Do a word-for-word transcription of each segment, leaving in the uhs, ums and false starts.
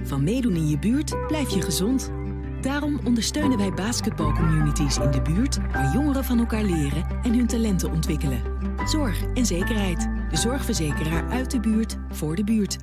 Van meedoen in je buurt blijf je gezond. Daarom ondersteunen wij basketbalcommunities in de buurt waar jongeren van elkaar leren en hun talenten ontwikkelen. Zorg en zekerheid. De zorgverzekeraar uit de buurt voor de buurt.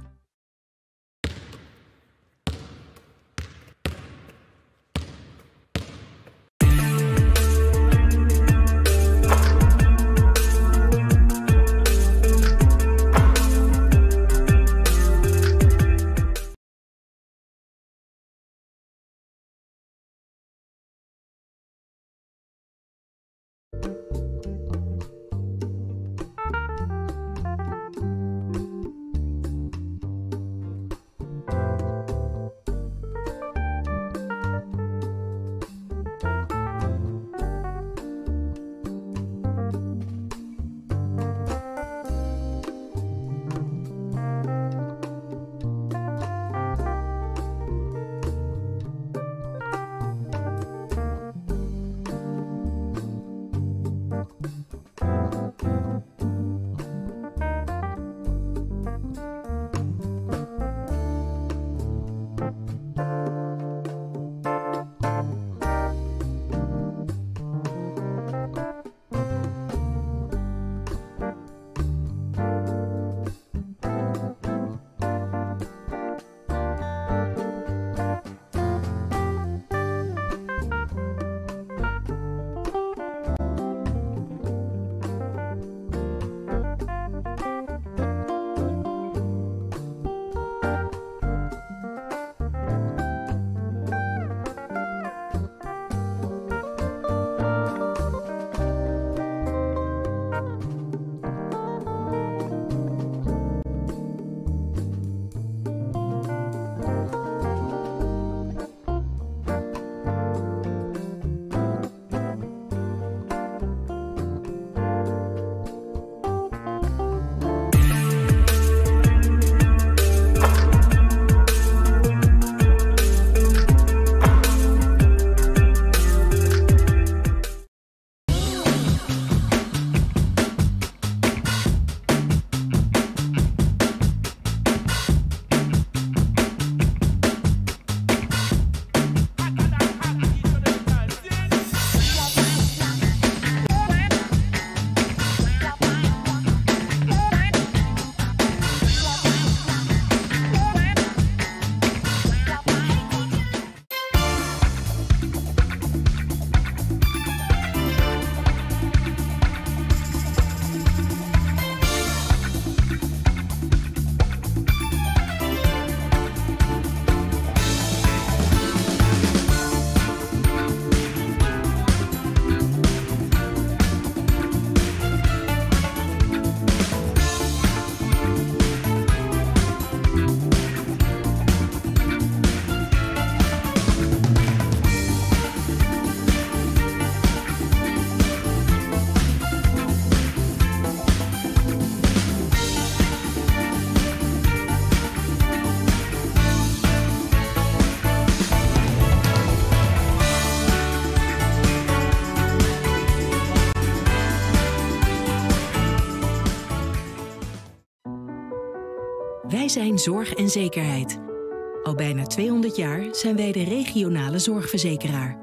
Wij zijn Zorg en Zekerheid. Al bijna tweehonderd jaar zijn wij de regionale zorgverzekeraar.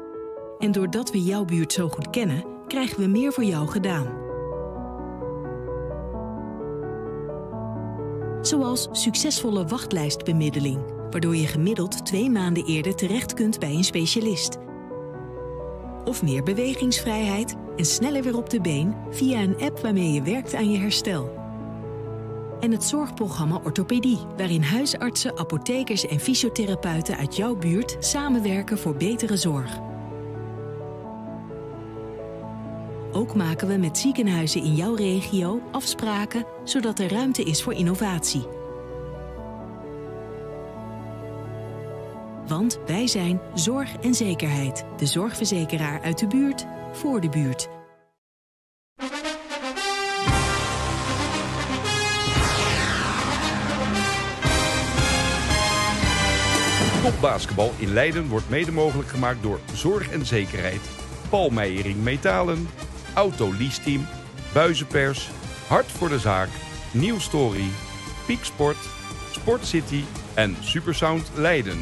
En doordat we jouw buurt zo goed kennen, krijgen we meer voor jou gedaan. Zoals succesvolle wachtlijstbemiddeling, waardoor je gemiddeld twee maanden eerder terecht kunt bij een specialist. Of meer bewegingsvrijheid en sneller weer op de been via een app waarmee je werkt aan je herstel. En het zorgprogramma Orthopedie, waarin huisartsen, apothekers en fysiotherapeuten uit jouw buurt samenwerken voor betere zorg. Ook maken we met ziekenhuizen in jouw regio afspraken, zodat er ruimte is voor innovatie. Want wij zijn Zorg en Zekerheid, de zorgverzekeraar uit de buurt, voor de buurt. Topbasketbal in Leiden wordt mede mogelijk gemaakt door Zorg en Zekerheid, Paul Meijering Metalen, Auto Lease Team, Buizenpers, Hart voor de Zaak, Nieuw Story, Pieksport, Sport City en Supersound Leiden.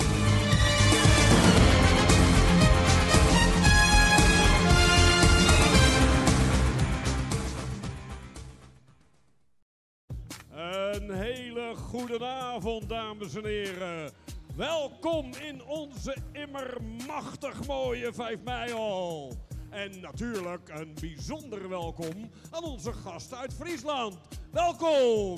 Een hele goede avond, dames en heren. Welkom in onze immer machtig mooie vijf mei-hal. En natuurlijk een bijzonder welkom aan onze gasten uit Friesland. Welkom!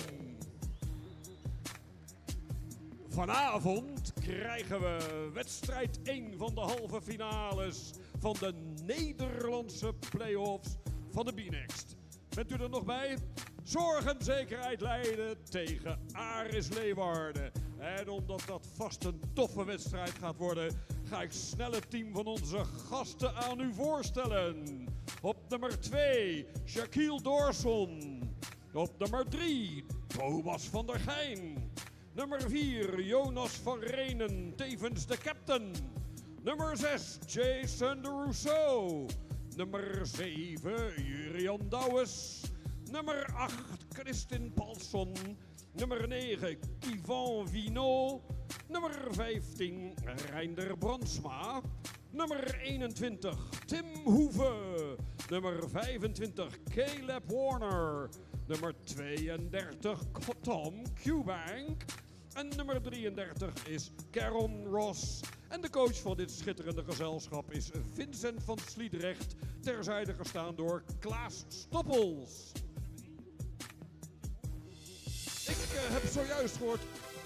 Vanavond krijgen we wedstrijd één van de halve finales van de Nederlandse play-offs van de B-Next. Bent u er nog bij? Zorg en zekerheid Leiden tegen Aris Leeuwarden. En omdat dat vast een toffe wedstrijd gaat worden, ga ik snel het team van onze gasten aan u voorstellen. Op nummer twee, Shaquille Doorson. Op nummer drie, Thomas van der Geijn. Nummer vier, Jonas van Renen, tevens de captain. Nummer zes, Jason de Rousseau. Nummer zeven, Jurian Douwes. Nummer acht, Kristin Palsson. Nummer negen, Yvan Vinot. Nummer vijftien, Reinder Brandsma. Nummer eenentwintig, Tim Hoeve. Nummer vijfentwintig, Caleb Warner. Nummer tweeëndertig, Tom Cubank. En nummer drieëndertig is Caron Ross. En de coach van dit schitterende gezelschap is Vincent van Sliedrecht, terzijde gestaan door Klaas Stoppels. Ik uh, heb zojuist gehoord...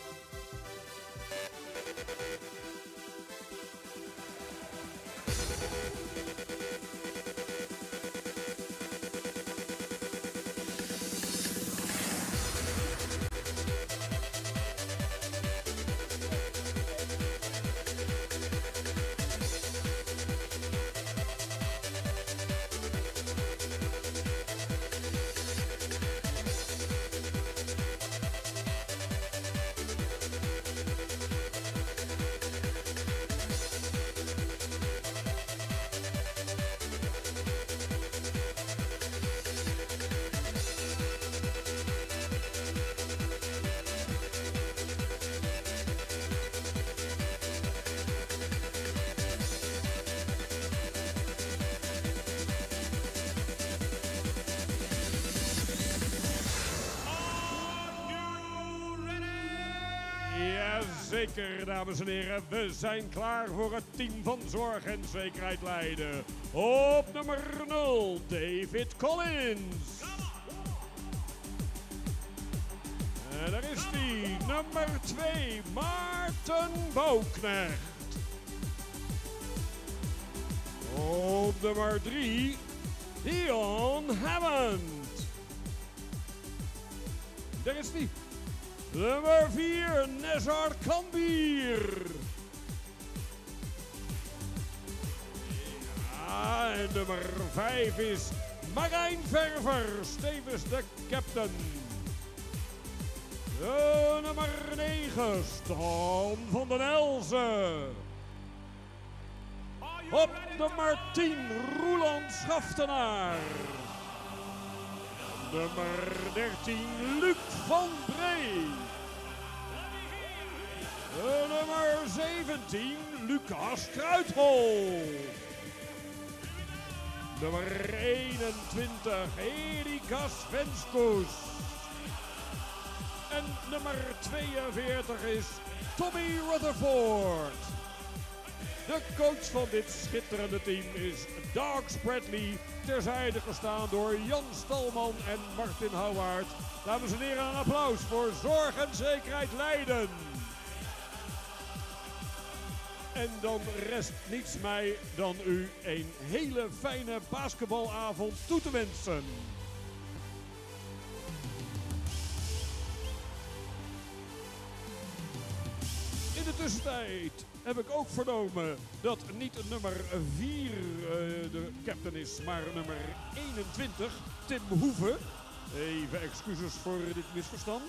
Zeker, dames en heren, we zijn klaar voor het team van Zorg en Zekerheid Leiden. Op nummer nul, David Collins. En daar is hij, nummer twee, Maarten Bouwknecht. Op nummer drie, Dion Hammond. Daar is hij. Nummer vier, Nezar Kambier. Ja, en nummer vijf is Marijn Verver, tevens de captain. De nummer negen, Stan van den Elzen. Op nummer tien, Roeland Schaftenaar. Nummer dertien, Luc van Bree. De nummer zeventien, Lucas Kruithol. Nummer eenentwintig, Erika Svenskus. En nummer tweeënveertig is Tommy Rutherford. De coach van dit schitterende team is Doug Bradley, terzijde gestaan door Jan Stalman en Martin Houwaard. Dames en heren, een applaus voor Zorg en Zekerheid Leiden. En dan rest niets mij dan u een hele fijne basketbalavond toe te wensen. In de tussentijd heb ik ook vernomen dat niet nummer vier uh, de captain is, maar nummer eenentwintig, Tim Hoeve. Even excuses voor dit misverstand.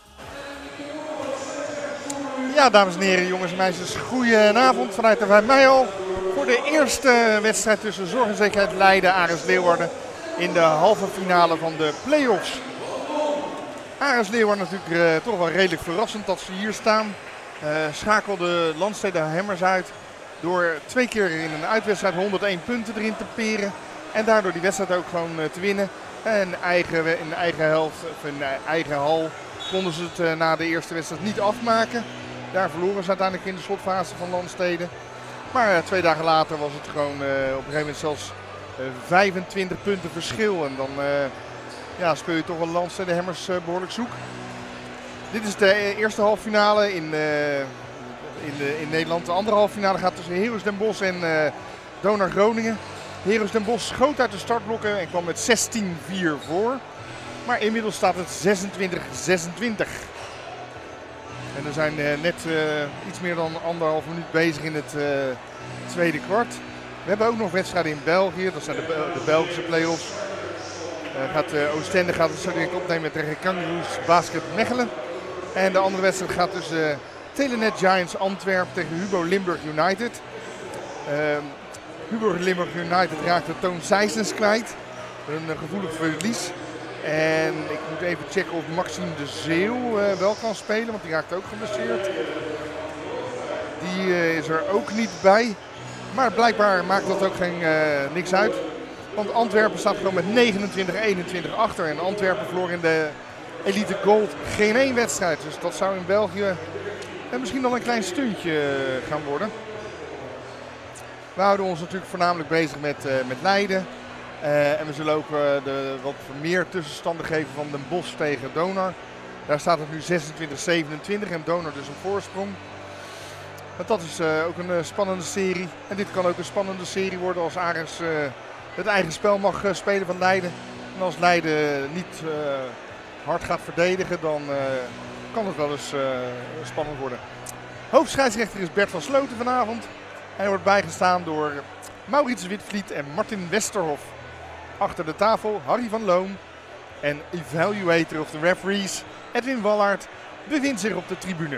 Ja, dames en heren, jongens en meisjes, goedenavond vanuit de vijf mei-hal voor de eerste wedstrijd tussen Zorg en Zekerheid Leiden en Aris Leeuwarden in de halve finale van de play-offs. Ares Leeuwarden natuurlijk uh, toch wel redelijk verrassend dat ze hier staan. Uh, schakelde Landstede Hammers uit door twee keer in een uitwedstrijd honderdéén punten erin te peren. En daardoor die wedstrijd ook gewoon uh, te winnen. En eigen, in de eigen helft, of in de eigen hal, konden ze het uh, na de eerste wedstrijd niet afmaken. Daar verloren ze uiteindelijk in de slotfase van Landstede. Maar uh, twee dagen later was het gewoon uh, op een gegeven moment zelfs uh, vijfentwintig punten verschil. En dan uh, ja, speel je toch wel Landstede Hammers uh, behoorlijk zoek. Dit is de eerste halffinale in, uh, in, de, in Nederland. De andere halffinale gaat tussen Heroes Den Bosch en uh, Donar Groningen. Heroes Den Bosch schoot uit de startblokken en kwam met zestien vier voor. Maar inmiddels staat het zesentwintig zesentwintig. En we zijn uh, net uh, iets meer dan anderhalf minuut bezig in het uh, tweede kwart. We hebben ook nog wedstrijden in België. Dat zijn de, de Belgische play-offs. Uh, gaat, uh, Oostende gaat het zo direct opnemen tegen Kangaroos Basket Mechelen. En de andere wedstrijd gaat tussen uh, Telenet Giants Antwerpen tegen Hubo Limburg United. Uh, Hubo Limburg United raakte Toon Sijsens kwijt. Een uh, gevoelig verlies. En ik moet even checken of Maxime de Zeeuw uh, wel kan spelen, want die raakt ook geblesseerd. Die uh, is er ook niet bij. Maar blijkbaar maakt dat ook geen, uh, niks uit. Want Antwerpen staat gewoon met negenentwintig eenentwintig achter. En Antwerpen verloor in de Elite Gold geen één wedstrijd. Dus dat zou in België uh, misschien nog een klein stuntje uh, gaan worden. We houden ons natuurlijk voornamelijk bezig met, uh, met Leiden. Uh, en we zullen ook uh, de wat meer tussenstanden geven van Den Bosch tegen Donar. Daar staat het nu zesentwintig zevenentwintig en Donar dus een voorsprong. Maar dat is uh, ook een uh, spannende serie. En dit kan ook een spannende serie worden als Ares uh, het eigen spel mag uh, spelen van Leiden. En als Leiden niet uh, hard gaat verdedigen, dan uh, kan het wel eens uh, spannend worden. Hoofdscheidsrechter is Bert van Sloten vanavond. Hij wordt bijgestaan door Maurits Witvliet en Martin Westerhof. Achter de tafel Harry van Loon en evaluator of the referees Edwin Wallaert bevindt zich op de tribune.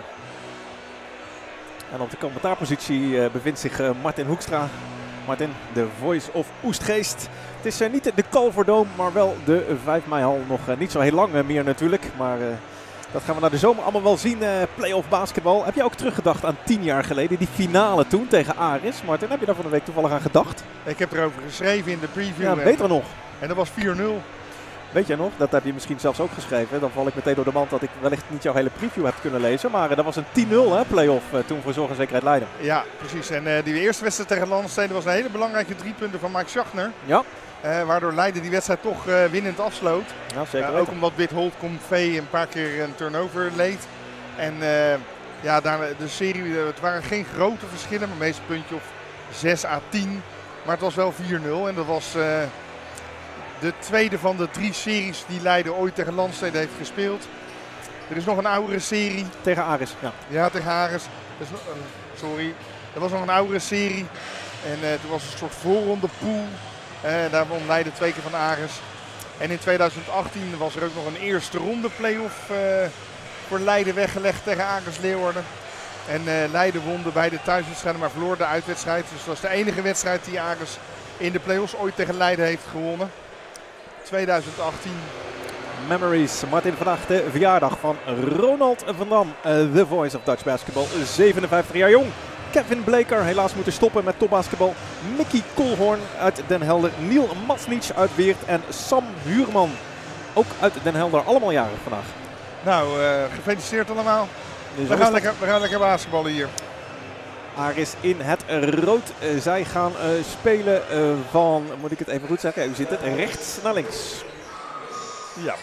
En op de commentaarpositie uh, bevindt zich uh, Martin Hoekstra. Martin, de voice of Oestgeest. Het is uh, niet de Calverdome, maar wel de vijf mei-hal. Nog uh, niet zo heel lang uh, meer natuurlijk, maar uh, dat gaan we na de zomer allemaal wel zien. Uh, Play-off basketbal. Heb je ook teruggedacht aan tien jaar geleden, die finale toen tegen Aris? Martin, heb je daar van de week toevallig aan gedacht? Ik heb erover geschreven in de preview. Ja, beter nog. En dat was vier nul. Weet je nog, dat heb je misschien zelfs ook geschreven. Dan val ik meteen door de mand dat ik wellicht niet jouw hele preview heb kunnen lezen. Maar uh, dat was een tien nul hè, play-off uh, toen voor Zorg en Zekerheid Leiden. Ja, precies. En uh, die eerste wedstrijd tegen Landstede was een hele belangrijke driepunter van Mike Schachner. Ja. Uh, waardoor Leiden die wedstrijd toch uh, winnend afsloot. Ja, zeker uh, ook omdat Witholt Comfee een paar keer een turnover leed. En uh, ja, daar, de serie, uh, het waren geen grote verschillen, maar meestal puntje of zes à tien. Maar het was wel vier nul en dat was uh, de tweede van de drie series die Leiden ooit tegen Landstede heeft gespeeld. Er is nog een oudere serie. Tegen Aris, ja. Ja, tegen Aris. Dus, uh, sorry. Er was nog een oudere serie. En uh, toen was het een soort voorronde pool. Uh, daar won Leiden twee keer van Aris. En in tweeduizend achttien was er ook nog een eerste ronde play-off uh, voor Leiden weggelegd tegen Aris Leeuwarden. En uh, Leiden won de beide thuiswedstrijden, maar verloor de uitwedstrijd. Dus dat was de enige wedstrijd die Aris in de play-offs ooit tegen Leiden heeft gewonnen. tweeduizend achttien. Memories. Martin, vandaag de verjaardag van Ronald van Dam, uh, the voice of Dutch basketball, zevenenvijftig jaar jong. Kevin Bleker helaas moeten stoppen met topbasketbal. Mickey Koolhoorn uit Den Helder. Niel Masnic uit Weert en Sam Huurman ook uit Den Helder. Allemaal jarig vandaag. Nou, uh, gefeliciteerd allemaal. We gaan, lekker, we gaan lekker basketballen hier. Aris in het rood. Uh, zij gaan uh, spelen uh, van, moet ik het even goed zeggen, u ziet het, rechts naar links. Ja.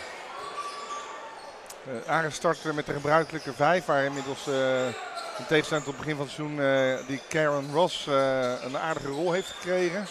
Uh, Aris start met de gebruikelijke vijf, waar inmiddels uh, in tegenstelling tot het begin van het seizoen uh, die Karen Ross uh, een aardige rol heeft gekregen.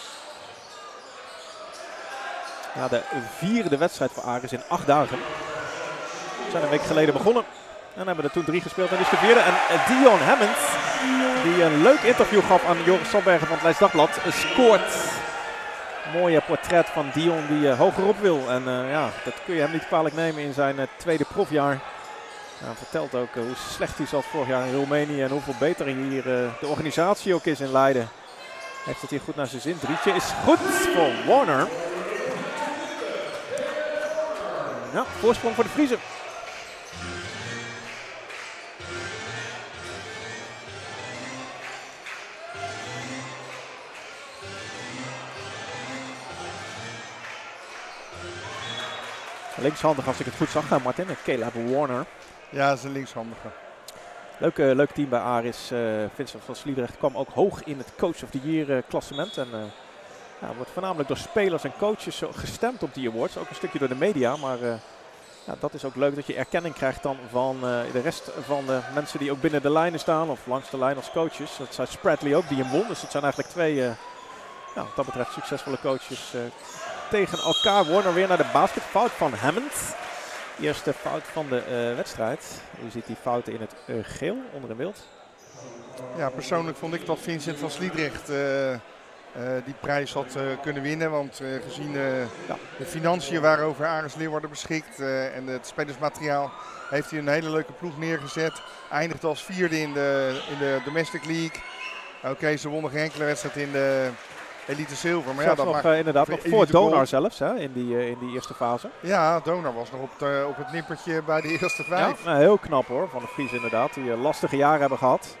Ja, de vierde wedstrijd voor Aris in acht dagen. We zijn een week geleden begonnen. En hebben er toen drie gespeeld en dus de vierde. En Dion Hammond, die een leuk interview gaf aan Joris Sandbergen van het Leids Dagblad, scoort. Mooie portret van Dion die uh, hogerop wil. En uh, ja, dat kun je hem niet kwalijk nemen in zijn uh, tweede profjaar. Hij nou, vertelt ook uh, hoe slecht hij zat vorig jaar in Roemenië en hoeveel beter hier uh, de organisatie ook is in Leiden. Heeft het hier goed naar zijn zin. Drietje is goed voor Warner. Ja, voorsprong voor de Friezen. Linkshandig als ik het goed zag, uh, Martin. Caleb Warner. Ja, dat is een linkshandige. Leuk, uh, leuk team bij Aris. Uh, Vincent van Sliedrecht kwam ook hoog in het Coach of the Year uh, klassement. En uh, ja, wordt voornamelijk door spelers en coaches zo gestemd op die awards. Ook een stukje door de media. Maar uh, ja, dat is ook leuk dat je erkenning krijgt dan van uh, de rest van de mensen die ook binnen de lijnen staan. Of langs de lijn als coaches. Dat zijn Spradley ook, die hem won. Dus het zijn eigenlijk twee, uh, ja, wat dat betreft, succesvolle coaches uh, tegen elkaar. Warner weer naar de basket. Fout van Hammond. Eerste fout van de uh, wedstrijd. U ziet die fouten in het uh, geel onder in beeld. Ja, persoonlijk vond ik dat Vincent van Sliedrecht uh, uh, die prijs had uh, kunnen winnen. Want uh, gezien uh, ja. de financiën waarover Aris Leeuwarden beschikt uh, en het spelersmateriaal heeft hij een hele leuke ploeg neergezet. Eindigde als vierde in de, in de Domestic League. Oké, okay, ze wonnen geen enkele wedstrijd in de Elite Zilver. Maar ja, dat nog, maakt uh, inderdaad nog voor Donar zelfs hè, in, die, uh, in die eerste fase. Ja, Donar was nog op, de, op het nippertje bij de eerste vijf. Ja, nou, heel knap hoor, van de Fries inderdaad. Die uh, lastige jaren hebben gehad.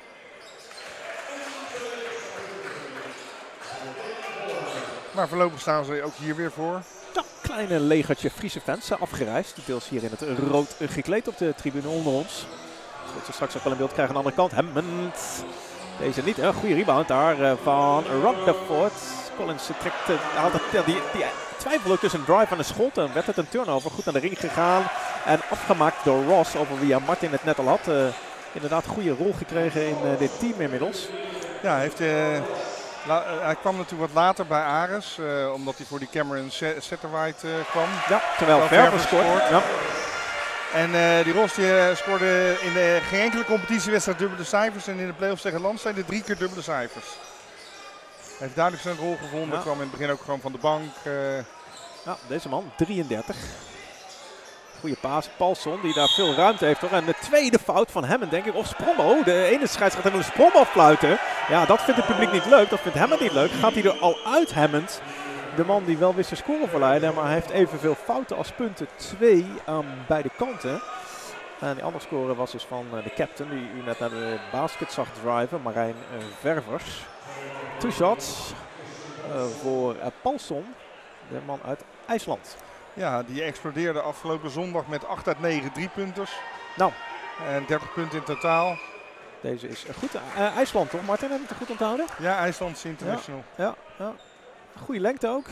Maar voorlopig staan ze ook hier weer voor. Ja, kleine legertje Friese fans uh, afgereisd. Deels hier in het rood uh, gekleed op de tribune onder ons. Zodat ze straks ook wel een beeld krijgen aan de andere kant. Hammond. Deze niet, een goede rebound daar uh, van Rutherford. Collins trekt, uh, haalt het, uh, die, die twijfelde tussen een drive en een schot. En werd het een turnover, goed naar de ring gegaan. En afgemaakt door Ross, over wie Martin het net al had. Uh, inderdaad een goede rol gekregen in uh, dit team inmiddels. Ja, hij, heeft, uh, la, uh, hij kwam natuurlijk wat later bij Aris. Uh, omdat hij voor die Cameron Satterwhite uh, kwam. Ja, terwijl Verver scoort. Ja. En uh, die Ross die, uh, scoorde in de geen enkele competitiewedstrijd dubbele cijfers. En in de play-offs tegen Landstede drie keer dubbele cijfers. Hij heeft duidelijk zijn rol gevonden. Ja. Kwam in het begin ook gewoon van de bank. Uh. Ja, deze man, drieëndertig. Goeie paas. Paulson die daar veel ruimte heeft hoor. En de tweede fout van Hammond denk ik. Of Sprombo. Oh, de ene scheidsrechter wil een Sprombo fluiten. Ja, dat vindt het publiek niet leuk. Dat vindt Hammond niet leuk. Gaat hij er al uit, Hammond. De man die wel wist zijn score verleiden, maar hij heeft evenveel fouten als punten. Twee aan beide kanten. En die andere score was dus van uh, de captain, die u net naar de basket zag driven, Marijn uh, Ververs. Two shots uh, voor uh, Paulson, de man uit IJsland. Ja, die explodeerde afgelopen zondag met acht uit negen driepunters. Nou. En dertig punten in totaal. Deze is uh, goed. Uh, IJsland toch, Martin? Heb je het goed onthouden? Ja, IJslandse international. Ja, ja, ja. Goede lengte ook.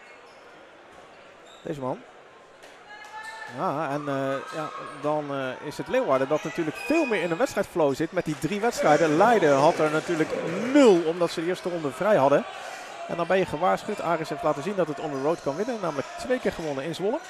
Deze man. Ja, en uh, ja, dan uh, is het Leeuwarden dat natuurlijk veel meer in een wedstrijdflow zit met die drie wedstrijden. Leiden had er natuurlijk nul omdat ze de eerste ronde vrij hadden. En dan ben je gewaarschuwd. Aris heeft laten zien dat het on the road kan winnen. Namelijk twee keer gewonnen in Zwolle.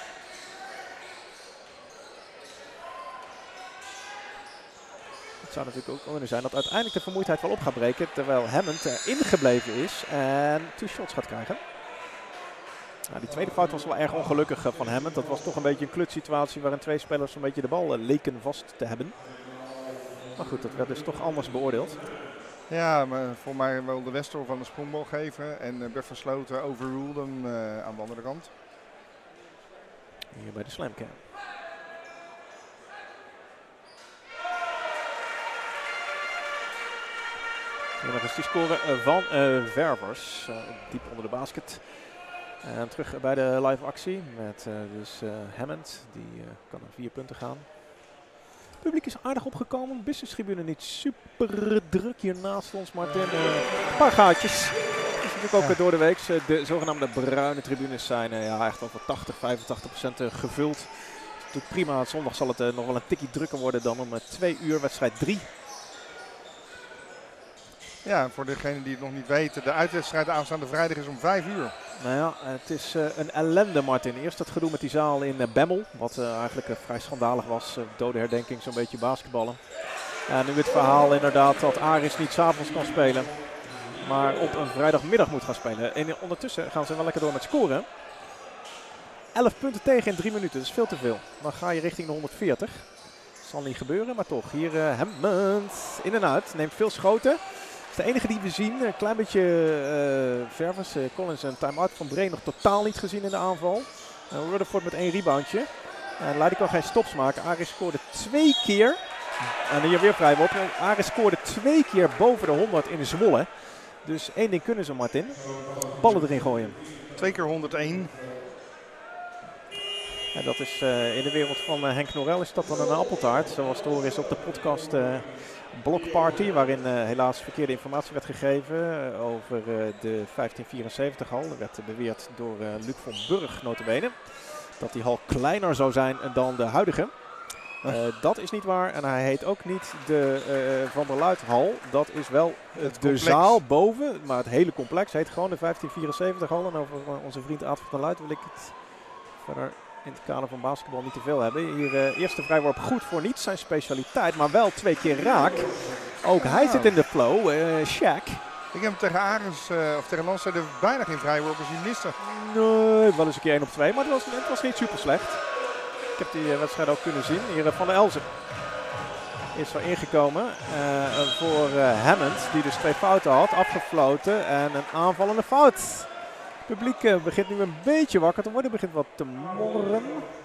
Het zou natuurlijk ook kunnen zijn dat uiteindelijk de vermoeidheid wel op gaat breken. Terwijl Hammond erin gebleven is en two shots gaat krijgen. Nou, die tweede fout was wel erg ongelukkig van Hammond. Dat was toch een beetje een klutsituatie waarin twee spelers een beetje de bal uh, leken vast te hebben. Maar goed, dat werd dus toch anders beoordeeld. Ja, maar voor mij wilde Westerhof van de sprongbal geven. En uh, Bert van Sloten overruled hem uh, aan de andere kant. Hier bij de slamcam. Hier nog eens die score van uh, Ververs. Uh, diep onder de basket. En terug bij de live actie met uh, dus uh, Hammond. Die uh, kan naar vier punten gaan. Het publiek is aardig opgekomen. Business tribune niet super druk hier naast ons, Martin. Uh, een paar gaatjes. Dat is natuurlijk ook ja. door de week. De zogenaamde bruine tribunes zijn uh, ja, echt over tachtig, vijfentachtig procent uh, gevuld. Dat is natuurlijk prima. Zondag zal het uh, nog wel een tikkie drukker worden dan om uh, twee uur wedstrijd drie. Ja, voor degenen die het nog niet weten, de uitwedstrijd aanstaande vrijdag is om vijf uur. Nou ja, het is uh, een ellende, Martin. Eerst het gedoe met die zaal in uh, Bemmel, wat uh, eigenlijk uh, vrij schandalig was. Uh, dode herdenking, zo'n beetje basketballen. En nu het verhaal inderdaad dat Aris niet 's avonds kan spelen, maar op een vrijdagmiddag moet gaan spelen. En ondertussen gaan ze wel lekker door met scoren. elf punten tegen in drie minuten, dat is veel te veel. Dan ga je richting de honderdveertig. Zal niet gebeuren, maar toch. Hier uh, Hammond in en uit, neemt veel schoten. Dat is de enige die we zien. Een klein beetje uh, Ververs. Uh, Collins een time-out van Bree nog totaal niet gezien in de aanval. Uh, Rutherford met één reboundje. En Leiden kan geen stops maken. Aris scoorde twee keer. En hier weer vrij op. Aris scoorde twee keer boven de honderd in Zwolle. Dus één ding kunnen ze, Martin. Ballen erin gooien. Twee keer honderdéén. En dat is uh, in de wereld van uh, Henk Norel is dat dan een appeltaart. Zoals te horen is op de podcast uh, Block Party. Waarin uh, helaas verkeerde informatie werd gegeven uh, over uh, de vijftien vierenzeventig hal. Er werd beweerd door uh, Luc van Burg nota bene. Dat die hal kleiner zou zijn dan de huidige. Uh, dat is niet waar en hij heet ook niet de uh, Van der Luijthal. Dat is wel uh, de complex. Zaal boven, maar het hele complex heet gewoon de vijftien vierenzeventig hal. En over uh, onze vriend Aad van der Luijt wil ik het verder in het kader van basketbal niet te veel hebben. Hier uh, eerste vrijworp goed voor niet zijn specialiteit, maar wel twee keer raak. Ook hij Oh. zit in de flow, uh, Shaq. Ik heb hem tegen Aris, uh, of tegen Landstede bijna geen vrijworpen zien missen. Nee, wel eens een keer één op twee, maar het was, het was niet super slecht. Ik heb die uh, wedstrijd ook kunnen zien. Hier uh, Van der Elzen is er ingekomen uh, voor uh, Hammond, die dus twee fouten had, afgefloten en een aanvallende fout. Het publiek uh, begint nu een beetje wakker te worden, begint wat te morren.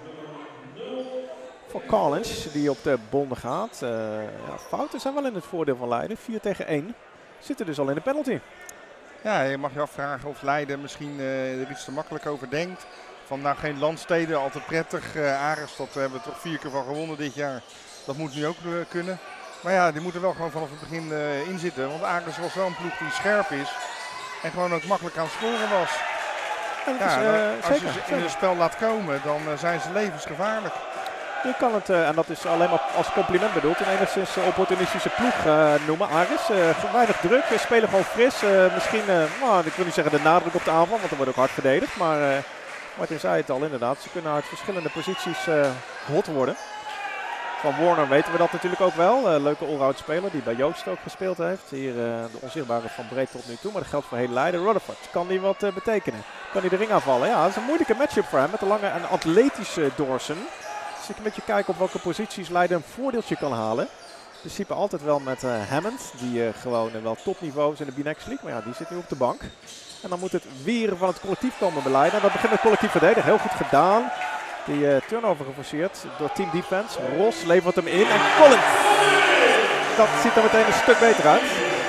Voor Collins, die op de bonden gaat. Uh, ja, fouten zijn wel in het voordeel van Leiden, vier tegen één. Zitten dus al in de penalty. Ja, je mag je afvragen of Leiden misschien uh, er iets te makkelijk over denkt. Van nou geen Landstede, altijd prettig. Uh, Aris, dat hebben we toch vier keer van gewonnen dit jaar. Dat moet nu ook uh, kunnen. Maar ja, die moeten wel gewoon vanaf het begin uh, inzitten. Want Aris was wel een ploeg die scherp is. En gewoon ook makkelijk aan het scoren was. En Ja, is, uh, nou, als zeker, je ze in zeker. een spel laat komen, dan uh, zijn ze levensgevaarlijk. Je kan het, uh, en dat is alleen maar als compliment bedoeld, een enigszins uh, opportunistische ploeg uh, noemen. Aris, uh, weinig druk, uh, spelen gewoon fris. Uh, misschien, uh, nou, ik wil niet zeggen de nadruk op de aanval, want er wordt ook hard verdedigd. Maar uh, Martin zei het al inderdaad, ze kunnen uit verschillende posities uh, hot worden. Van Warner weten we dat natuurlijk ook wel. Uh, leuke allround speler die bij Joost ook gespeeld heeft. Hier uh, de onzichtbare van breed tot nu toe, maar dat geldt voor heel Leiden. Rutherford, kan die wat uh, betekenen? Kan hij de ring aanvallen? Ja, dat is een moeilijke matchup voor hem met de lange en atletische Dorsen. Dus ik een beetje kijken op welke posities Leiden een voordeeltje kan halen. In principe altijd wel met uh, Hammond, die uh, gewoon uh, wel topniveau is in de B-Next League. Maar ja, die zit nu op de bank. En dan moet het weer van het collectief komen bij Leiden. Dat begint met collectief verdedigen. Heel goed gedaan. Die uh, turnover geforceerd door team defense. Ros levert hem in en Collins. Dat ziet er meteen een stuk beter uit.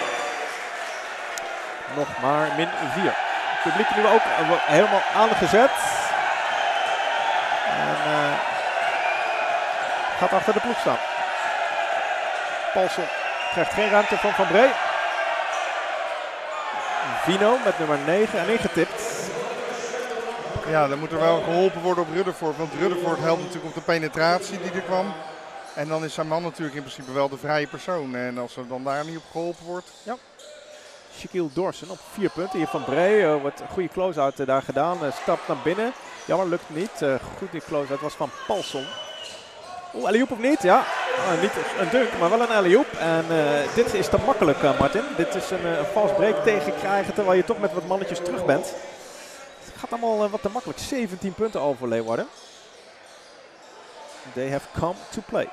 Nog maar min vier. Het publiek nu ook uh, helemaal aangezet. En uh, gaat achter de ploeg staan. Paulsen krijgt geen ruimte van Van Bree. Vino met nummer negen en ingetipt. Ja, dan moet er wel geholpen worden op Rutherford. Want Rutherford helpt natuurlijk op de penetratie die er kwam. En dan is zijn man natuurlijk in principe wel de vrije persoon. En als er dan daar niet op geholpen wordt. Ja. Shaquille Dorsen op vier punten. Hier Van Bree uh, wordt een goede close-out uh, daar gedaan. Uh, stapt naar binnen. Jammer, lukt niet. Uh, goed die close-out was van Paulson. Oeh, alley-oop of niet? Ja. Uh, niet een dunk, maar wel een alley-oop. En uh, dit is te makkelijk, uh, Martin. Dit is een, uh, een vals break tegenkrijgen terwijl je toch met wat mannetjes terug bent. Het gaat allemaal uh, wat te makkelijk. zeventien punten over Leeuwarden. They have come to play.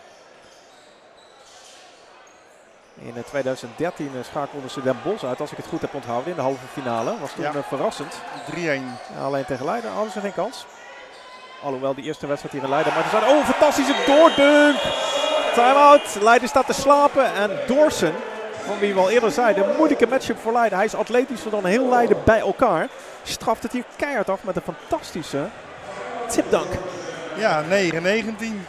In uh, tweeduizend dertien uh, schakelden ze Den Bosch uit, als ik het goed heb onthouden, in de halve finale. Was toen Ja. uh, verrassend. drie-één. Ja, alleen tegen Leiden hadden ze geen kans. Alhoewel die eerste wedstrijd hier in Leiden. Maar er zijn, oh, fantastische doordunk! Time-out. Leiden staat te slapen. En Dorsen, van wie we al eerder zeiden, een moeilijke matchup voor Leiden. Hij is atletischer dan heel Leiden bij elkaar. Straft het hier keihard af met een fantastische tipdunk. Ja, negen negentien.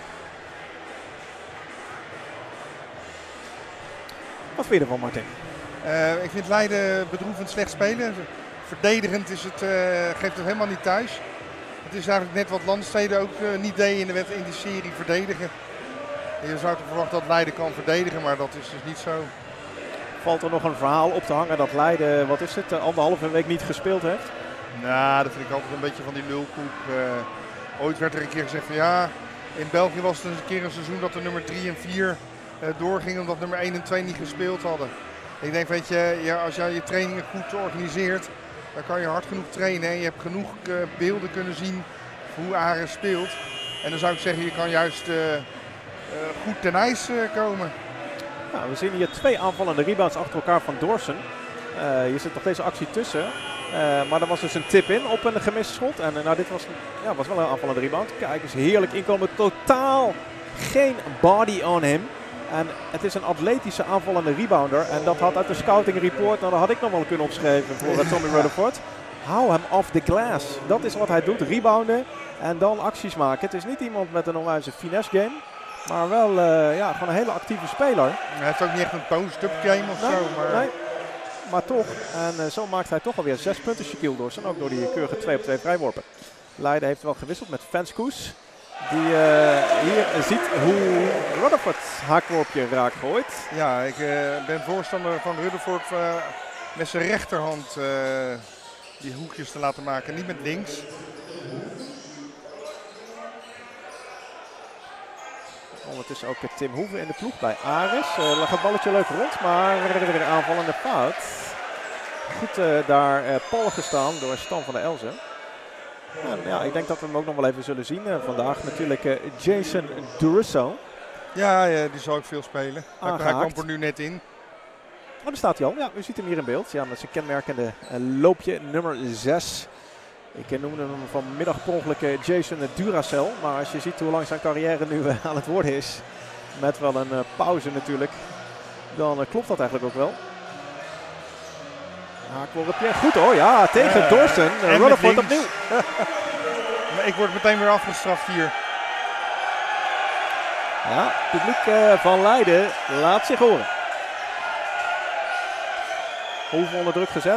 Wat vind je ervan, Martin? Uh, ik vind Leiden bedroevend slecht spelen. Verdedigend is het, uh, geeft het helemaal niet thuis. Het is eigenlijk net wat Landstede ook uh, niet deed in, de wet, in die serie verdedigen. Je zou toch verwachten dat Leiden kan verdedigen, maar dat is dus niet zo. Valt er nog een verhaal op te hangen dat Leiden, wat is het, anderhalve week niet gespeeld heeft? Nou, dat vind ik altijd een beetje van die lulkoek. Uh, ooit werd er een keer gezegd van ja, in België was het een keer een seizoen dat de nummer drie en vier uh, doorging omdat nummer één en twee niet gespeeld hadden. Ik denk, weet je, ja, als jij je trainingen goed organiseert, dan kan je hard genoeg trainen en je hebt genoeg uh, beelden kunnen zien hoe Aris speelt. En dan zou ik zeggen, je kan juist uh, uh, goed ten ijs uh, komen. Nou, we zien hier twee aanvallende rebounds achter elkaar van Dorsen. Uh, hier zit nog deze actie tussen. Uh, maar er was dus een tip in op een gemiste schot. En uh, nou, dit was, ja, was wel een aanvallende rebound. Kijk eens, heerlijk inkomen. Totaal geen body on hem. En het is een atletische aanvallende rebounder. En dat had uit de scouting report, nou, dat had ik nog wel kunnen opschrijven voor uh, Tommy Rutherford. Hou hem off the glass. Dat is wat hij doet, rebounden en dan acties maken. Het is niet iemand met een onwijze finesse game. Maar wel uh, ja, gewoon een hele actieve speler. Hij heeft ook niet echt een post-up game of nee, zo. Maar... Nee. Maar toch, en uh, zo maakt hij toch alweer zes punten Shaquille Dawson. Ook door die keurige twee op twee vrijworpen. Leiden heeft wel gewisseld met Vance Koes. Die uh, hier ziet hoe Rutherford haakworpje raak gooit. Ja, ik uh, ben voorstander van Rutherford uh, met zijn rechterhand uh, die hoekjes te laten maken. Niet met links. Ondertussen ook Tim Hoeven in de ploeg bij Aris. Uh, lag het balletje leuk rond, maar de aanvallende fout. Goed uh, daar uh, pal gestaan door Stan van der Elzen. En ja, ik denk dat we hem ook nog wel even zullen zien uh, vandaag. Natuurlijk uh, Jason Durusso. Ja, ja, die zal ook veel spelen. Hij, hij kwam er nu net in. Oh, daar staat hij al. Ja, u ziet hem hier in beeld. Ja, met zijn kenmerkende uh, loopje nummer zes. Ik uh, noemde hem vanmiddag per ongeluk uh, Jason Duracell. Maar als je ziet hoe lang zijn carrière nu uh, aan het worden is. Met wel een uh, pauze natuurlijk. Dan uh, klopt dat eigenlijk ook wel. Haakworpje. Goed hoor, ja, tegen uh, Dawson. Uh, Rutherford opnieuw. Ik word meteen weer afgestraft hier. Ja, het publiek uh, van Leiden laat zich horen. Hoeven onder druk gezet.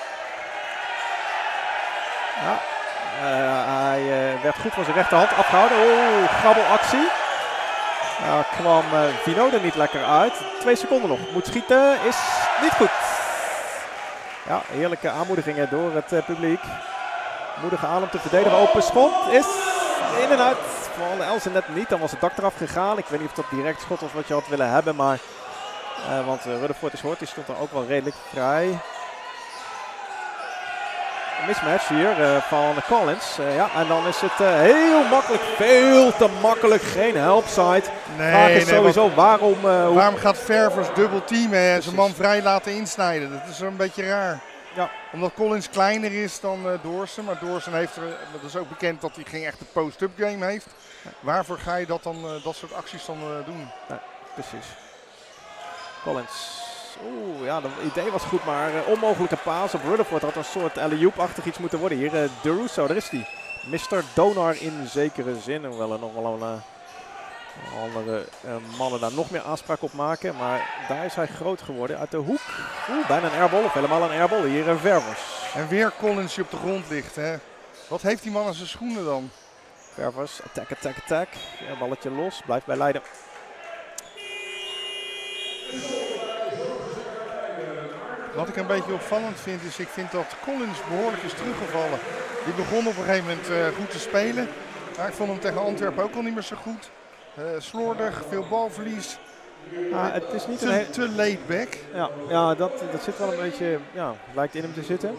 Ja, uh, hij uh, werd goed van zijn rechterhand afgehouden. Oeh, grabbelactie. Nou, kwam uh, Vino er niet lekker uit. Twee seconden nog. Moet schieten, is niet goed. Ja, heerlijke aanmoedigingen door het uh, publiek. Moedige adem te verdedigen. Open schot is in en uit. Van Elsen net niet. Dan was het dak eraf gegaan. Ik weet niet of dat direct schot was wat je had willen hebben. Maar, uh, want uh, Rutherford is hoort. Die stond er ook wel redelijk vrij. Mismatch hier uh, van Collins. Uh, ja, en dan is het uh, heel makkelijk. Veel te makkelijk. Geen helpside. Nee, Vraag is nee, sowieso waarom... Uh, waarom gaat Ververs dubbel teamen en zijn man vrij laten insnijden? Dat is een beetje raar. Ja. Omdat Collins kleiner is dan uh, Dawson. Maar Dawson heeft er, dat is ook bekend dat hij geen echte post-up game heeft. Ja. Waarvoor ga je dat, dan, uh, dat soort acties dan uh, doen? Ja, precies. Collins. Oeh, ja, het idee was goed, maar uh, onmogelijke paas op Rutherford had een soort alley-oop-achtig iets moeten worden. Hier, uh, Durusso, daar is hij. mister Donar in zekere zin. Hoewel er nog wel een, uh, andere uh, mannen daar nog meer aanspraak op maken. Maar daar is hij groot geworden. Uit de hoek. Oeh, bijna een airball of helemaal een airball. Hier een Ververs. En weer Collins die op de grond ligt. Hè. Wat heeft die man aan zijn schoenen dan? Ververs, attack, attack, attack. Ja, balletje los, blijft bij Leiden. Wat ik een beetje opvallend vind is, ik vind dat Collins behoorlijk is teruggevallen. Die begon op een gegeven moment uh, goed te spelen. Maar ik vond hem tegen Antwerpen ook al niet meer zo goed. Uh, slordig, veel balverlies. Ah, het is niet te, een te laid back. Ja, ja dat, dat zit wel een beetje, ja, lijkt in hem te zitten.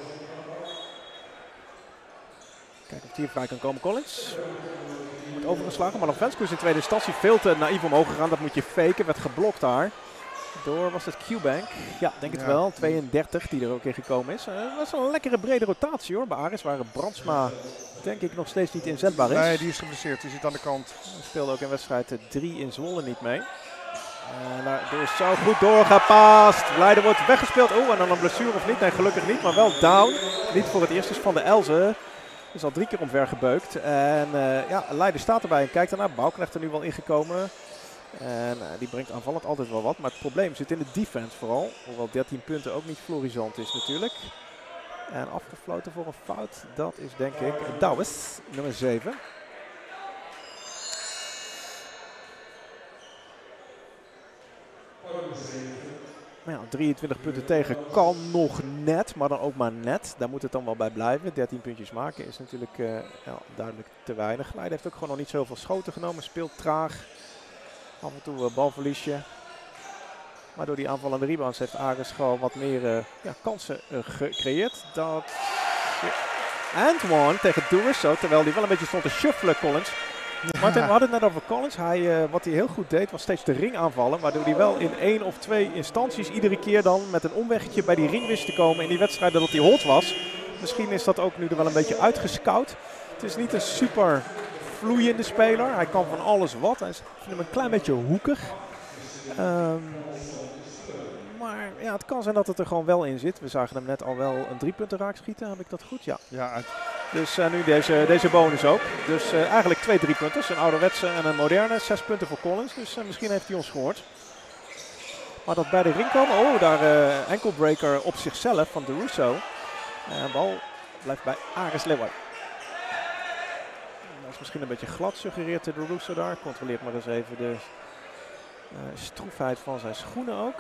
Kijken of hij hier vrij kan komen, Collins. Wordt overgeslagen, maar nog Vance Koes in tweede instantie veel te naïef omhoog gegaan. Dat moet je faken, werd geblokt daar. Door was het Q-Bank. Ja, denk het ja. wel. tweeëndertig die er ook in gekomen is. Uh, dat was een lekkere brede rotatie hoor. Bij Aris waren Brandsma denk ik nog steeds niet inzetbaar is. Nee, die is geblesseerd. Die zit aan de kant. Hij speelde ook in wedstrijd drie in Zwolle niet mee. En daar is zo goed doorgepast. Leiden wordt weggespeeld. Oeh, en dan een blessure of niet? Nee, gelukkig niet. Maar wel down. Niet voor het eerst is Van der Elzen. Is al drie keer omver gebeukt. En uh, ja, Leiden staat erbij en kijkt daarna. Bouknecht er nu wel ingekomen. En uh, die brengt aanvallend altijd wel wat. Maar het probleem zit in de defense vooral. Hoewel dertien punten ook niet florisant is natuurlijk. En afgefloten voor een fout. Dat is denk ik Douwes, nummer zeven. Nou ja, drieëntwintig punten tegen kan nog net, maar dan ook maar net. Daar moet het dan wel bij blijven. dertien puntjes maken is natuurlijk uh, ja, duidelijk te weinig. Leiden heeft ook gewoon nog niet zoveel schoten genomen. Speelt traag. Af en toe uh, balverliesje. Maar door die aanvallende rebounds heeft Aris gewoon wat meer uh, ja, kansen uh, gecreëerd. Dat... Antoine tegen Durusso, terwijl die wel een beetje stond te shuffelen, Collins. Ja. Martin, we hadden het net over Collins. Hij, uh, wat hij heel goed deed was steeds de ring aanvallen. Waardoor hij wel in één of twee instanties iedere keer dan met een omweggetje bij die ring wist te komen. In die wedstrijden dat hij hot was. Misschien is dat ook nu er wel een beetje uitgescout. Het is niet een super vloeiende speler. Hij kan van alles wat. Hij is, ik vind hem een klein beetje hoekig. Um, maar ja, het kan zijn dat het er gewoon wel in zit. We zagen hem net al wel een driepunten raak schieten. Heb ik dat goed? Ja. Ja, uit. Dus uh, nu deze, deze bonus ook. Dus uh, eigenlijk twee driepunters. Een ouderwetse en een moderne. Zes punten voor Collins. Dus uh, misschien heeft hij ons gehoord. Maar dat bij de ring komen. Oh, daar uh, enkelbreaker op zichzelf van De Russo. En uh, bal blijft bij Aris Leeuwen. Dat is misschien een beetje glad, suggereert De Russo daar. Controleert maar eens even de uh, stroefheid van zijn schoenen ook.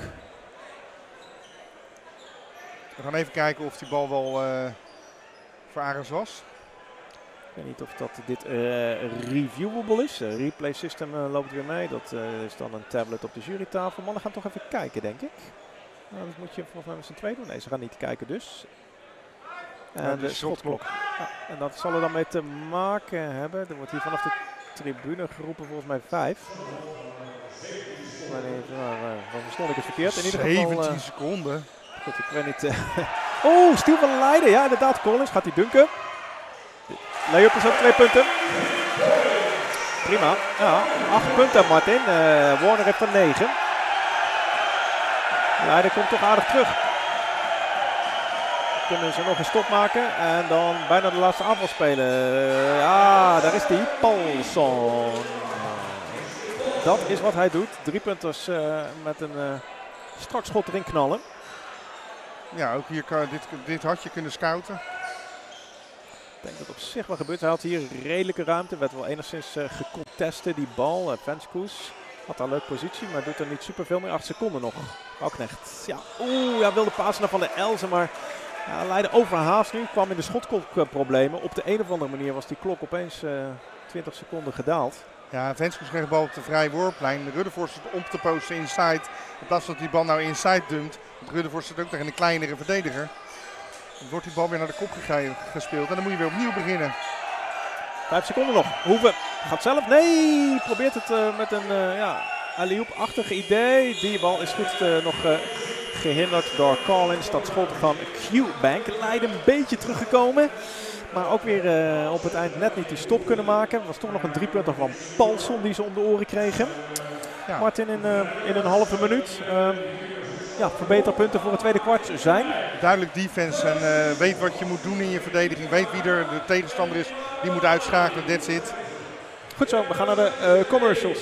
We gaan even kijken of die bal wel uh, voor Aris was. Ik weet niet of dat dit uh, reviewable is. Uh, replay system uh, loopt weer mee. Dat uh, is dan een tablet op de jurytafel. Mannen gaan toch even kijken, denk ik. Nou, dat moet je volgens mij met z'n tweeën doen. Nee, ze gaan niet kijken dus. En ja, de schotklok. Ja, en dat zal er dan mee te maken hebben. Er wordt hier vanaf de tribune geroepen volgens mij vijf. Dan verstond ik het verkeerd. In ieder geval, zeventien uh, seconden. Goed, ik weet niet. Uh, oh, Stiel van Leiden. Ja, inderdaad. Collins gaat hij dunken. Layup is ook twee punten. Prima. Ja, acht punten Martin. Uh, Warner heeft er negen. Leiden komt toch aardig terug. Kunnen ze nog een stop maken. En dan bijna de laatste aanval spelen. Uh, ja, daar is die. Paulson. Dat is wat hij doet. Drie punters uh, met een uh, strak schot erin knallen. Ja, ook hier kan dit, dit had je kunnen scouten. Ik denk dat op zich wel gebeurt. Hij had hier redelijke ruimte. Werd wel enigszins uh, geconteste die bal. Uh, Venskoes had daar een leuke positie, maar doet er niet super veel meer. Acht seconden nog. Bouwknecht. Ja, oeh, ja, wilde pasen naar Van der Elzen, maar ja, Leiden overhaast nu. Kwam in de schotklokproblemen. Op de een of andere manier was die klok opeens uh, twintig seconden gedaald. Ja, Venskoes kreeg de bal op de vrije worplijn. Ruddervoort zit om te posten inside. In plaats van dat die bal nou inside dumpt. Ruddervoort zit ook tegen een kleinere verdediger. Dan wordt die bal weer naar de kop gespeeld en dan moet je weer opnieuw beginnen. Vijf seconden nog. Hoeven gaat zelf. Nee, probeert het uh, met een uh, ja, alley-oop-achtig idee. Die bal is goed uh, nog uh, gehinderd door Collins. Dat schot van Q-Bank. Leiden een beetje teruggekomen. Maar ook weer uh, op het eind net niet die stop kunnen maken. Het was toch nog een driepunter van Paulson die ze om de oren kregen. Ja. Martin in, uh, in een halve minuut. Uh, Ja, verbeterpunten voor het tweede kwart zijn. Duidelijk defense en uh, weet wat je moet doen in je verdediging. Weet wie er de tegenstander is, die moet uitschakelen. That's it. Goed zo, we gaan naar de uh, commercials.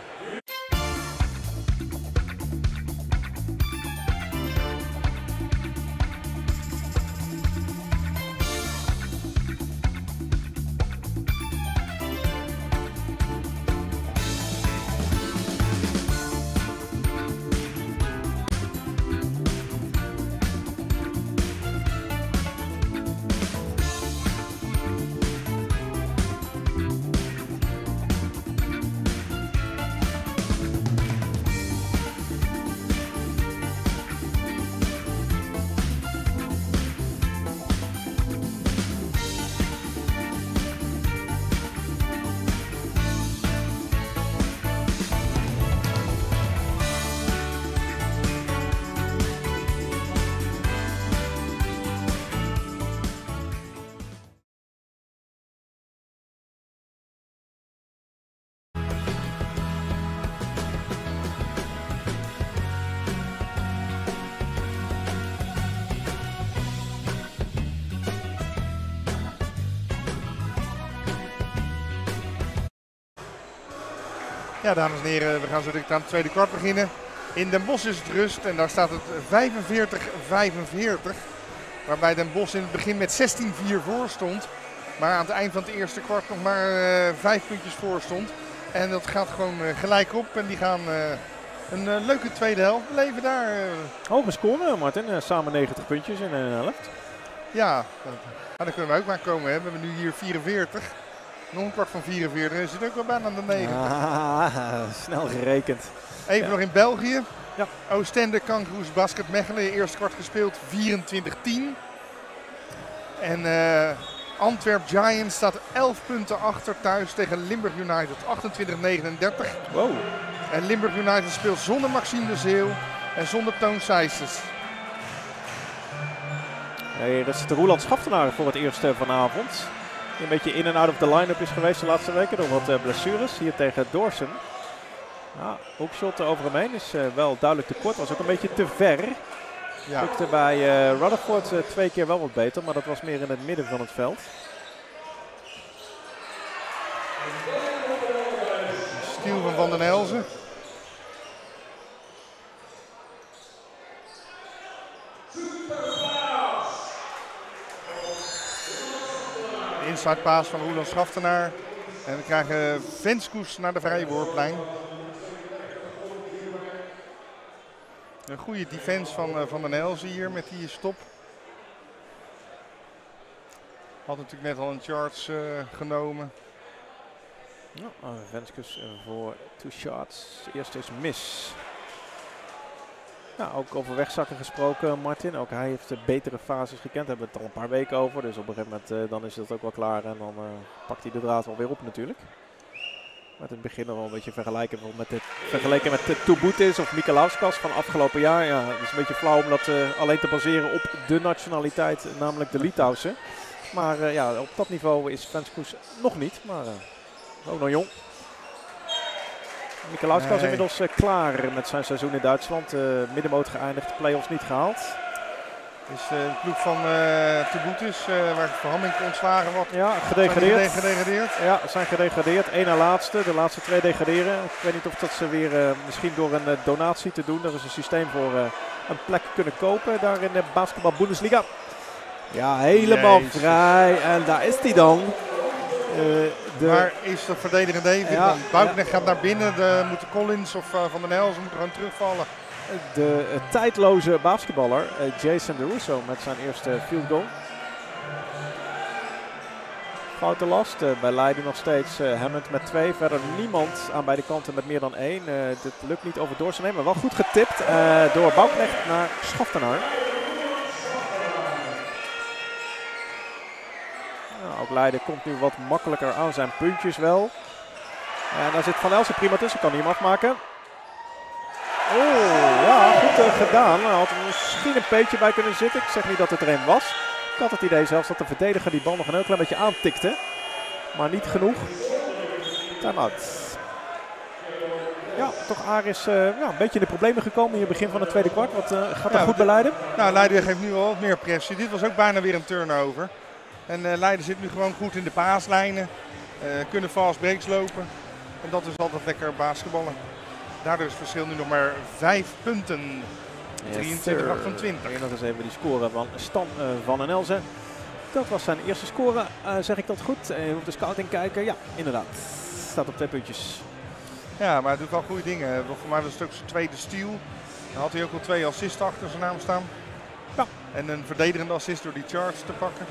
Ja, dames en heren, we gaan zo direct aan het tweede kwart beginnen. In Den Bosch is het rust en daar staat het vijfenveertig vijfenveertig. Waarbij Den Bosch in het begin met zestien vier voor stond. Maar aan het eind van het eerste kwart nog maar uh, vijf puntjes voor stond. En dat gaat gewoon uh, gelijk op en die gaan uh, een uh, leuke tweede helft beleven daar. Uh. Hoge score, Martin. Uh, samen negentig puntjes in een helft. Ja, dat, daar kunnen we ook maar komen. Hè. We hebben nu hier vierenveertig. Nog een kwart van vierenveertig. Er zit ook wel bijna aan de negentig. Ah, snel gerekend. Even ja. nog in België. Ja. Oostende, Kangaroos, Basket Mechelen. Eerste kwart gespeeld, vierentwintig tien. En uh, Antwerp Giants staat elf punten achter thuis tegen Limburg United. achtentwintig negenendertig. Wow. En Limburg United speelt zonder Maxime de Zeeuw en zonder Toon Seisters. Ja, hier is de Roeland Schaftenaar voor het eerst uh, vanavond. Die een beetje in en out of the line-up is geweest de laatste weken door wat uh, blessures. Hier tegen Dorsen. Ja, hoekshot over hem heen is uh, wel duidelijk te kort. Was ook een beetje te ver. Ja. Lukte bij uh, Rutherford uh, twee keer wel wat beter, maar dat was meer in het midden van het veld. Stiel van Van den Elzen. Inside paas van Roeland Schaftenaar. En we krijgen Venskoes naar de vrije worplijn. Een goede defense van uh, Van den Elzen hier met die stop. Had natuurlijk net al een charge uh, genomen. Ja, uh, Venskoes uh, voor two shots. Eerst is mis. Ja, ook over wegzakken gesproken, Martin. Ook hij heeft de betere fases gekend. Daar hebben we het al een paar weken over. Dus op een gegeven moment uh, dan is het ook wel klaar. En dan uh, pakt hij de draad wel weer op natuurlijk. Met het begin nog wel een beetje vergelijken met de, vergeleken met de Tubutis of Mikalauskas van afgelopen jaar. Ja, het is een beetje flauw om dat uh, alleen te baseren op de nationaliteit, namelijk de Litouwse. Maar uh, ja, op dat niveau is Venskoes nog niet, maar uh, ook nog jong. Mikalauskas nee. inmiddels uh, klaar met zijn seizoen in Duitsland. Uh, middenmoot geëindigd, play-offs niet gehaald. Dus uh, de ploeg van uh, Tubutis, uh, waar Van Hamming ontslagen wordt. Ja, gedegradeerd. gedegradeerd. Ja, zijn gedegradeerd. Eén na laatste. De laatste twee degraderen. Ik weet niet of dat ze weer uh, misschien door een uh, donatie te doen. Er is een systeem voor uh, een plek kunnen kopen daar in de basketbal Bundesliga. Ja, helemaal Jezus. vrij. En daar is hij dan. Uh, de Waar is de verdediger David? Ja, Bouknecht ja. gaat naar binnen. De, moeten Collins of uh, Van den Elzen moeten gewoon terugvallen. De uh, tijdloze basketballer uh, Jason DeRusso met zijn eerste field goal. Grote last uh, bij Leiden nog steeds. Uh, Hammond met twee. Verder niemand aan beide kanten met meer dan één. Uh, dit lukt niet over door te nemen, maar wel goed getipt uh, door Bouknecht naar Schaftenaar. Nou, ook Leiden komt nu wat makkelijker aan zijn puntjes wel. En daar zit Van Elsen prima tussen, kan hij hem afmaken. Oh, ja, goed uh, gedaan. Hij had er misschien een peetje bij kunnen zitten. Ik zeg niet dat het er een was. Ik had het idee zelfs dat de verdediger die bal nog een heel klein beetje aantikte. Maar niet genoeg. Time-out. Ja, toch Aris uh, ja, een beetje in de problemen gekomen in het begin van het tweede kwart. Wat uh, gaat er ja, goed bij Leiden? Nou, Leiden geeft nu al wat meer pressie. Dit was ook bijna weer een turnover. En uh, Leiden zit nu gewoon goed in de paaslijnen. Uh, kunnen fast breaks lopen. En dat is altijd lekker basketballen. Daardoor is het verschil nu nog maar vijf punten. drieëntwintig achtentwintig. Hier nog eens even die score van Stan uh, Van den Elzen. Dat was zijn eerste score. Uh, zeg ik dat goed? Uh, je moet de scouting kijken. Ja, inderdaad. Staat op twee puntjes. Ja, maar hij doet wel goede dingen. Voor mij was het ook zijn tweede steal. Dan had hij ook wel twee assisten achter zijn naam staan. Ja. En een verdedigende assist door die charge te pakken.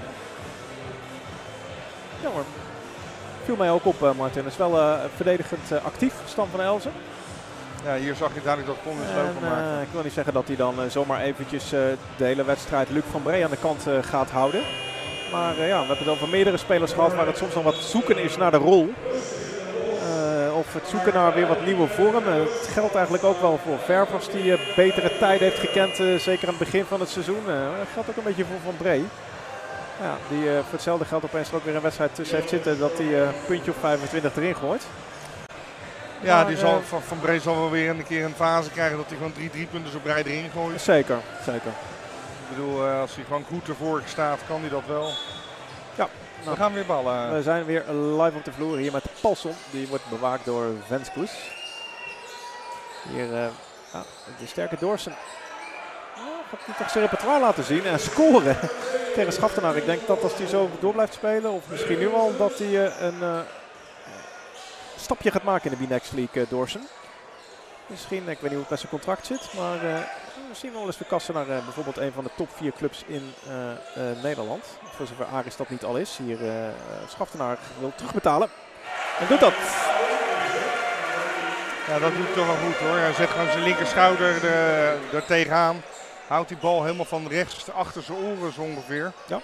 Ja hoor. Viel mij ook op, uh, Martin. Is wel uh, verdedigend uh, actief, Stan Van Elzen. Ja, hier zag je duidelijk dat Collins lopen maakte. Uh, ik wil niet zeggen dat hij dan uh, zomaar eventjes uh, de hele wedstrijd Luc van Bree aan de kant uh, gaat houden. Maar uh, ja, we hebben het over meerdere spelers gehad waar het soms nog wat zoeken is naar de rol. Uh, of het zoeken naar weer wat nieuwe vormen. Uh, het geldt eigenlijk ook wel voor Ververs die uh, betere tijden heeft gekend, uh, zeker aan het begin van het seizoen. Uh, dat geldt ook een beetje voor Van Bree. Ja, die uh, voor hetzelfde geld opeens er ook weer een wedstrijd tussen heeft zitten dat hij uh, een puntje op vijfentwintig erin gooit. Ja, maar, die uh, zal, van, van Bree zal wel weer een keer een fase krijgen dat hij gewoon drie driepunters op rij erin gooit. Zeker, zeker. Ik bedoel, uh, als hij gewoon goed ervoor staat, kan hij dat wel. Ja. Nou, we gaan weer ballen. We zijn weer live op de vloer hier met Paulson. Die wordt bewaakt door Venskoes. Hier uh, ah, de sterke Dorsen. Gaat hij toch zijn repertoire laten zien en scoren tegen Schaftenaar. Ik denk dat als hij zo door blijft spelen, of misschien nu al, dat hij uh, een uh, stapje gaat maken in de B-Next League, uh, Dorsen. Misschien, ik weet niet hoe het met zijn contract zit, maar uh, misschien wel eens verkassen naar uh, bijvoorbeeld een van de top vier clubs in uh, uh, Nederland. Voor zover Aris dat niet al is. Hier uh, Schaftenaar wil terugbetalen en doet dat. Ja, dat doet hij toch wel goed hoor. Hij zet gewoon zijn linkerschouder er, er tegenaan. Houdt die bal helemaal van rechts achter zijn oren zo ongeveer. Ja.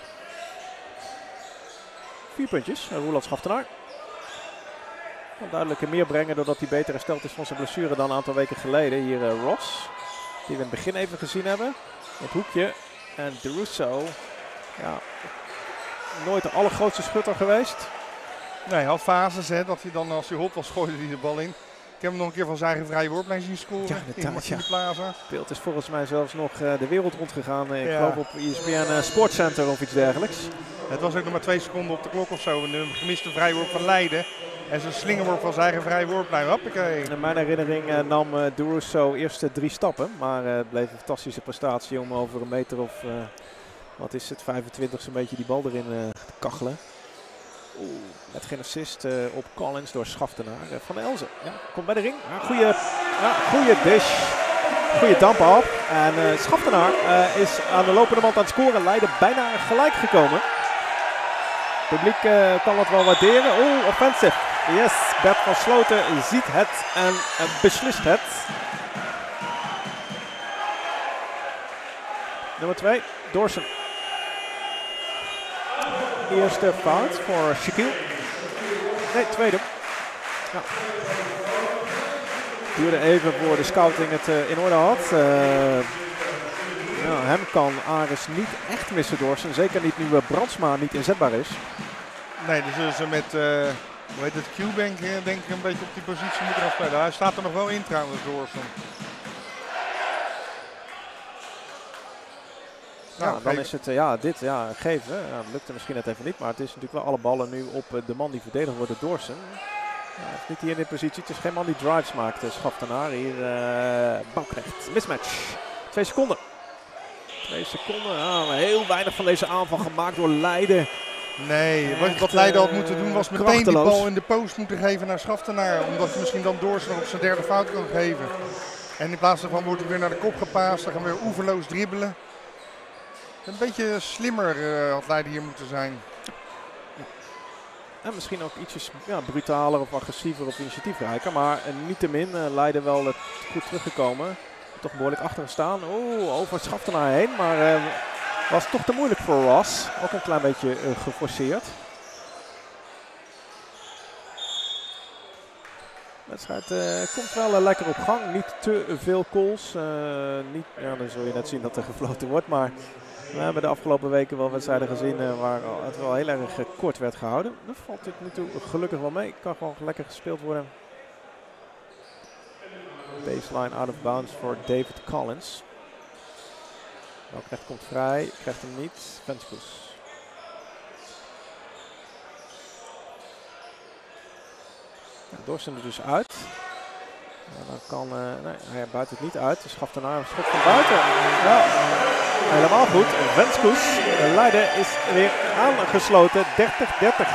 Vier puntjes, Roeland Schaftenaar. Kan duidelijk meer brengen doordat hij beter hersteld is van zijn blessure dan een aantal weken geleden. Hier uh, Ross, die we in het begin even gezien hebben. Het hoekje En De Russo, ja, nooit de allergrootste schutter geweest. Nee, hij had fases, hè, dat hij dan als hij hot was gooide hij de bal in. Ik heb hem nog een keer van zijn eigen vrije worplijn zien scoren Ja, in inderdaad, ja. de Plaza. Beeld is volgens mij zelfs nog uh, de wereld rondgegaan. Uh, ik Ja. geloof op E S P N uh, Sportcenter of iets dergelijks. Het was ook nog maar twee seconden op de klok of zo. Een gemiste vrije worp van Leiden. En zijn slingerworp van zijn eigen vrije worplijn. Hoppakee. In mijn herinnering uh, nam uh, De Russo eerst uh, drie stappen. Maar uh, het bleef een fantastische prestatie om over een meter of, uh, wat is het, vijfentwintig zo'n beetje die bal erin uh, te kachelen. Oeh, net geen assist uh, op Collins door Schaftenaar. Uh, van Elzen, ja, komt bij de ring. Ja, goeie, ja, goeie dish. Goeie damp af. En uh, Schaftenaar uh, is aan de lopende band aan het scoren. Leiden bijna gelijk gekomen. Het publiek uh, kan dat wel waarderen. Oeh, offensive. Yes, Bert van Sloten ziet het en uh, beslist het. Nummer twee, Doorsen. Eerste fout voor Shaquille. Nee, tweede. Ja. Duurde even voor de scouting het uh, in orde had. Uh, ja, hem kan Aris niet echt missen, Doorsen. Zeker niet nu uh, Brandsma niet inzetbaar is. Nee, dus zullen ze met, uh, hoe heet het, Q-Bank uh, denk ik een beetje op die positie moeten gaan spelen. Hij staat er nog wel in trouwens, Doorsen. Ja, nou, dan is het, uh, ja, dit, ja, geven. Ja, dat lukte misschien net even niet, maar het is natuurlijk wel alle ballen nu op uh, de man die verdedigd wordt, door Doorsen. Ja, hij is niet hier in de positie, het is geen man die drives maakt, uh, Schaftenaar. Hier, uh, Bouwknecht, mismatch. Twee seconden. Twee seconden, ah, heel weinig van deze aanval gemaakt door Leiden. Nee, wat, Echt, wat Leiden had uh, moeten doen was meteen die krachteloos. bal in de post moeten geven naar Schaftenaar. Omdat hij misschien dan Doorsen nog op zijn derde fout kan geven. En in plaats daarvan wordt hij weer naar de kop gepaast, dan gaan we weer oeverloos dribbelen. Een beetje slimmer uh, had Leiden hier moeten zijn. En misschien ook ietsjes ja, brutaler of agressiever of initiatiefrijker. Maar uh, niettemin uh, Leiden wel uh, goed teruggekomen. Toch behoorlijk achter gestaan. Oeh, over Schaftenaar heen. Maar uh, was toch te moeilijk voor Ross. Ook een klein beetje uh, geforceerd. De wedstrijd uh, komt wel uh, lekker op gang. Niet te veel calls. Uh, niet, ja, dan zul je net zien dat er gefloten wordt. Maar we hebben de afgelopen weken wel wedstrijden gezien uh, waar het wel heel erg uh, kort werd gehouden. Dat valt tot nu toe gelukkig wel mee. Kan gewoon lekker gespeeld worden. Baseline out of bounds voor David Collins. Bouwknecht komt vrij, krijgt hem niet. Venskus. Ja, Doorsen er dus uit. Ja, dan kan, uh, nee, hij buit het niet uit. Dus schaft daarna een schot van buiten. Ja, helemaal goed. Venskus. Leiden is weer aangesloten. dertig dertig.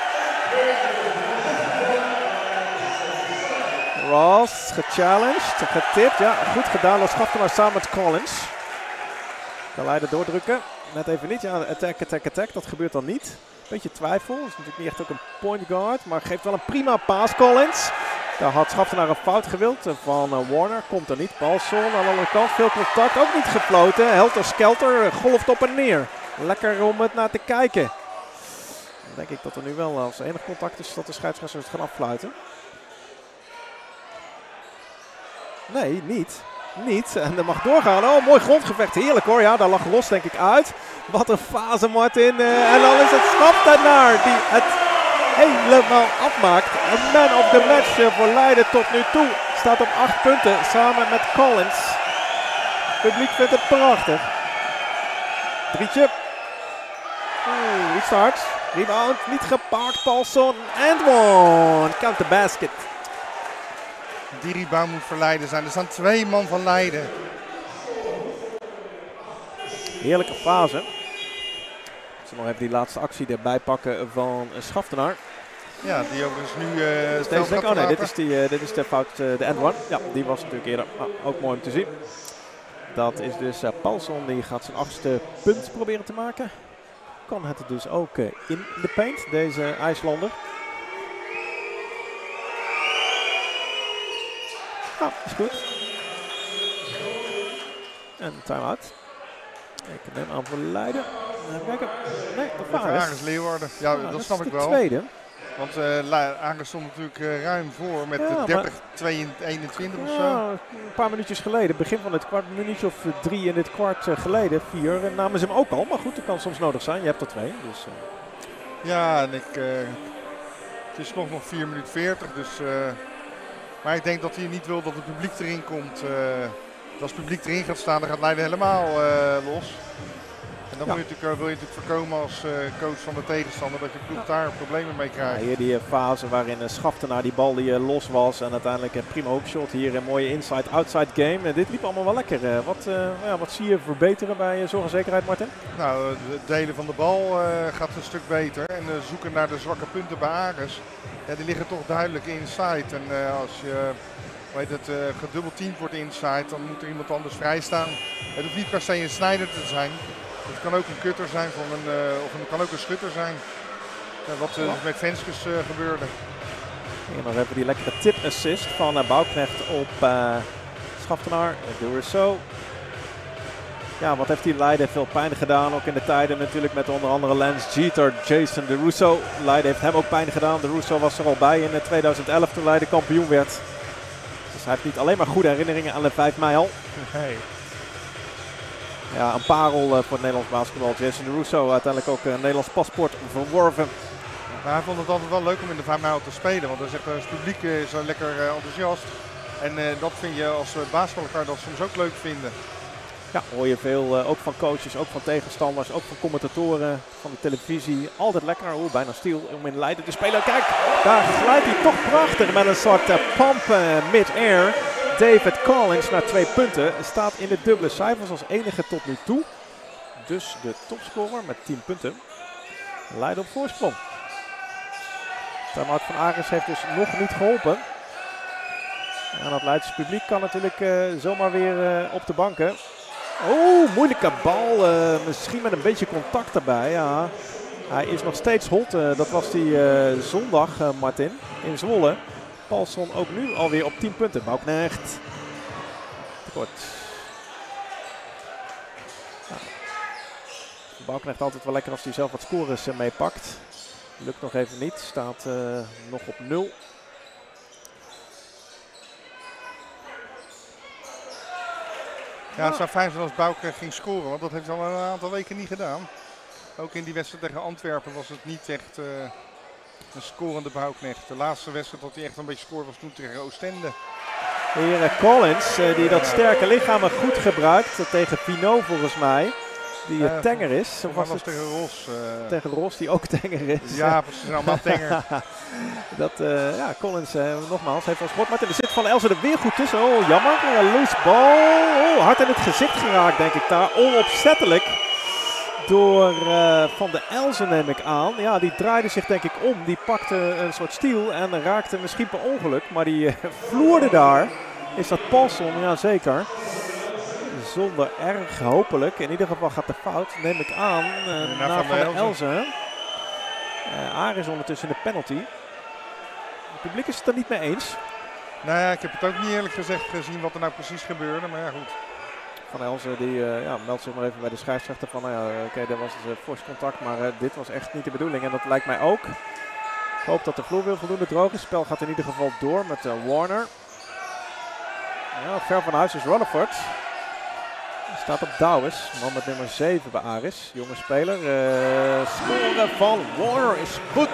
Ross gechallenged, getipt. Ja, goed gedaan. Dan schaft maar samen met Collins. Kan Leiden doordrukken. Net even niet. Ja, attack, attack, attack. Dat gebeurt dan niet. Beetje twijfel. Is natuurlijk niet echt ook een point guard. Maar geeft wel een prima paas, Collins. Daar had Schaftenaar een fout gewild van uh, Warner. Komt er niet. Balson aan de andere kant. Veel contact. Ook niet gefloten. Helter Skelter golft op en neer. Lekker om het naar te kijken. Dan denk ik dat er nu wel als enig contact is dat de scheidsrechters het gaan affluiten. Nee, niet. Niet. En dat mag doorgaan. Oh, mooi grondgevecht. Heerlijk hoor. Ja, daar lag Ross denk ik uit. Wat een fase, Martin. Uh, en dan is het Schaftenaar die het helemaal afmaakt. Een man of the match uh, voor Leiden tot nu toe. Staat op acht punten samen met Collins. Het publiek vindt het prachtig. Drietje. Oeh, iets te hard. Rebound, niet gepakt. Paulson and one. Count the basket. Die rebound moet voor Leiden zijn. Er staan twee man van Leiden. Heerlijke fase. Ze nog even die laatste actie erbij pakken van Schaftenaar. Ja, die overigens nu uh, Deze stel denk, oh nee, dit is, die, uh, dit is de fout, uh, de end one. Ja, die was natuurlijk eerder. Nou, ook mooi om te zien. Dat is dus uh, Paulson, die gaat zijn achtste punt proberen te maken. Kan het dus ook uh, in de paint, deze IJslander. Nou, is goed. En time-out. Ik neem aan voor Leiden. Even kijken. Nee, de De Fares. Fares Leeuwarden. Ja, Ja, dat is snap ik de wel. tweede. Want uh, Ares stond natuurlijk uh, ruim voor met ja, dertig eenentwintig of zo. Ja, een paar minuutjes geleden, begin van het kwart, een minuutje of drie in dit kwart uh, geleden, vier, uh, namen ze hem ook al. Maar goed, dat kan soms nodig zijn. Je hebt er twee. Dus, uh. Ja, en ik, uh, het is nog nog vier minuten veertig. Dus, uh, maar ik denk dat hij niet wil dat het publiek erin komt. Uh, als het publiek erin gaat staan, dan gaat Leiden helemaal uh, los. En dan ja. moet je natuurlijk, wil je natuurlijk voorkomen als uh, coach van de tegenstander dat je ploeg ja. daar problemen mee krijgt. Ja, hier die fase waarin uh, Schaftenaar die bal die uh, los was en uiteindelijk een prima hoekshot. Hier een mooie inside-outside game. En dit liep allemaal wel lekker. Uh, wat, uh, ja, wat zie je verbeteren bij uh, Zorg en Zekerheid, Martin? Nou, het delen van de bal uh, gaat een stuk beter. En uh, zoeken naar de zwakke punten bij Ares. Ja, die liggen toch duidelijk inside. En uh, als je weet het, uh, gedubbelteamd wordt inside, dan moet er iemand anders vrij staan. Het hoeft niet per se een snijder te zijn. Het kan ook een kutter zijn van een, uh, of het kan ook een schutter zijn. Uh, wat uh, met Venskes uh, gebeurde. Hier nog even die lekkere tip assist van uh, Bouwknecht op uh, Schaftenaar. De Rousseau. Ja, wat heeft die Leiden veel pijn gedaan. Ook in de tijden natuurlijk met onder andere Lance Jeter, Jason de Rousseau. Leiden heeft hem ook pijn gedaan. De Rousseau was er al bij in tweeduizend elf toen Leiden kampioen werd. Dus hij heeft niet alleen maar goede herinneringen aan de vijf mijl. Nee. Ja, een parel uh, voor het Nederlands basketbal. Jason de Rousseau uiteindelijk ook een Nederlands paspoort verworven. Maar hij vond het altijd wel leuk om in de vijf mijl te spelen. Want dan zegt, uh, het publiek is uh, lekker uh, enthousiast. En uh, dat vind je als uh, basketballer kan je dat soms ook leuk vinden. Ja, hoor je veel, uh, ook van coaches, ook van tegenstanders, ook van commentatoren, van de televisie. Altijd lekker, oeh, bijna stil om in Leiden te spelen. Kijk, daar glijdt hij toch prachtig met een soort uh, pump uh, mid-air. David Collins naar twee punten staat in de dubbele cijfers als enige tot nu toe. Dus de topscorer met tien punten. Leiden op voorsprong. Time-out van Ares heeft dus nog niet geholpen. En dat Leidse publiek kan natuurlijk uh, zomaar weer uh, op de banken. Oh, moeilijke bal. Uh, misschien met een beetje contact erbij. Ja. Hij is nog steeds hot. Uh, dat was die uh, zondag, uh, Martin, in Zwolle. Paulson ook nu alweer op tien punten. Bouwknecht. Tekort. Ja. Bouwknecht altijd wel lekker als hij zelf wat scores uh, meepakt. Lukt nog even niet. Staat uh, nog op nul. Ja, het zou fijn zijn als Bouwknecht ging scoren, want dat heeft hij al een aantal weken niet gedaan. Ook in die wedstrijd tegen Antwerpen was het niet echt uh, een scorende Bouwknecht. De laatste wedstrijd dat hij echt een beetje scoorde was toen tegen Oostende. Hier uh, Collins, uh, die dat sterke lichaam goed gebruikt, uh, tegen Pinot volgens mij. Die uh, tenger is. Of was het tegen Ros? Uh... Tegen Ros, die ook tenger is. Ja, precies, allemaal tenger. dat, uh, ja, Collins, uh, nogmaals, heeft ons gehoord. Maar er zit Van Elzen er weer goed tussen. Oh, jammer. Uh, loose bal. Oh, hard in het gezicht geraakt, denk ik daar. Onopzettelijk. Door uh, Van de Elzen, neem ik aan. Ja, die draaide zich denk ik om. Die pakte een soort stiel en raakte misschien per ongeluk. Maar die uh, vloerde daar. Is dat Paulson? Ja, zeker. Zonder erg hopelijk. In ieder geval gaat de fout, neem ik aan, uh, naar Van, van de Elzen. Uh, Ares ondertussen de penalty. Het publiek is het er niet mee eens. Nou ja, ik heb het ook niet eerlijk gezegd gezien wat er nou precies gebeurde, maar ja goed. Van Elzen die uh, ja, meldt zich maar even bij de scheidsrechter van, nou ja, oké, okay, dat was dus, uh, fors contact, maar uh, dit was echt niet de bedoeling en dat lijkt mij ook. Ik hoop dat de vloer weer voldoende droog is. Het spel gaat in ieder geval door met uh, Warner. Ja, ver van huis is Rutherford. Staat op Douwes, man met nummer zeven bij Ares. Jonge speler. Uh, scoren van Warner is goed.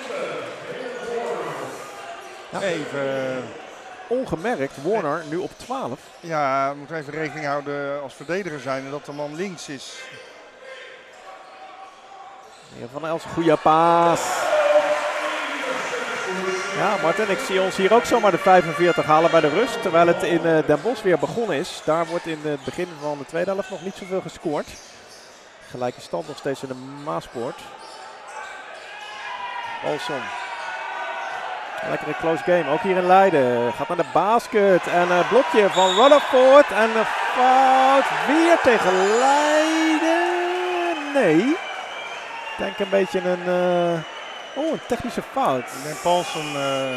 Ja. Even ongemerkt, Warner nu op twaalf. Ja, we moeten even rekening houden als verdediger zijn en dat de man links is. Hier Van Elsen, goede paas. Ja, Martin, ik zie ons hier ook zomaar de vijfenveertig halen bij de rust. Terwijl het in uh, Den Bosch weer begonnen is. Daar wordt in het begin van de tweede helft nog niet zoveel gescoord. Gelijke stand nog steeds in de Maaspoort. Olson. Lekkere close game, ook hier in Leiden. Gaat naar de basket en een blokje van Rutherford. En een fout weer tegen Leiden. Nee. Ik denk een beetje een... Uh, oh, een technische fout. En Paulson... Uh,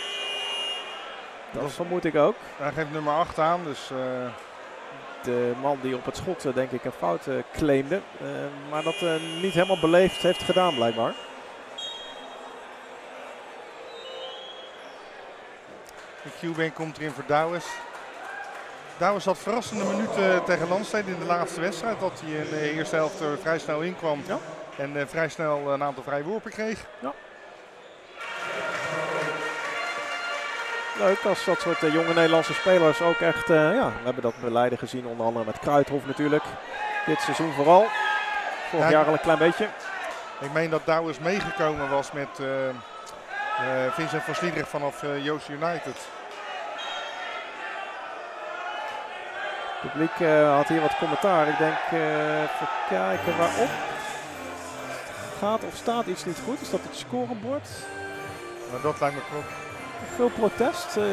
dat vermoed ik ook. Hij geeft nummer acht aan, dus... Uh... De man die op het schot uh, denk ik een fout uh, claimde. Uh, maar dat uh, niet helemaal beleefd heeft gedaan blijkbaar. De Q-bank komt erin voor Douwes. Douwes had verrassende minuten tegen Landstede in de laatste wedstrijd. Dat hij in de eerste helft er vrij snel inkwam. Ja. En uh, vrij snel een aantal vrije worpen kreeg. Ja. Leuk als dat soort uh, jonge Nederlandse spelers ook echt, uh, ja, we hebben dat bij Leiden gezien, onder andere met Kruithof natuurlijk. Dit seizoen vooral. Vorig ja, jaar al een klein beetje. Ik meen dat Douwes meegekomen was met uh, uh, Vincent van Sliedrecht vanaf uh, Joost United. Het publiek uh, had hier wat commentaar. Ik denk, uh, even kijken waarop. Gaat of staat iets niet goed? Is dat het scorebord? Nou, dat lijkt me klopt. Veel protest. Uh...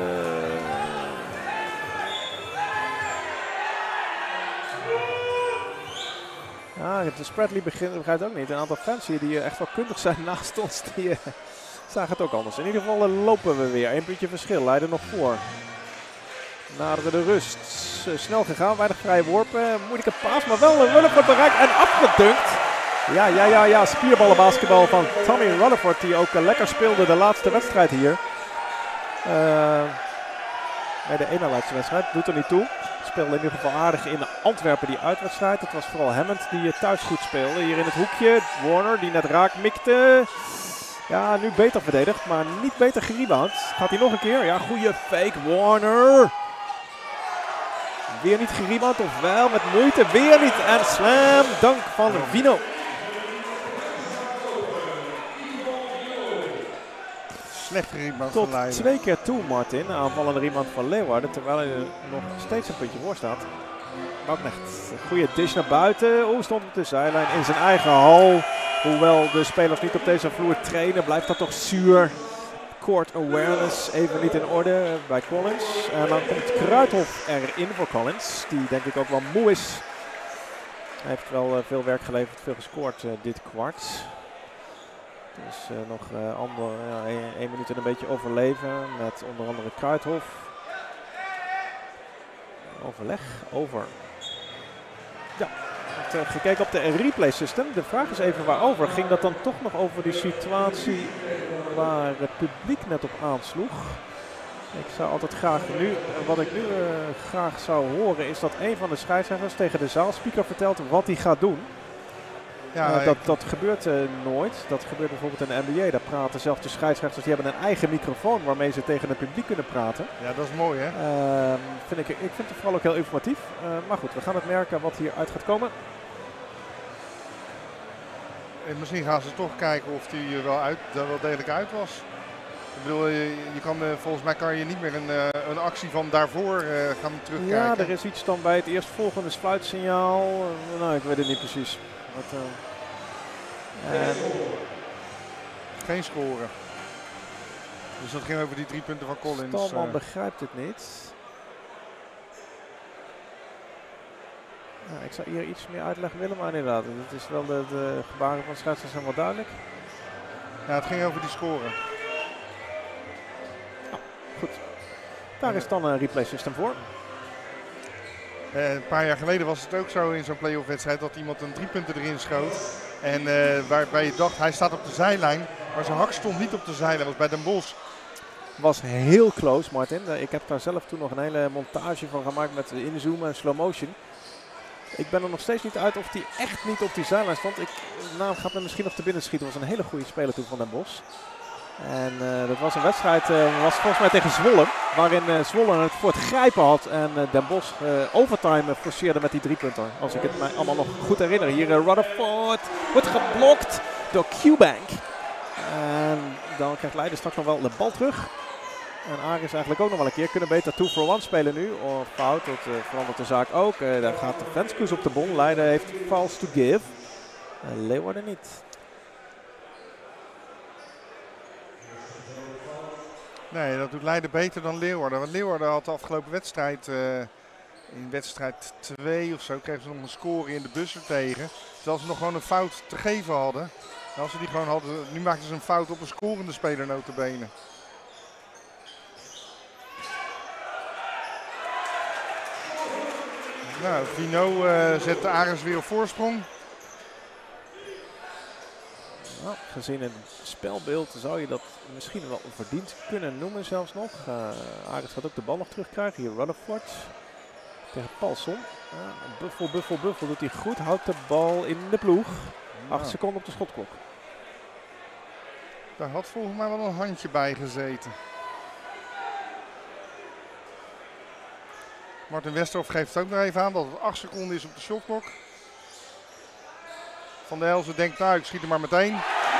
Ja, de Spradley begrijpt ook niet. Een aantal fans hier die echt wel kundig zijn naast ons, die uh, zagen het ook anders. In ieder geval uh, lopen we weer. Eén puntje verschil, Leiden nog voor. Naderen de rust. Uh, snel gegaan, weinig vrije worpen. Moeilijke paas, maar wel een Rutherford bereikt en afgedunkt. Ja, ja, ja, ja. Spierballenbasketbal van Tommy Rutherford, die ook uh, lekker speelde de laatste wedstrijd hier. Uh, bij de ene laatste wedstrijd, doet er niet toe. Speelde in ieder geval aardig in Antwerpen die uitwedstrijd. Het was vooral Hammond die uh, thuis goed speelde. Hier in het hoekje, Warner die net raak mikte. Ja, nu beter verdedigd, maar niet beter gerebound. Gaat hij nog een keer? Ja, goede fake Warner. Weer niet gerebound, of wel met moeite. Weer niet. En slam dunk van Vino. Slecht rebound Tot van Leiden. Twee keer toe, Martin. Aanvallende rebound van Leeuwarden. Terwijl hij er nog steeds een puntje voor staat. Maknecht. Goede dish naar buiten. Oeh, stond op de zijlijn in zijn eigen hal. Hoewel de spelers niet op deze vloer trainen, blijft dat toch zuur. Court awareness even niet in orde bij Collins. En dan komt Kruithof erin voor Collins. Die denk ik ook wel moe is. Hij heeft wel uh, veel werk geleverd, veel gescoord uh, dit kwart. Dus uh, nog uh, ander, ja, één, één minuut en een beetje overleven met onder andere Kruithof. Overleg over. Ja, het, uh, gekeken op de replay system. De vraag is even waarover. Ging dat dan toch nog over die situatie waar het publiek net op aansloeg? Ik zou altijd graag nu, wat ik nu uh, graag zou horen is dat een van de scheidsrechters tegen de zaalspeaker vertelt wat hij gaat doen. Ja, uh, dat, dat gebeurt uh, nooit. Dat gebeurt bijvoorbeeld in de N B A. Daar praten zelfs de scheidsrechters, die hebben een eigen microfoon waarmee ze tegen het publiek kunnen praten. Ja, dat is mooi hè? Uh, vind ik, ik vind het vooral ook heel informatief. Uh, maar goed, we gaan het merken wat hieruit gaat komen. En misschien gaan ze toch kijken of die er wel, uit, er wel degelijk uit was. Ik bedoel, je, je kan, uh, volgens mij kan je niet meer een, uh, een actie van daarvoor uh, gaan terugkijken. Ja, er is iets dan bij het eerstvolgende fluitsignaal. Uh, nou, ik weet het niet precies. Wat, uh, en geen scoren. Dus dat ging over die drie punten van Collins. Stalman uh. begrijpt het niet. Nou, ik zou hier iets meer uitleg willen, maar inderdaad, het is wel de, de gebaren van scheidsrechters zijn wel duidelijk. Ja, het ging over die scoren. Oh, goed. Daar is dan een replay system voor. Uh, een paar jaar geleden was het ook zo in zo'n play-off wedstrijd dat iemand een drie punten erin schoot. En uh, waarbij je dacht, hij staat op de zijlijn, maar zijn hak stond niet op de zijlijn, was bij Den Bosch. Was heel close, Martin. Uh, ik heb daar zelf toen nog een hele montage van gemaakt met inzoomen en slow motion. Ik ben er nog steeds niet uit of hij echt niet op die zijlijn stond. Ik, de naam gaat me misschien nog te binnen schieten. Was een hele goede speler toen van Den Bosch. En uh, dat was een wedstrijd, uh, was volgens mij tegen Zwolle, waarin uh, Zwolle het voor het grijpen had en uh, Den Bosch uh, overtime uh, forceerde met die driepunter. Als ik het mij allemaal nog goed herinner. Hier uh, Rutherford wordt geblokt door Q-bank. En dan krijgt Leiden straks nog wel de bal terug. En Aris eigenlijk ook nog wel een keer. Kunnen beter two for one spelen nu. Of fout, dat uh, verandert de zaak ook. Uh, daar gaat de Venskus op de bon. Leiden heeft fouls to give. Uh, Leeuwarden niet. Nee, dat doet Leiden beter dan Leeuwarden. Want Leeuwarden had de afgelopen wedstrijd, uh, in wedstrijd twee of zo, kregen ze nog een score in de buzzer tegen. Terwijl ze nog gewoon een fout te geven hadden. En als ze die gewoon hadden, nu maakten ze een fout op een scorende speler nota bene. Nou, Vino uh, zet de Arens weer op voorsprong. Nou, gezien het spelbeeld zou je dat misschien wel verdiend kunnen noemen zelfs nog. Uh, Aris gaat ook de bal nog terugkrijgen. Hier Rutherford tegen Paulson. Uh, Buffel, Buffel, Buffel doet hij goed. Houdt de bal in de ploeg. Ja. acht seconden op de schotklok. Daar had volgens mij wel een handje bij gezeten. Martin Westerhof geeft het ook nog even aan dat het acht seconden is op de shotklok. Van der Helzen denkt, nou ik schiet er maar meteen.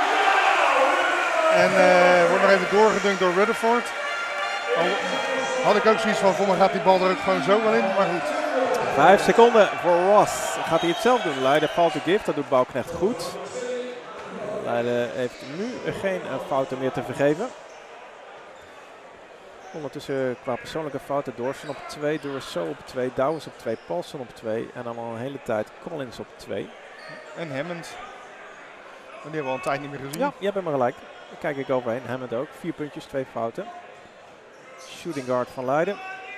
En uh, wordt nog even doorgedunkt door Rutherford. Al had ik ook zoiets van, voor me gaat die bal er ook gewoon zo wel in, maar goed. Vijf seconden voor Ross. Gaat hij het zelf doen? Leiden valt de gift, dat doet Bouwknecht goed. Leiden heeft nu geen uh, fouten meer te vergeven. Ondertussen qua persoonlijke fouten Dawson op twee, Dourso op twee, Douwes op twee, Paulson op twee en dan al een hele tijd Collins op twee. En Hammond. Die hebben we al een tijd niet meer gezien. Ja, je hebt hem gelijk. Daar kijk ik overheen. Hammond ook. Vier puntjes, twee fouten. Shooting guard van Leiden.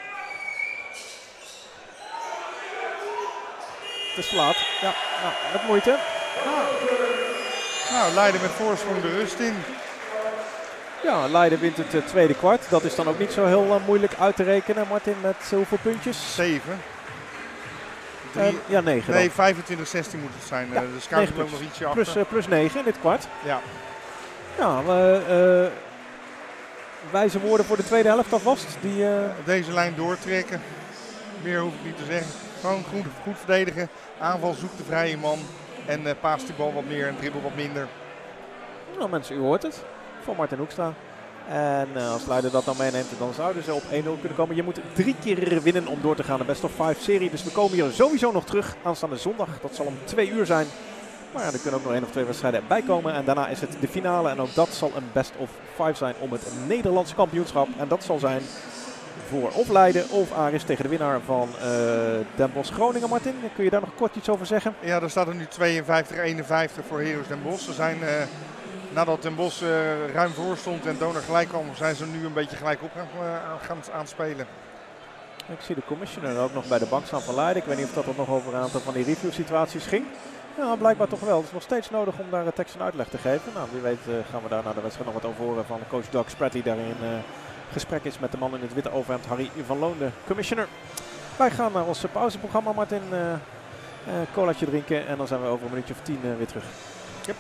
Het is te laat. Ja, nou, met moeite. Ah. Nou, Leiden met voorsprong de rust in. Ja, Leiden wint het uh, tweede kwart. Dat is dan ook niet zo heel uh, moeilijk uit te rekenen. Martin, met uh, hoeveel puntjes? Zeven. Uh, ja, negen. Nee, dan. vijfentwintig zestien moet het zijn. Ja, uh, de Scout loopt nog ietsje achter. Plus, uh, plus negen in dit kwart. Ja. Ja, uh, uh, wijze woorden voor de tweede helft alvast. Die, uh... Deze lijn doortrekken. Meer hoef ik niet te zeggen. Gewoon goed, goed verdedigen. Aanval zoekt de vrije man. En uh, paast die bal wat meer en dribbel wat minder. Nou mensen, u hoort het. Van Martin Hoekstra. En uh, als Leiden dat dan meeneemt, dan zouden ze op één nul kunnen komen. Je moet drie keer winnen om door te gaan de best of five serie. Dus we komen hier sowieso nog terug aanstaande zondag. Dat zal om twee uur zijn. Maar ja, er kunnen ook nog één of twee wedstrijden bij komen. En daarna is het de finale. En ook dat zal een best of five zijn om het Nederlandse kampioenschap. En dat zal zijn voor of Leiden of Aris tegen de winnaar van uh, Den Bosch Groningen. Martin, kun je daar nog kort iets over zeggen? Ja, daar staat er nu tweeënvijftig eenenvijftig voor Heroes Den Bosch. Ze zijn... Uh, Nadat Den Bosch uh, ruim voor stond en Donar gelijk kwam, zijn ze nu een beetje gelijk op gaan, uh, gaan aanspelen. Ik zie de commissioner ook nog bij de bank staan van Leiden. Ik weet niet of dat er nog over een aantal van die review situaties ging. Ja, blijkbaar toch wel. Het is nog steeds nodig om daar tekst en uitleg te geven. Nou, wie weet uh, gaan we daar na de wedstrijd nog wat over horen van coach Doug Spradley. Daarin uh, gesprek is met de man in het witte overhemd, Harry van Loon, de commissioner. Wij gaan naar ons pauzeprogramma, Martin. Uh, uh, colaatje drinken en dan zijn we over een minuutje of tien uh, weer terug. Yep.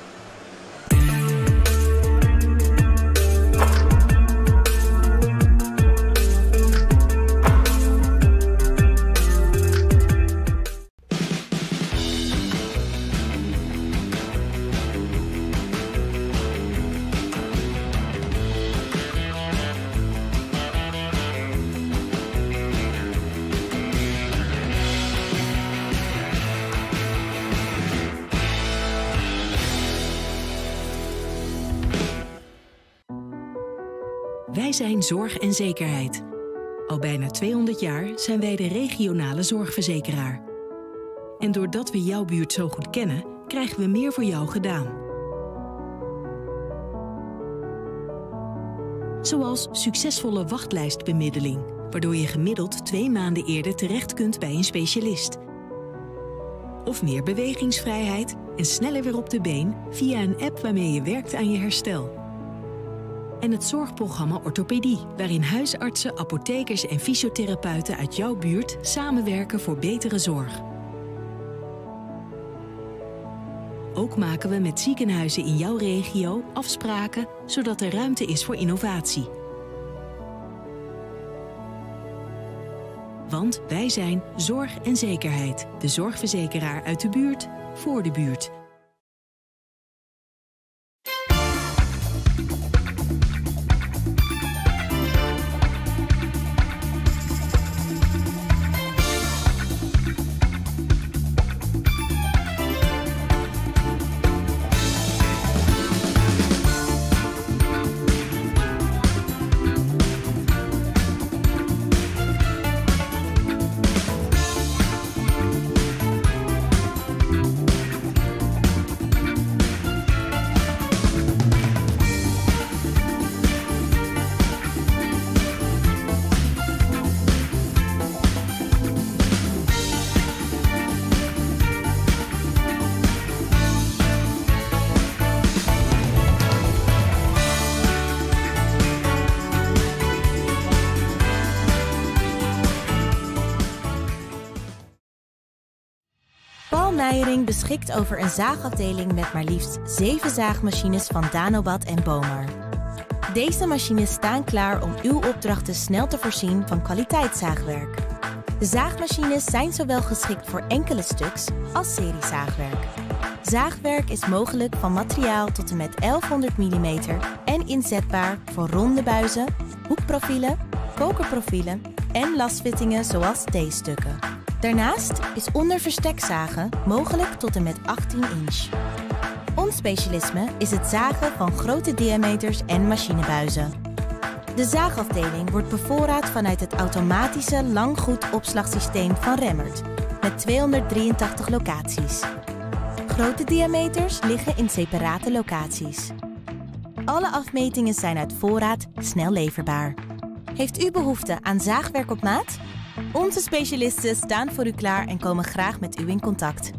Wij zijn Zorg en Zekerheid. Al bijna tweehonderd jaar zijn wij de regionale zorgverzekeraar. En doordat we jouw buurt zo goed kennen, krijgen we meer voor jou gedaan. Zoals succesvolle wachtlijstbemiddeling, waardoor je gemiddeld twee maanden eerder terecht kunt bij een specialist. Of meer bewegingsvrijheid en sneller weer op de been via een app waarmee je werkt aan je herstel. En het zorgprogramma Orthopedie, waarin huisartsen, apothekers en fysiotherapeuten uit jouw buurt samenwerken voor betere zorg. Ook maken we met ziekenhuizen in jouw regio afspraken, zodat er ruimte is voor innovatie. Want wij zijn Zorg en Zekerheid, de zorgverzekeraar uit de buurt, voor de buurt. Paul Meijering beschikt over een zaagafdeling met maar liefst zeven zaagmachines van Danobat en Bomar. Deze machines staan klaar om uw opdrachten snel te voorzien van kwaliteitszaagwerk. De zaagmachines zijn zowel geschikt voor enkele stuks als seriezaagwerk. Zaagwerk is mogelijk van materiaal tot en met elfhonderd millimeter en inzetbaar voor ronde buizen, hoekprofielen, kokerprofielen en lasfittingen zoals T-stukken. Daarnaast is onderverstekzagen mogelijk tot en met achttien inch. Ons specialisme is het zagen van grote diameters en machinebuizen. De zaagafdeling wordt bevoorraad vanuit het automatische langgoedopslagsysteem van Remmert met tweehonderddrieëntachtig locaties. Grote diameters liggen in separate locaties. Alle afmetingen zijn uit voorraad snel leverbaar. Heeft u behoefte aan zaagwerk op maat? Onze specialisten staan voor u klaar en komen graag met u in contact.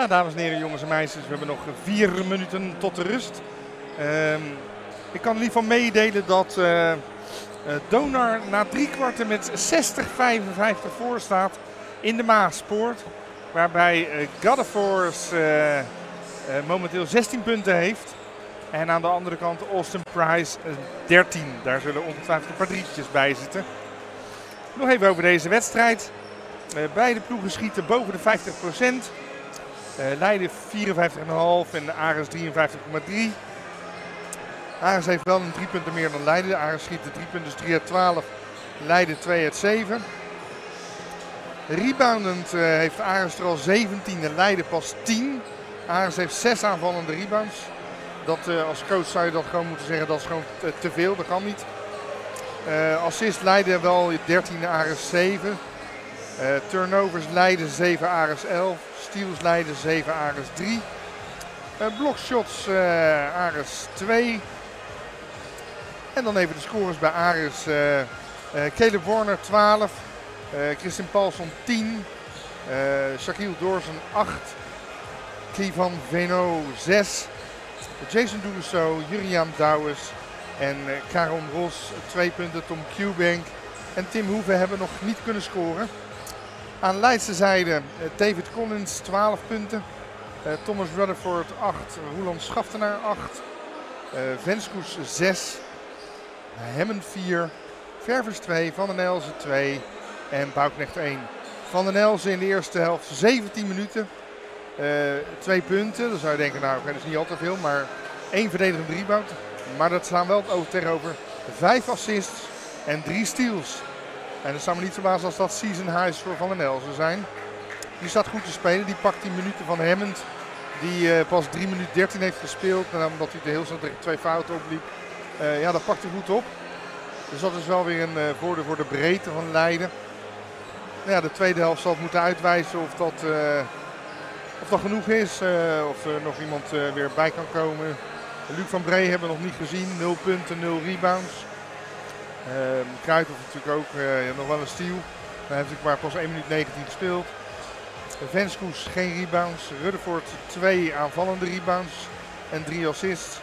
Ja, dames en heren, jongens en meisjes, we hebben nog vier minuten tot de rust. Uh, ik kan in ieder geval meedelen dat uh, uh, Donar na drie kwarten met zestig vijfenvijftig voor staat in de Maaspoort. Waarbij uh, Godefors uh, uh, momenteel zestien punten heeft. En aan de andere kant Austin Price uh, dertien. Daar zullen ongetwijfeld een paar drietjes bij zitten. Nog even over deze wedstrijd. Uh, beide ploegen schieten boven de vijftig procent. Uh, Leiden vierenvijftig komma vijf en Ares drieënvijftig komma drie. Ares heeft wel een drie punten meer dan Leiden. Ares schiet de drie punten, dus drie uit twaalf. Leiden twee uit zeven. Reboundend uh, heeft Ares er al zeventien en Leiden pas tien. Ares heeft zes aanvallende rebounds. Dat, uh, als coach zou je dat gewoon moeten zeggen, dat is gewoon te, te veel, dat kan niet. Uh, assist Leiden wel dertien, Ares zeven. Uh, turnovers Leiden zeven, Ares elf. Steals Leiden zeven, Ares drie. Uh, blockshots uh, Ares twee. En dan even de scores bij Ares. Uh, uh, Caleb Warner twaalf. Uh, Christian Paulson tien. Uh, Shaquille Doorsen acht. Kievan Veno zes. Jason Doeso, Juriaan Douwes en uh, Karon Ros twee punten. Tom Cubank en Tim Hoeve hebben nog niet kunnen scoren. Aan Leidse zijde uh, David Collins twaalf punten. Uh, Thomas Rutherford acht. Roland Schaftenaar acht. Uh, Venskoes zes. Hemmen vier. Ververs twee. Van den Elzen twee. En Bouknecht één. Van den Elzen in de eerste helft zeventien minuten. Uh, twee punten. Dan zou je denken, nou dat is niet al te veel. Maar één verdedigende rebound. Maar dat staan wel over tegenover vijf assists en drie steals. En dat zou me niet verbazen als dat season highs voor Van den Elzen zijn. Die staat goed te spelen. Die pakt die minuten van Hammond. Die uh, pas drie minuten dertien heeft gespeeld. En omdat hij er heel snel tegen twee fouten opliep. Uh, ja, dat pakt hij goed op. Dus dat is wel weer een uh, voordeel voor de breedte van Leiden. Nou ja, de tweede helft zal het moeten uitwijzen of dat, uh, of dat genoeg is. Uh, of er nog iemand uh, weer bij kan komen. Luc van Bree hebben we nog niet gezien. nul punten, nul rebounds. Uh, Kruithof natuurlijk ook uh, ja, nog wel een steal. Hij heeft natuurlijk maar pas één minuut negentien gespeeld. Venskoes geen rebounds. Rutherford twee aanvallende rebounds en drie assists.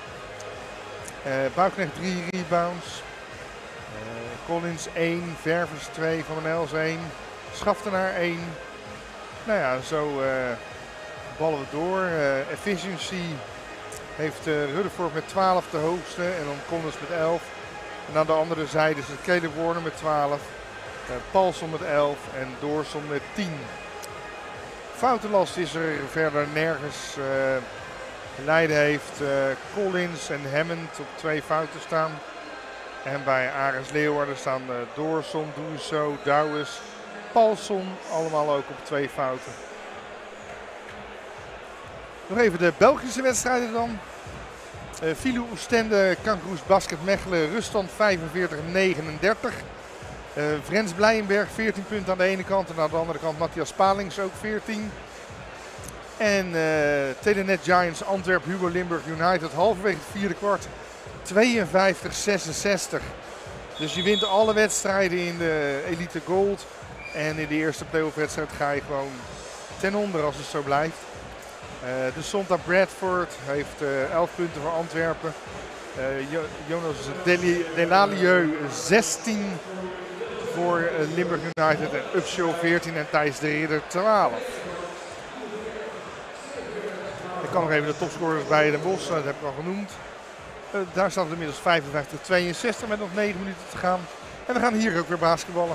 Uh, Bouknecht drie rebounds. Uh, Collins één, Ververs twee, Van den Elzen één. Schaftenaar één. Nou ja, zo uh, ballen we door. Uh, efficiency heeft uh, Rutherford met twaalf de hoogste en dan Collins met elf. En aan de andere zijde is het Caleb Warner met twaalf. Uh, Paulson met elf en Doorson met tien. Foutenlast is er verder nergens. Uh, Leiden heeft uh, Collins en Hammond op twee fouten staan. En bij Ares Leeuwarden staan uh, Doorson, Doeso, Douwes, Paulson allemaal ook op twee fouten. Nog even de Belgische wedstrijden dan. Uh, Filou Oostende, Kangaroos Basket Mechelen, ruststand vijfenveertig negenendertig. Uh, Vrens Blijenberg veertien punten aan de ene kant en aan de andere kant Matthias Palings ook veertien. En uh, Telenet Giants Antwerp Hugo Limburg United halverwege het vierde kwart tweeënvijftig zesenzestig. Dus je wint alle wedstrijden in de Elite Gold. En in de eerste playoff wedstrijd ga je gewoon ten onder als het zo blijft. Uh, de Sonta Bradford heeft uh, elf punten voor Antwerpen. Uh, jo Jonas Delalieu zestien voor uh, Limburg United en Upshaw veertien en Thijs de Ridder twaalf. Ik kan nog even de topscorers bij Den Bosch, dat heb ik al genoemd. Uh, daar staat het inmiddels vijfenvijftig tweeënzestig met nog negen minuten te gaan. En we gaan hier ook weer basketballen.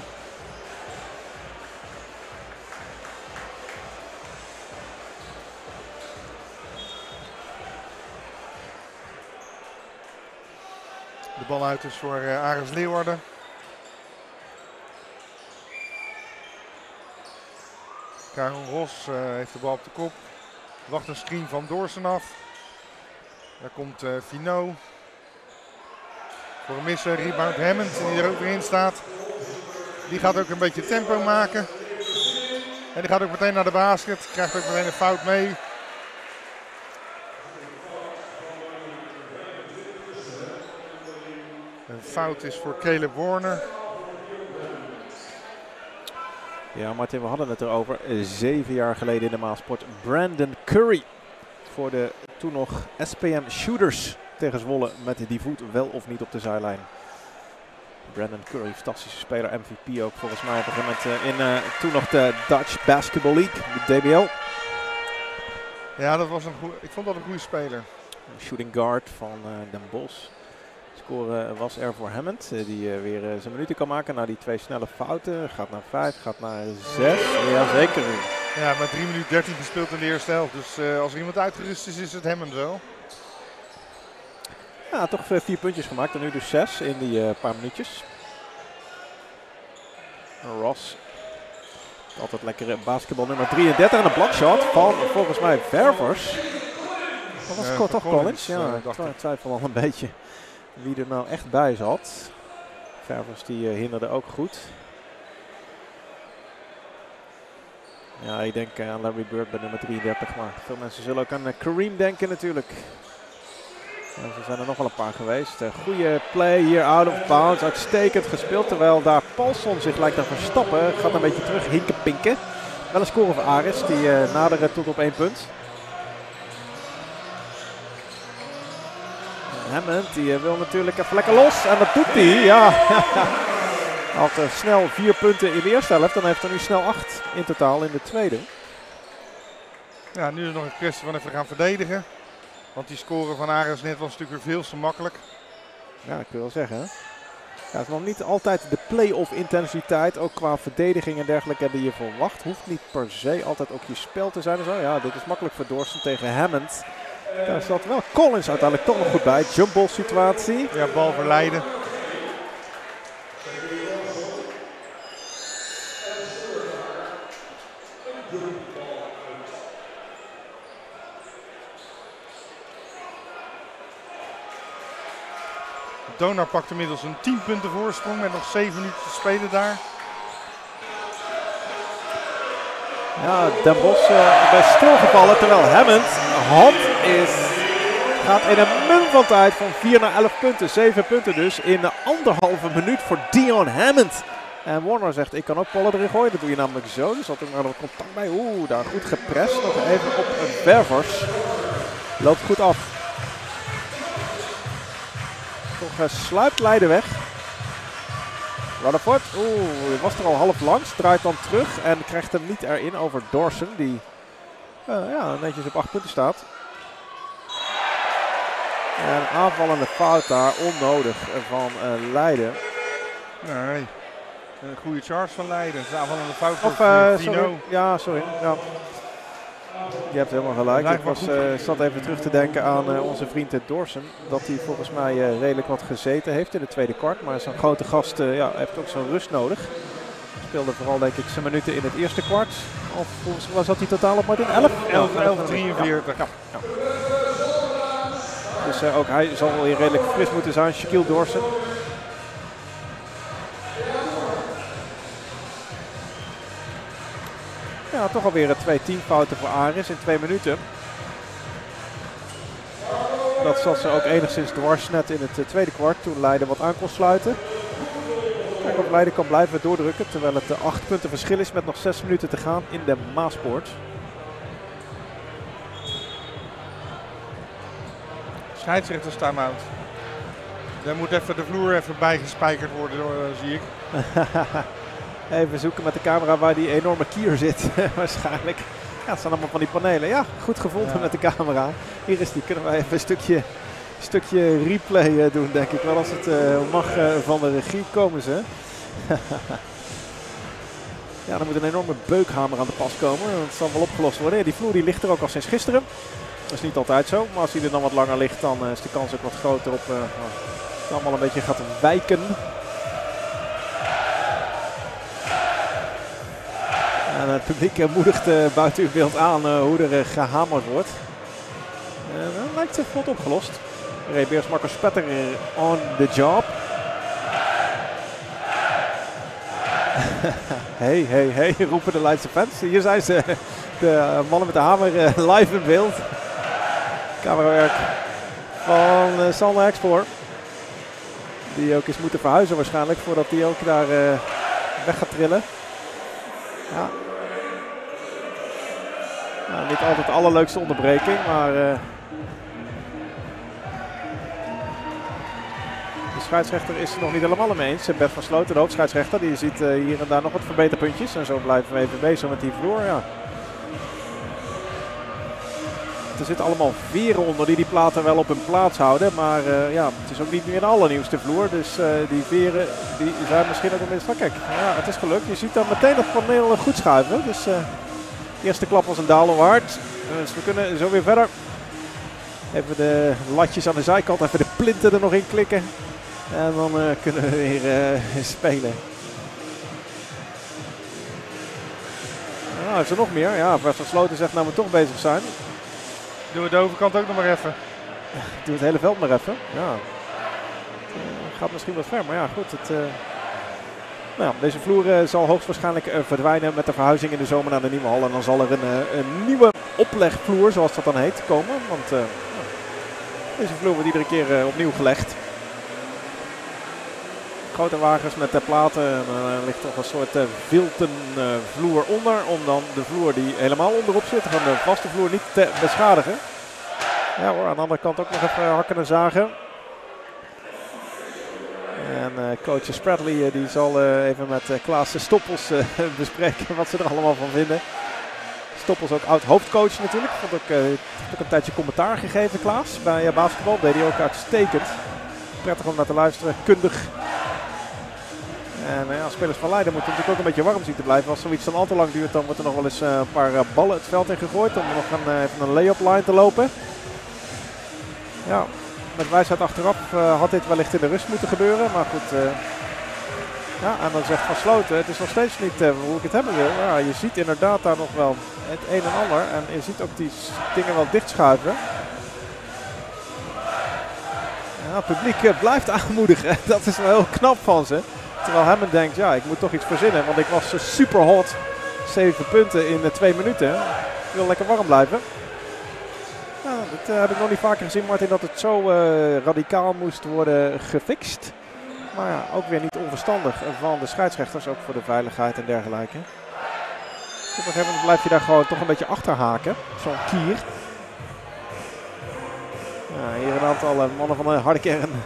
De bal uit is voor uh, Ares Leeuwarden. Karon Ros uh, heeft de bal op de kop. Wacht een screen van Doorsen af. Daar komt uh, Vino. Voor een missen, rebound Hammond die er ook weer in staat. Die gaat ook een beetje tempo maken. En die gaat ook meteen naar de basket. Krijgt ook meteen een fout mee. Een fout is voor Caleb Warner. Ja, Martin, we hadden het erover. Zeven jaar geleden in de Maaspoort. Brandon Curry voor de toen nog S P M Shooters tegen Zwolle met die voet wel of niet op de zijlijn. Brandon Curry, fantastische speler, M V P ook volgens mij op een gegeven moment in uh, toen nog de Dutch Basketball League, de D B L. Ja, dat was een goeie, ik vond dat een goede speler. Shooting guard van uh, Den Bosch. Score was er voor Hammond, uh, die uh, weer uh, zijn minuten kan maken na die twee snelle fouten. Gaat naar vijf, gaat naar zes. Ja, zeker. Ja, maar drie minuten dertien gespeeld in de eerste helft. Dus uh, als er iemand uitgerust is, is het Hammond wel. Ja, toch uh, vier puntjes gemaakt en nu dus zes in die uh, paar minuutjes. Ross. Altijd lekkere basketbal nummer drieëndertig en een blockshot van volgens mij Ververs. Dat was uh, toch Collins? Collins? Ja, uh, ik twa twijfel al een beetje wie er nou echt bij zat. Ververs die uh, hinderde ook goed. Ja, ik denk uh, aan Larry Bird bij nummer drieëndertig, maar veel mensen zullen ook aan uh, Kareem denken natuurlijk. En er zijn er nog wel een paar geweest. Uh, goede play hier out of bounds. Uitstekend gespeeld. Terwijl daar Paulson zich lijkt te verstappen. Gaat een beetje terug hinken pinken. Wel een score voor Aris. Die uh, naderen tot op één punt. En Hammond die uh, wil natuurlijk even lekker los. En dat doet hij. Ja. Had uh, snel vier punten in de eerste helft. Dan heeft er nu snel acht in totaal in de tweede. Ja, nu is het nog een kwestie van even gaan verdedigen. Want die score van Aris net was natuurlijk weer veel te makkelijk. Ja, ik wil wel zeggen. Hè? Ja, het is nog niet altijd de play-off intensiteit, ook qua verdediging en dergelijke die je verwacht. Hoeft niet per se altijd ook je spel te zijn en zo. Ja, dit is makkelijk voor Dorsten tegen Hammond. Daar zat wel Collins uiteindelijk toch nog goed bij. Jumpball situatie. Ja, bal verleiden. Donar pakt inmiddels een tien punten voorsprong met nog zeven minuten te spelen daar. Ja, Den Bosch uh, bij stilgevallen terwijl Hammond hot is. Gaat in een mum van tijd van vier naar elf punten. zeven punten dus in de anderhalve minuut voor Dion Hammond. En Warner zegt ik kan ook ballen erin gooien. Dat doe je namelijk zo. Dus had ik maar nog contact bij. Oeh, daar goed geprest. Nog even op Ververs. Loopt goed af. Toch sluipt Leiden weg. Rutherford, oeh, was er al half langs. Draait dan terug en krijgt hem niet erin over Dorsen. Die uh, ja, netjes op acht punten staat. En aanvallende fout daar, onnodig van uh, Leiden. Nee, een goede charge van Leiden. Het is aanvallende fout van of, uh, Vino. Sorry. Ja, sorry. Ja. Je hebt helemaal gelijk. Ik was, uh, zat even terug te denken aan uh, onze vriend Dorsen. Dat hij volgens mij uh, redelijk wat gezeten heeft in de tweede kwart. Maar zo'n grote gast uh, ja, heeft ook zo'n rust nodig. Speelde vooral denk ik zijn minuten in het eerste kwart. Of volgens mij zat hij totaal op Martin? elf? elf drieënveertig. Ja, ja, ja. Dus uh, ook hij zal wel weer redelijk fris moeten zijn. Shaquille Dorsen. Ja, toch alweer twee teamfouten voor Aris in twee minuten. Dat zat ze ook enigszins dwars net in het uh, tweede kwart toen Leiden wat aan kon sluiten. Kijk of Leiden kan blijven doordrukken terwijl het uh, acht punten verschil is met nog zes minuten te gaan in de Maaspoort. Scheidsrechters time-out. Dan moet even de vloer even bijgespijkerd worden, uh, zie ik. Even zoeken met de camera waar die enorme kier zit, waarschijnlijk. Ja, het zijn allemaal van die panelen. Ja, goed gevonden ja. Met de camera. Hier is die. Kunnen wij even een stukje, stukje replay uh, doen, denk ik wel. Als het uh, mag uh, van de regie, komen ze. Ja, dan moet een enorme beukhamer aan de pas komen. Dat zal wel opgelost worden. Ja, die vloer die ligt er ook al sinds gisteren. Dat is niet altijd zo. Maar als die er dan wat langer ligt, dan uh, is de kans ook wat groter op uh, het allemaal een beetje gaat wijken. En het publiek uh, moedigt uh, buiten uw beeld aan uh, hoe er uh, gehamerd wordt. Uh, dat lijkt zich vlot opgelost. Ray Beers, Marco Spetter on the job. Hey, hey, hey, roepen de Leidse fans. Hier zijn ze, de mannen met de hamer uh, live in beeld. Camerawerk van uh, Sander Explore. Die ook eens moeten verhuizen waarschijnlijk voordat hij ook daar uh, weg gaat trillen. Ja. Nou, niet altijd de allerleukste onderbreking, maar... Uh, de scheidsrechter is het nog niet helemaal mee eens. Bert van Sloten, de hoofdscheidsrechter, die ziet uh, hier en daar nog wat verbeterpuntjes. En zo blijven we even bezig met die vloer. Ja. Er zitten allemaal veren onder die die platen wel op hun plaats houden. Maar uh, ja, het is ook niet meer de allernieuwste vloer. Dus uh, die veren die zijn misschien ook een beetje van kijk. Ja, het is gelukt. Je ziet dan meteen dat paneel goed schuiven. Dus uh, de eerste klap was een dalen waard. Uh, dus we kunnen zo weer verder. Even de latjes aan de zijkant, even de plinten er nog in klikken. En dan uh, kunnen we weer uh, spelen. Nou, heeft er nog meer. Ja, Bert van Sloten zegt nou we toch bezig zijn. Doen we de overkant ook nog maar even. Doe het hele veld maar even. Ja. Het uh, gaat misschien wat ver, maar ja goed. Het, uh... nou ja, deze vloer uh, zal hoogstwaarschijnlijk uh, verdwijnen met de verhuizing in de zomer naar de nieuwe hal. En dan zal er een, uh, een nieuwe oplegvloer, zoals dat dan heet, komen. Want uh, nou, deze vloer wordt iedere keer uh, opnieuw gelegd. Grote wagens met de platen. En uh, er ligt toch een soort uh, vilten uh, vloer onder. Om dan de vloer die helemaal onderop zit, van de vaste vloer, niet te beschadigen. Ja hoor, aan de andere kant ook nog even hakken en zagen. En uh, coach Spradley uh, die zal uh, even met uh, Klaas Stoppels uh, bespreken wat ze er allemaal van vinden. Stoppels ook oud hoofdcoach natuurlijk. Vond ook, uh, heeft ook een tijdje commentaar gegeven, Klaas. Bij uh, basketbal deed hij ook uitstekend. Prettig om naar te luisteren, kundig. En uh, ja, spelers van Leiden moeten natuurlijk ook een beetje warm zien te blijven. Als zoiets dan al te lang duurt, dan wordt er nog wel eens uh, een paar uh, ballen het veld in gegooid. Om nog een, uh, even een lay-up line te lopen. Ja, met wijsheid achteraf uh, had dit wellicht in de rust moeten gebeuren. Maar goed, uh, ja, en dan zegt Van Sloten, het is nog steeds niet uh, hoe ik het hebben wil. Ja, je ziet inderdaad daar nog wel het een en ander. En je ziet ook die dingen wel dichtschuiven. Ja, het publiek uh, blijft aanmoedigen. Dat is wel heel knap van ze. Terwijl Hammond denkt, ja, ik moet toch iets verzinnen. Want ik was uh, super hot. Zeven punten in uh, twee minuten. Ik wil lekker warm blijven. Ja, dat uh, heb ik nog niet vaker gezien, Martin, dat het zo uh, radicaal moest worden gefixt. Maar ja, ook weer niet onverstandig van de scheidsrechters, ook voor de veiligheid en dergelijke. Op een gegeven moment blijf je daar gewoon toch een beetje achter haken. Zo'n kier. Ja, hier een aantal uh, mannen van de harde kern.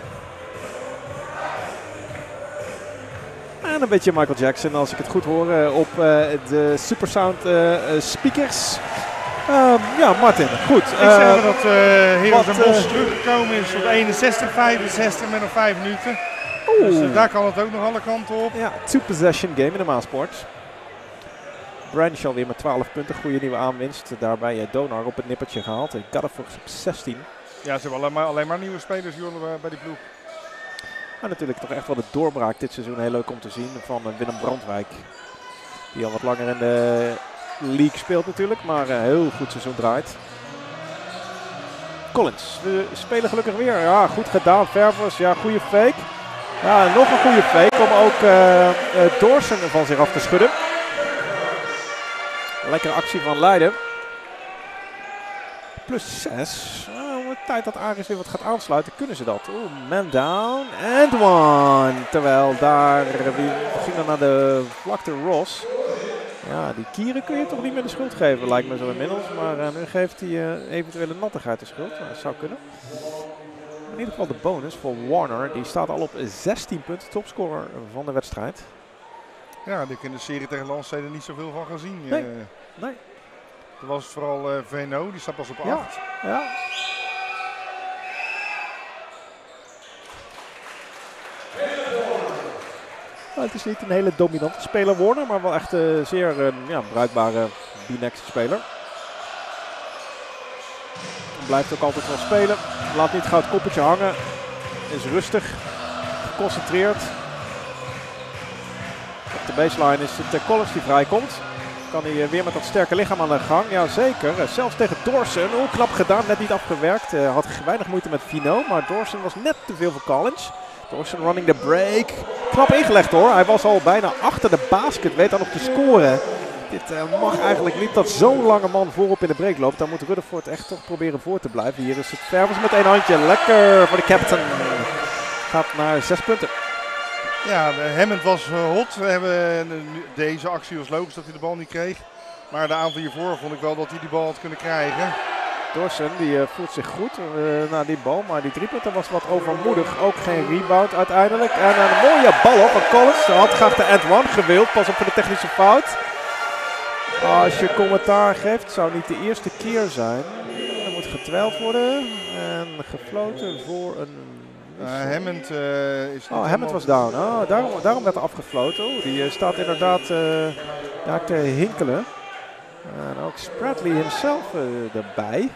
En een beetje Michael Jackson, als ik het goed hoor, uh, op uh, de Supersound uh, uh, speakers. Um, ja, Martin, goed. Ik uh, zeg dat uh, Herels Den Bosch uh, teruggekomen is op eenenzestig vijfenzestig met nog vijf minuten. Oeh. Dus uh, daar kan het ook nog alle kanten op. Ja, two-possession game in de Maasport. Branch alweer met twaalf punten, goede nieuwe aanwinst. Daarbij uh, Donar op het nippertje gehaald. En Gaddevoort op zestien. Ja, ze hebben alleen maar, alleen maar nieuwe spelers hier uh, bij die ploeg. Maar natuurlijk toch echt wel de doorbraak dit seizoen. Heel leuk om te zien van uh, Willem Brandwijk. Die al wat langer in de league speelt natuurlijk, maar een heel goed seizoen draait. Collins, we spelen gelukkig weer. Ja, goed gedaan. Ververs, ja, goede fake. Ja, nog een goede fake om ook uh, uh, Dawson van zich af te schudden. Lekkere actie van Leiden. Plus zes. Uh, tijd dat Aris weer wat gaat aansluiten, kunnen ze dat. Oeh, man down and one. Terwijl daar, wie ging dan naar de vlakte Ross. Ja, die Kieren kun je toch niet meer de schuld geven, lijkt me zo inmiddels. Maar uh, nu geeft hij uh, eventuele nattigheid de schuld. Nou, dat zou kunnen. In ieder geval de bonus voor Warner. Die staat al op zestien punten, topscorer van de wedstrijd. Ja, die ik in de serie tegen Landstede niet zoveel van gezien. Nee, uh, nee. Toen was het vooral uh, V N O, die staat pas op acht. Ja, ja. Nou, het is niet een hele dominante speler Warner, maar wel echt een uh, zeer uh, ja, bruikbare B-next speler. Blijft ook altijd wel spelen. Laat niet gauw het koppeltje hangen. Is rustig. Geconcentreerd. Op de baseline is het uh, Collins die vrijkomt. Kan hij uh, weer met dat sterke lichaam aan de gang. Jazeker. Uh, zelfs tegen Dawson. Oh, knap gedaan. Net niet afgewerkt. Uh, had weinig moeite met Vino. Maar Dawson was net te veel voor Collins. Dawson running the break. Knap ingelegd hoor. Hij was al bijna achter de basket. Weet dan nog te scoren. Dit uh, mag eigenlijk niet dat zo'n lange man voorop in de break loopt. Dan moet Rutherford echt toch proberen voor te blijven. Hier is het Ververs met één handje. Lekker voor de captain. Gaat naar zes punten. Ja, Hammond was uh, hot. We hebben, uh, deze actie was logisch dat hij de bal niet kreeg. Maar de aanval hiervoor vond ik wel dat hij die bal had kunnen krijgen. Dorsen die uh, voelt zich goed uh, na die bal, maar die driepunter was wat overmoedig. Ook geen rebound uiteindelijk. En een mooie bal op van Collins. Ze had graag de end one gewild. Pas op voor de technische fout. Als je commentaar geeft, zou niet de eerste keer zijn. Er moet getwijld worden en gefloten voor een... Uh, Hammond uh, is Oh, Hammond was down. Oh, daarom, daarom werd er afgefloten. Oh, die uh, staat inderdaad uh, daar te hinkelen. En ook Spradley himself uh, erbij.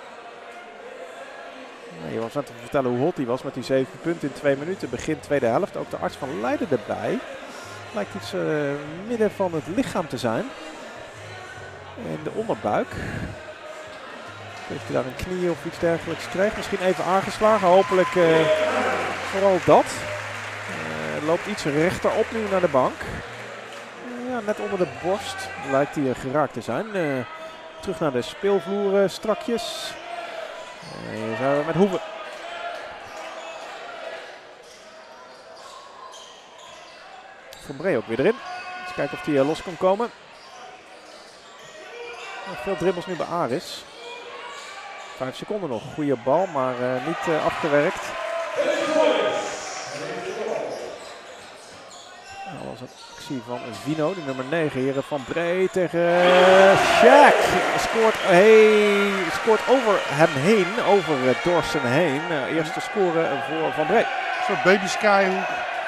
Je was net te vertellen hoe hot hij was met die zeven punten in twee minuten. Begin tweede helft. Ook de arts van Leiden erbij. Lijkt iets uh, midden van het lichaam te zijn. In de onderbuik. Heeft hij daar een knie of iets dergelijks kreeg. Misschien even aangeslagen. Hopelijk uh, vooral dat. Uh, loopt iets rechter op nu naar de bank. Uh, ja, net onder de borst lijkt hij uh, geraakt te zijn. Uh, terug naar de speelvloer uh, strakjes. Uh, hier zijn we met Hoeven. Van Bree ook weer erin. Eens kijken of hij uh, los kan komen. Uh, veel dribbles nu bij Aris. Vijf seconden nog. Goede bal, maar uh, niet uh, afgewerkt. Dat was een actie van Vino, de nummer negen hier van Bree tegen uh, Shaq. Scoort, hey, scoort over hem heen, over uh, Dorsen heen. Uh, eerste score voor Van Bree. Een soort baby Sky hoek.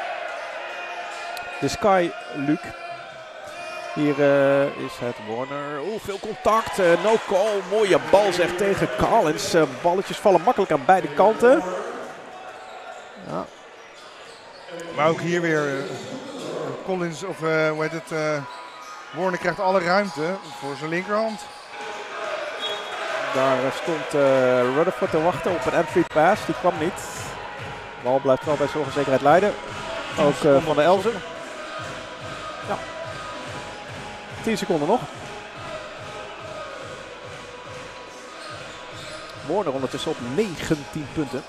De Sky Luc. Hier uh, is het Warner. Oeh, veel contact. Uh, no call. Mooie bal zegt tegen Collins. Uh, balletjes vallen makkelijk aan beide kanten. Ja. Maar ook hier weer uh, Collins, of uh, hoe heet het, uh, Warner krijgt alle ruimte voor zijn linkerhand. Daar uh, stond uh, Rutherford te wachten op een entry pass. Die kwam niet. De bal blijft wel bij zorg en zekerheid Leiden. Ook uh, van de Elzen. Ja. tien seconden nog. Warner ondertussen op negentien punten.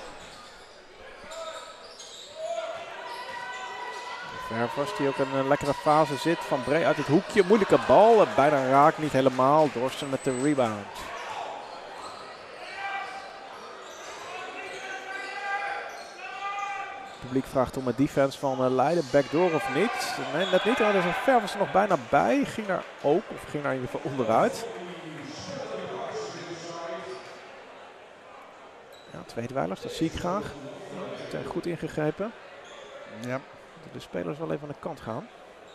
Ververs die ook een uh, lekkere fase zit. Van Bree uit het hoekje. Moeilijke bal. Uh, bijna raakt, niet helemaal. Dorsen met de rebound. Het publiek vraagt om een defense van uh, Leiden. Backdoor of niet? Nee, net niet. Er is een Ververs er nog bijna bij. Ging daar ook. Of ging daar in ieder geval onderuit. Ja, twee dweilers. Dat zie ik graag. Meteen goed ingegrepen. Ja. De spelers wel even aan de kant gaan.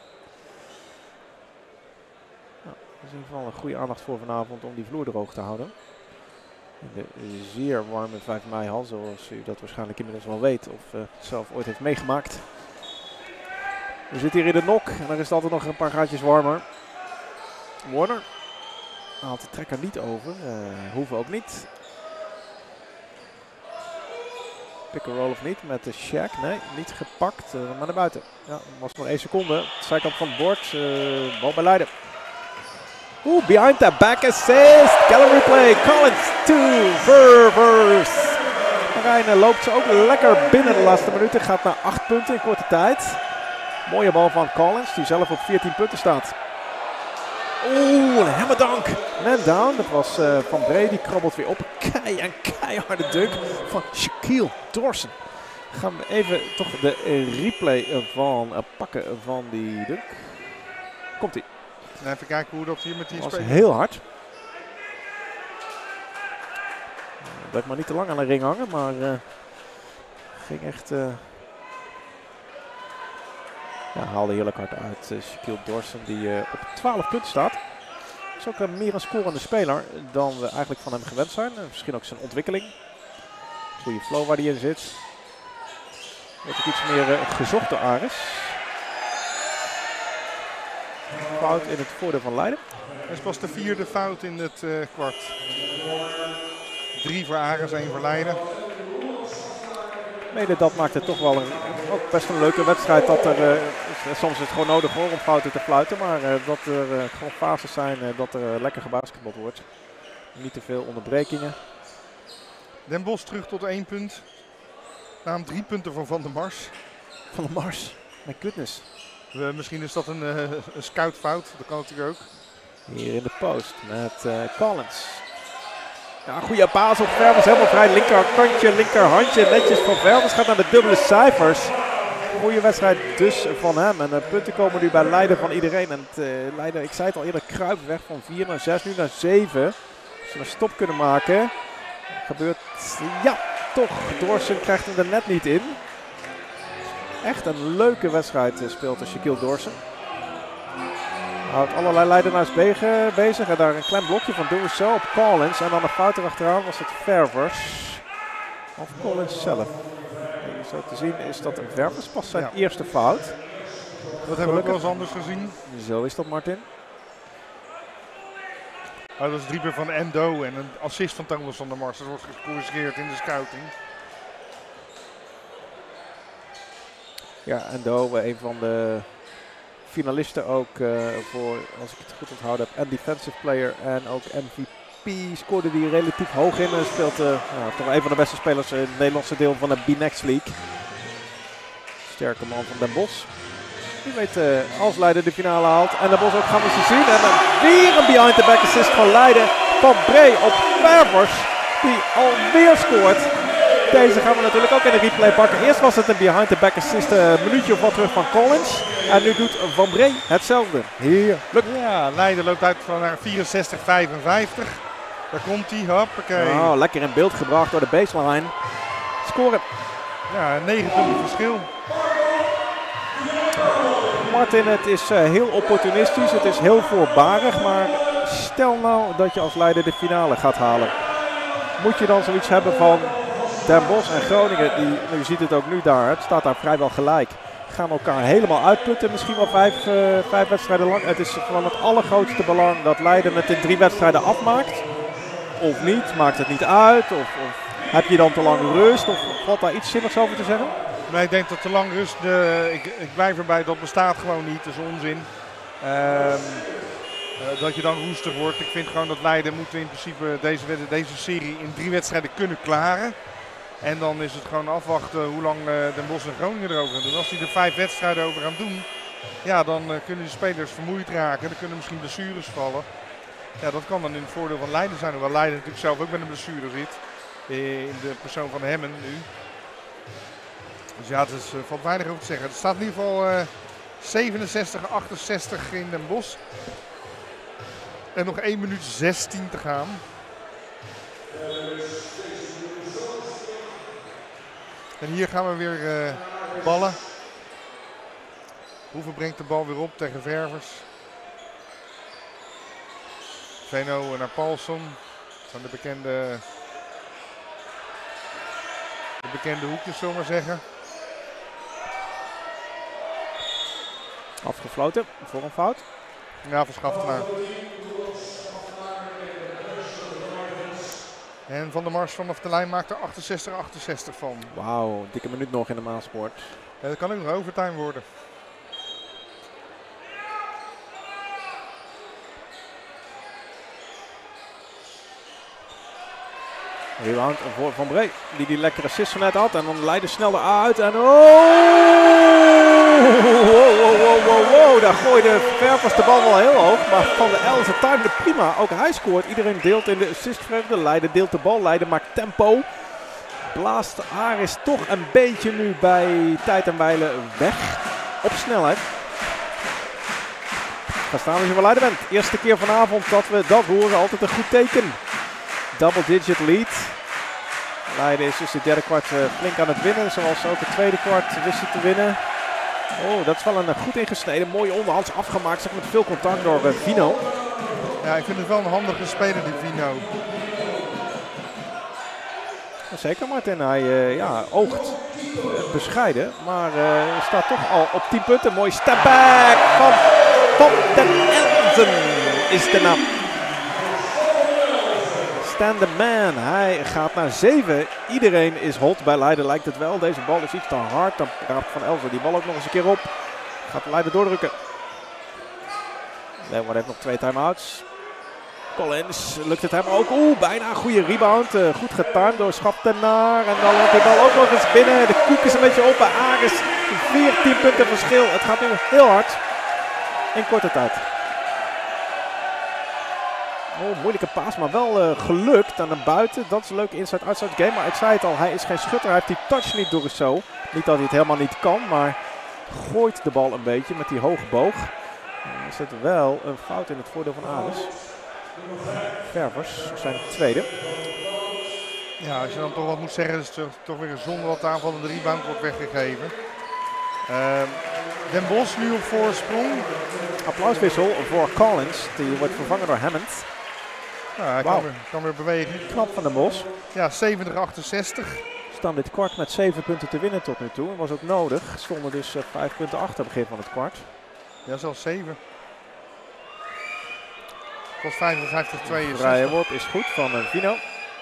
Nou, dat is in ieder geval een goede aandacht voor vanavond om die vloer droog te houden. In de zeer warme vijf mei hal, zoals u dat waarschijnlijk inmiddels wel weet of uh, zelf ooit heeft meegemaakt. We zitten hier in de nok en er is het altijd nog een paar gaatjes warmer. Warner haalt de trekker niet over, uh, hoeven ook niet. Pick and roll of niet met de Shaq. Nee, niet gepakt, uh, maar naar buiten. Ja, was nog één seconde. Zijkant van het bord. Uh, bal bij Leiden. Oeh, behind that back assist. Gallery play. Collins to Ververs. Marijn loopt ze ook lekker binnen de laatste minuten. Gaat naar acht punten in korte tijd. Mooie bal van Collins, die zelf op veertien punten staat. Oeh, een hammerdank. Man down, dat was uh, Van Bree, die krabbelt weer op. Kei en keiharde dunk van Shaquille Dorsen. Gaan we even toch de uh, replay van uh, pakken van die dunk. Komt ie. Even kijken hoe dat hier met die Dat was speler. heel hard. Uh, bleef maar niet te lang aan de ring hangen, maar uh, ging echt... Uh, Ja, haalde heerlijk hard uit. Uh, Shaquille Dorsen die uh, op twaalf punten staat. Is ook uh, meer een scorende speler dan we eigenlijk van hem gewend zijn. Uh, misschien ook zijn ontwikkeling. Goede flow waar hij in zit. Wordt ook iets meer uh, gezocht door Aris. Fout in het voordeel van Leiden. Dat is pas de vierde fout in het uh, kwart. Drie voor Aris, één voor Leiden. Mede dat maakt het toch wel een, ook best een leuke wedstrijd. Dat er, uh, soms is het gewoon nodig hoor, om fouten te fluiten. Maar uh, dat er uh, gewoon fases zijn uh, dat er uh, lekker gebasketbald wordt. Niet te veel onderbrekingen. Den Bosch terug tot één punt. Na hem drie punten van Van der Mars. Van der Mars. My goodness. We, misschien is dat een, uh, een scoutfout, dat kan natuurlijk ook. Hier in de post met uh, Collins. Ja, goede paas op Ververs, helemaal vrij. Linkerkantje, linkerhandje, netjes van Ververs. Gaat naar de dubbele cijfers. Goede wedstrijd dus van hem. En de punten komen nu bij Leiden van iedereen. En het, uh, Leiden, ik zei het al eerder, kruipt weg van vier naar zes, nu naar zeven. Als ze een stop kunnen maken, gebeurt, ja, toch. Dorsen krijgt hem er net niet in. Echt een leuke wedstrijd uh, speelt de Shaquille Dorsen. Houdt allerlei Leidenaars bezig. En daar een klein blokje van Dourso op Collins. En dan de fout erachteraan was het Ververs. Of Collins zelf. En zo te zien is dat een Ververs pas zijn ja. eerste fout. Dat hebben we ook wel eens anders gezien. Zo is dat, Martin. Oh, dat is drieper van Endo en een assist van Thomas van der Mars. Dat wordt gecorrigeerd in de scouting. Ja, Endo, een van de finalisten ook uh, voor, als ik het goed onthouden heb, en defensive player en ook M V P. Scoorde die relatief hoog in en speelt uh, nou, toch een van de beste spelers in het Nederlandse deel van de B-Next League. Sterke man van Den Bosch. Wie weet uh, als Leiden de finale haalt. En Den Bosch ook gaan we ze zien. En dan weer een behind the back assist van Leiden. Van Bree op Ververs. Die alweer scoort. Deze gaan we natuurlijk ook in de replay pakken. Eerst was het een behind the back assist. Een uh, minuutje of wat terug van Collins. En nu doet Van Bree hetzelfde. Hier. Lukt. Ja, Leiden loopt uit van naar vierenzestig vijfenvijftig. Daar komt hij. Hoppakee. Oh, lekker in beeld gebracht door de baseline. Scoren. Ja, negen punten verschil. Martin, het is uh, heel opportunistisch, het is heel voorbarig, maar stel nou dat je als Leiden de finale gaat halen. Moet je dan zoiets hebben van Den Bosch en Groningen, die, nou, je ziet het ook nu daar, het staat daar vrijwel gelijk. Gaan elkaar helemaal uitputten, misschien wel vijf, uh, vijf wedstrijden lang. Het is van het allergrootste belang dat Leiden het in drie wedstrijden afmaakt. Of niet, maakt het niet uit, of, of heb je dan te lang rust, of valt daar iets zinnigs over te zeggen? Nee, ik denk dat te lang rust, uh, ik, ik blijf erbij, dat bestaat gewoon niet, dat is onzin. Uh, uh, dat je dan roestig wordt. Ik vind gewoon dat Leiden moet in principe deze, deze serie in drie wedstrijden kunnen klaren. En dan is het gewoon afwachten hoe lang uh, Den Bosch en Groningen erover gaan doen. Als die er vijf wedstrijden over gaan doen, ja, dan uh, kunnen de spelers vermoeid raken. Dan kunnen misschien blessures vallen. Ja, dat kan dan in het voordeel van Leiden zijn. Hoewel Leiden natuurlijk zelf ook met een blessure zit. In de persoon van Hemmen nu. Dus ja, het is, uh, valt weinig over te zeggen. Het staat in ieder geval uh, zevenenzestig achtenzestig in Den Bosch. En nog één minuut zestien te gaan. En hier gaan we weer uh, ballen. Hoeven brengt de bal weer op tegen Ververs. Veno naar Paulson. Van de bekende, de bekende hoekjes, zullen we maar zeggen. Afgefloten voor een fout. Ja, verschaft maar. En Van der Mars vanaf de lijn maakt er achtenzestig achtenzestig van. Wauw, dikke minuut nog in de Maaspoort. Ja, dat kan ook nog overtime worden. Rebound voor Van Bree, die die lekkere assist net had. En dan Leiden snel eruit. En oh! Wow, wow, wow, wow, wow. Daar gooide Ververs de bal wel heel hoog. Maar Van der Elzen timde prima. Ook hij scoort. Iedereen deelt in de assistvreugde. Leiden deelt de bal. Leiden maakt tempo. Blaast Aris toch een beetje nu bij Tijd en Wijlen weg. Op snelheid. Ga staan als je van Leiden bent. Eerste keer vanavond dat we dat horen. Altijd een goed teken. Double digit lead. Leiden is dus de derde kwart uh, flink aan het winnen. Zoals ze ook het tweede kwart wisten te winnen. Oh, dat is wel een uh, goed ingesneden. Mooie onderhands afgemaakt. Zeg met veel contact door uh, Vino. Ja, ik vind het wel een handige speler, die Vino. Ja, zeker Martin. Hij uh, ja, oogt uh, bescheiden. Maar uh, staat toch al op tien punten. Mooi step back van Van den Elzen is de naam. Stan the man. Hij gaat naar zeven. Iedereen is hot. Bij Leiden lijkt het wel. Deze bal is iets te hard. Dan raapt Van Elzen die bal ook nog eens een keer op. Gaat Leiden doordrukken. Leeuwarden heeft nog twee time-outs. Collins, lukt het hem ook. Oeh, bijna een goede rebound. Uh, goed getimed door Schaptenaar. En dan loopt die bal ook nog eens binnen. De koek is een beetje op bij Aris. veertien punten verschil. Het gaat nu heel hard. In korte tijd. Oh, moeilijke paas, maar wel uh, gelukt aan de buiten. Dat is een leuke inside-outside game. Maar ik zei het al, hij is geen schutter. Hij heeft die touch niet door zo. Niet dat hij het helemaal niet kan, maar gooit de bal een beetje met die hoge boog. En er zit wel een fout in het voordeel van Aris. Ververs zijn tweede. Ja, als je dan toch wat moet zeggen, is het toch weer een zonde wat de aanvallende rebound wordt weggegeven. Uh, Den Bosch nu op voorsprong. Applauswissel voor Collins, die wordt vervangen door Hammond. Ja, hij wow. kan, weer, kan weer bewegen. Knap van Den Bosch. Ja, zeventig achtenzestig. Staan dit kwart met zeven punten te winnen tot nu toe. Dat was ook nodig. Stonden dus uh, vijf punten achter begin van het kwart. Ja, zelfs zeven. Het was vijfenvijftig tweeënzestig. Vrije worp is goed van uh, Vino.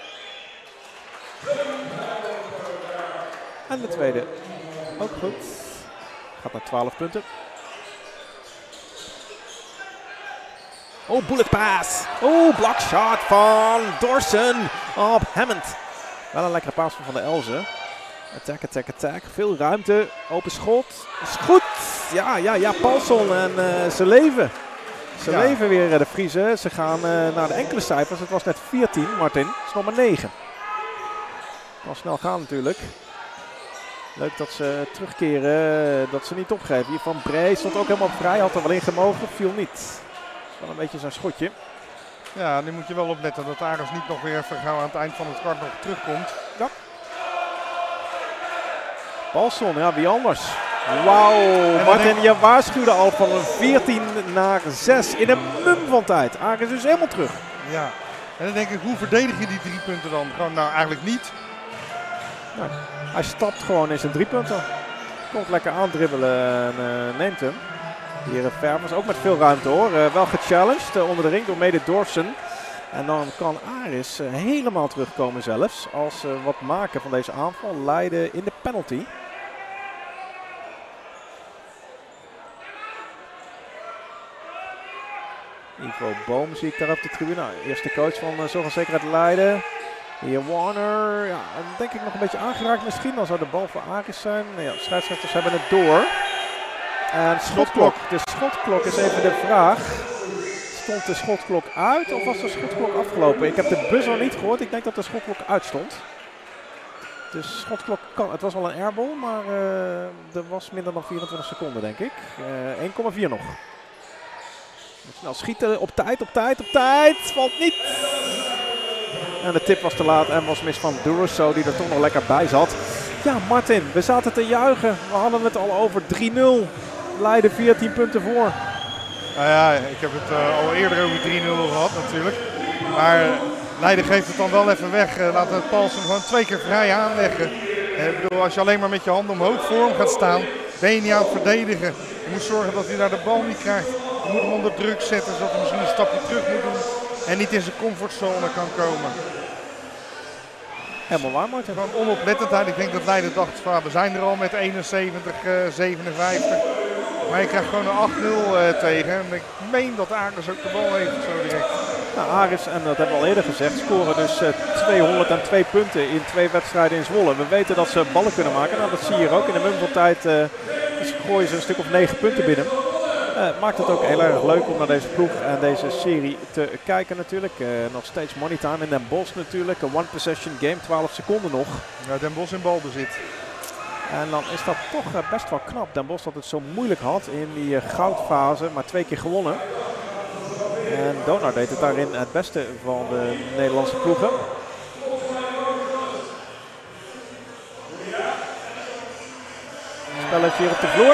En de tweede ook goed. Gaat naar twaalf punten. Oh, bullet pass. Oh, block shot van Dorsen op Hammond. Wel een lekkere paas van Van der Elzen. Attack, attack, attack. Veel ruimte. Open schot. Is goed. Ja, ja, ja. Paulson en uh, ze leven. Ze ja. leven weer uh, de Friese. Ze gaan uh, naar de enkele cijfers. Het was net veertien, Martin. Het is nog maar negen. Kan snel gaan natuurlijk. Leuk dat ze terugkeren, dat ze niet opgeven. Hier van Bree stond ook helemaal vrij, had er wel in gemogen, viel niet. Wel een beetje zijn schotje. Ja, nu moet je wel opletten dat Aris niet nog weer even gauw aan het eind van het kwart nog terugkomt. Ja. Paulson, ja, wie anders? Wauw, Martin, je waarschuwde al van een veertien naar zes in een mum van tijd. Aris is dus helemaal terug. Ja, en dan denk ik, hoe verdedig je die drie punten dan? Gewoon, nou, eigenlijk niet. Nou, hij stapt gewoon in zijn drie punten. Komt lekker aandribbelen en uh, neemt hem. Hier uh, Ververs ook met veel ruimte hoor. Uh, wel gechallenged uh, onder de ring door mede Dorsen. En dan kan Aris uh, helemaal terugkomen zelfs. Als uh, wat maken van deze aanval leiden in de penalty. Ivo Boom zie ik daar op de tribune. Nou, eerste coach van uh, Zorg en Zekerheid Leiden. Hier Warner, ja, denk ik nog een beetje aangeraakt misschien. Dan zou de bal voor Aris zijn. Ja, scheidsrechters hebben het door. En schotklok. De schotklok is even de vraag. Stond de schotklok uit of was de schotklok afgelopen? Ik heb de buzzer niet gehoord. Ik denk dat de schotklok uitstond. De schotklok kan. Het was wel een airball, maar uh, er was minder dan vierentwintig seconden denk ik. Uh, één komma vier nog. Snel schieten, op tijd, op tijd, op tijd. Valt niet. En de tip was te laat en was mis van Durusso die er toch nog lekker bij zat. Ja, Martin, we zaten te juichen. We hadden het al over drie nul. Leiden veertien punten voor. Nou ja, ik heb het uh, al eerder over drie nul gehad natuurlijk. Maar Leiden geeft het dan wel even weg. Uh, laat het Paulsen gewoon twee keer vrij aanleggen. Uh, ik bedoel, als je alleen maar met je handen omhoog voor hem gaat staan, ben je niet aan het verdedigen. Je moet zorgen dat hij daar de bal niet krijgt. Je moet hem onder druk zetten, zodat hij misschien een stapje terug moet doen. En niet in zijn comfortzone kan komen. Helemaal waar, Martin. Gewoon onoplettendheid. Ik denk dat Leiden dacht, van, we zijn er al met eenenzeventig, zevenenvijftig. Maar je krijgt gewoon een acht nul uh, tegen. En ik meen dat Aris ook de bal heeft zo direct. Nou, Aris, en dat hebben we al eerder gezegd, scoren dus uh, tweehonderdtwee punten in twee wedstrijden in Zwolle. We weten dat ze ballen kunnen maken. Nou, dat zie je hier ook. In de mum van tijd uh, dus gooien ze een stuk of negen punten binnen. Uh, maakt het ook heel erg leuk om naar deze ploeg en deze serie te kijken natuurlijk. Uh, nog steeds money time in Den Bosch natuurlijk. Een one possession game, twaalf seconden nog. Ja, Den Bosch in balbezit. En dan is dat toch uh, best wel knap. Den Bosch dat het zo moeilijk had in die uh, goudfase, maar twee keer gewonnen. En Donar deed het daarin het beste van de Nederlandse ploegen. Spelletje hier op de vloer.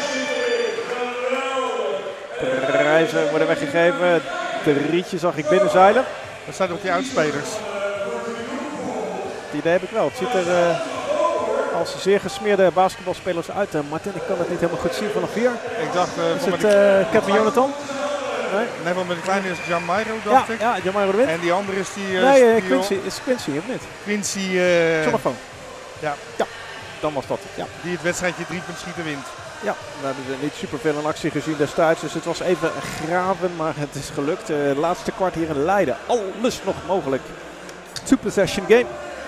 Reizen worden weggegeven. De rietje zag ik binnenzeilen. Dat zijn toch die oudspelers? Het idee heb ik wel. Het ziet er uh, als zeer gesmeerde basketbalspelers uit. Uh, Martin, ik kan het niet helemaal goed zien vanaf hier. Ik dacht... Uh, is het uh, Kevin Jonathan? Nee. Nee, want met de kleine is Jamairo, dacht ja, ik. Ja, Jamairo de Wind. En die andere is die... Uh, nee, uh, Quincy. Is Quincy, of niet? Quincy... Uh, Jonathan. Ja. Ja, dan was dat het. Ja. Die het wedstrijdje drie punt schieten wint. Ja, we hebben er niet superveel in actie gezien destijds, dus het was even graven, maar het is gelukt. Uh, laatste kwart hier in Leiden, alles nog mogelijk. Two-possession game.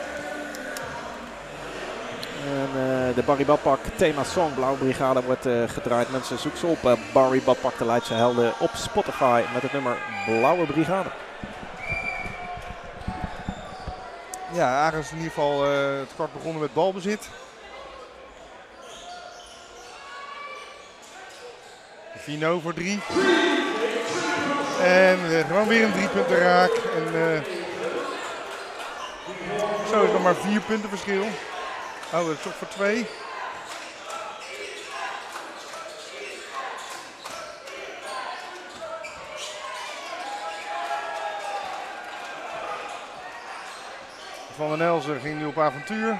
En uh, de Barry Badpak thema song Blauwe Brigade wordt uh, gedraaid. Mensen, zoek ze op. Uh, Barry Badpak, de Leidse helden op Spotify met het nummer Blauwe Brigade. Ja, Aris is in ieder geval uh, het kwart begonnen met balbezit. Vino voor drie. En uh, gewoon weer een driepunten raak. En uh, zo is nog maar vier punten verschil. Oh, dat is toch voor twee. Van den Elzen ging nu op avontuur.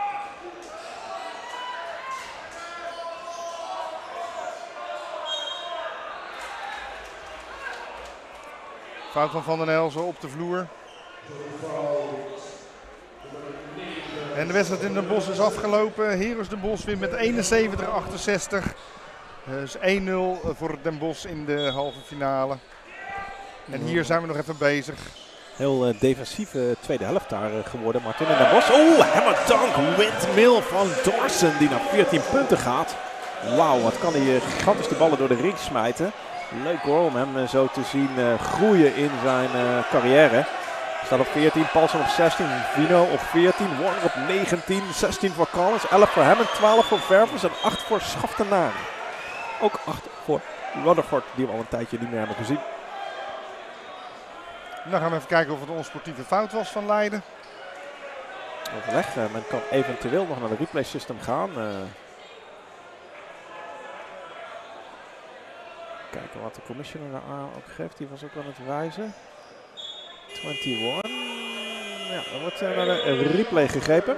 Fout van Van den Elzen op de vloer. En de wedstrijd in Den Bosch is afgelopen. Heroes Den Bosch wint met eenenzeventig achtenzestig. Dus één nul voor Den Bosch in de halve finale. En hier zijn we nog even bezig. Heel uh, defensieve tweede helft daar uh, geworden. Martin in Den Bosch. Oh, hammer dunk. Windmill van Dorsen die naar veertien punten gaat. Wauw, wat kan hij uh, gigantisch de ballen door de ring smijten. Leuk hoor om hem uh, zo te zien uh, groeien in zijn uh, carrière. Staat op veertien, Paulsen op zestien, Vino op veertien, Warner op negentien, zestien voor Collins, elf voor Hammond, twaalf voor Ververs en acht voor Schaftenaren. Ook acht voor Rutherford, die we al een tijdje niet meer hebben gezien. Dan gaan we even kijken of het een onsportieve fout was van Leiden. Overleg, uh, men kan eventueel nog naar de replay system gaan. Uh, kijken wat de commissioner daar ook geeft, die was ook aan het wijzen. eenentwintig. Ja, er wordt uh, naar de replay gegrepen.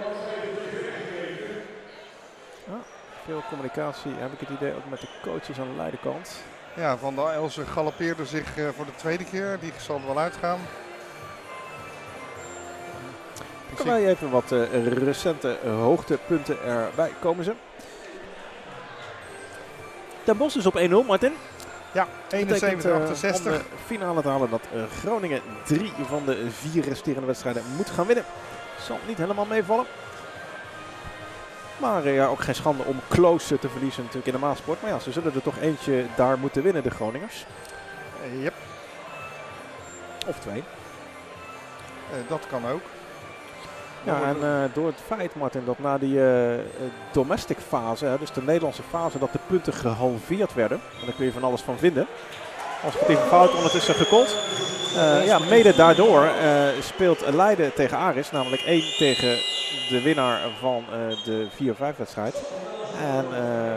Ah, veel communicatie heb ik het idee ook met de coaches aan de Leidenkant. Ja, Van der Elzen galoppeerde zich uh, voor de tweede keer. Die zal er wel uitgaan. Kan wij even wat uh, recente uh, hoogtepunten erbij komen ze. Den Bosch is op één nul, Martin. Ja, eenenzeventig achtenzestig. Uh, om de finale te halen dat uh, Groningen drie van de vier resterende wedstrijden moet gaan winnen. Zal niet helemaal meevallen. Maar uh, ja, ook geen schande om close te verliezen natuurlijk in de Maassport. Maar ja, ze zullen er toch eentje daar moeten winnen, de Groningers. Uh, yep. Of twee. Uh, dat kan ook. Ja, en uh, door het feit, Martin, dat na die uh, domestic fase, hè, dus de Nederlandse fase, dat de punten gehalveerd werden. En daar kun je van alles van vinden. Als het even fout ondertussen gekold. Uh, ja, mede daardoor uh, speelt Leiden tegen Aris, namelijk één tegen de winnaar van uh, de vier vijf wedstrijd. En uh,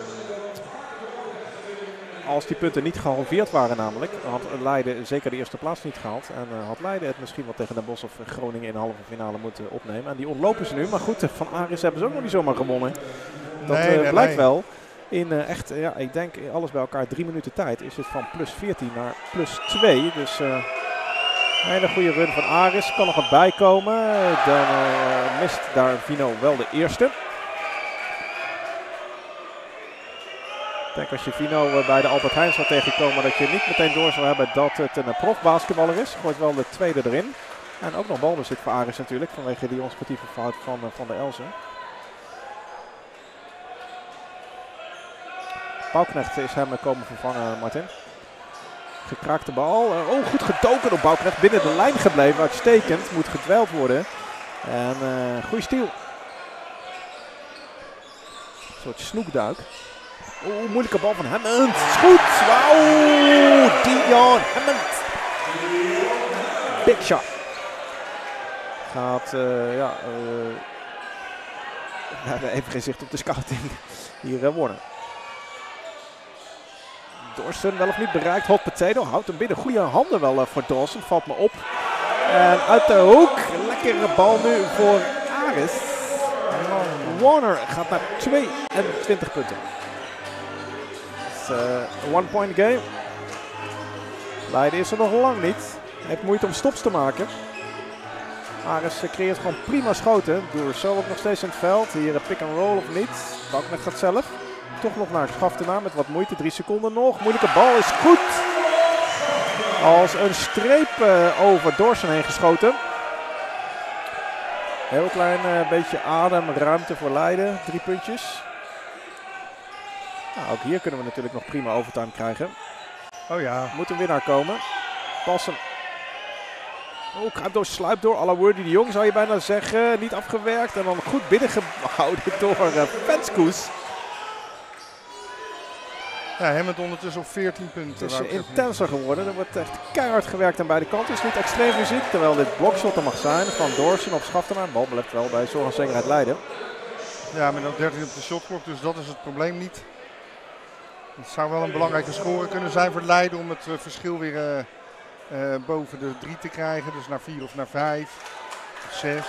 als die punten niet gehalveerd waren namelijk, had Leiden zeker de eerste plaats niet gehaald. En uh, had Leiden het misschien wel tegen Den Bosch of Groningen in de halve finale moeten opnemen. En die ontlopen ze nu. Maar goed, van Aris hebben ze ook nog niet zomaar gewonnen. Dat nee, uh, nee, blijkt nee. wel. In uh, echt, uh, ja, ik denk alles bij elkaar drie minuten tijd is het van plus veertien naar plus twee. Dus uh, een hele goede run van Aris. Kan nog wat bijkomen. Dan uh, mist daar Vino wel de eerste. Ik denk als je Vino bij de Albert Heijn zou tegenkomen dat je niet meteen door zou hebben dat het een profbasketballer is. Gooit wel de tweede erin. En ook nog balbezit voor Aris natuurlijk vanwege die onsportieve fout van uh, Van der Elzen. Bouwknecht is hem komen vervangen, Martin. Gekraakte bal. Uh, oh, goed gedoken door Bouwknecht. Binnen de lijn gebleven. Uitstekend. Moet gedweld worden. En uh, goede steal. Een soort snoekduik. Oeh, moeilijke bal van Hammond. Is goed. Wauw. Dion Hammond. Big shot. Gaat, uh, ja. Uh, we hebben even geen zicht op de scouting. Hier uh, worden. Dorsen wel of niet bereikt. Hot potato houdt hem binnen. Goede handen wel uh, voor Dawson. Valt me op. En uit de hoek. Lekkere bal nu voor Aris. Warner gaat naar tweeëntwintig punten. Het is een uh, one-point game. Leiden is er nog lang niet. Hij heeft moeite om stops te maken. Aris uh, creëert gewoon prima schoten. Doer zo ook nog steeds in het veld. Hier een pick and roll of niet. Bouwknecht gaat zelf. toch nog naar Schaftenaar met wat moeite. Drie seconden nog. Moeilijke bal is goed. Als een streep uh, over Dorsen heen geschoten. Heel klein uh, beetje adem, ruimte voor Leiden. Drie puntjes. Nou, ook hier kunnen we natuurlijk nog prima overtime krijgen. Oh ja. Moet een winnaar komen. Passen. Oh, kruipt door, sluipt door. Alla Wordy de Jong zou je bijna zeggen. Niet afgewerkt en dan goed binnengehouden door uh, Venskoes. Ja, Hammond ondertussen op veertien punten. Het is uh, intenser geworden. Er wordt echt keihard gewerkt aan beide kanten. Het is niet extreem fysiek, terwijl dit blokshot er mag zijn. Van Dorsen op Schaftenaar. Bal blijft wel bij Zorg en Zekerheid Leiden. Ja, met nog dertien op de shotklok, dus dat is het probleem niet. Het zou wel een belangrijke score kunnen zijn voor Leiden om het uh, verschil weer uh, uh, boven de drie te krijgen. Dus naar vier of naar vijf of zes.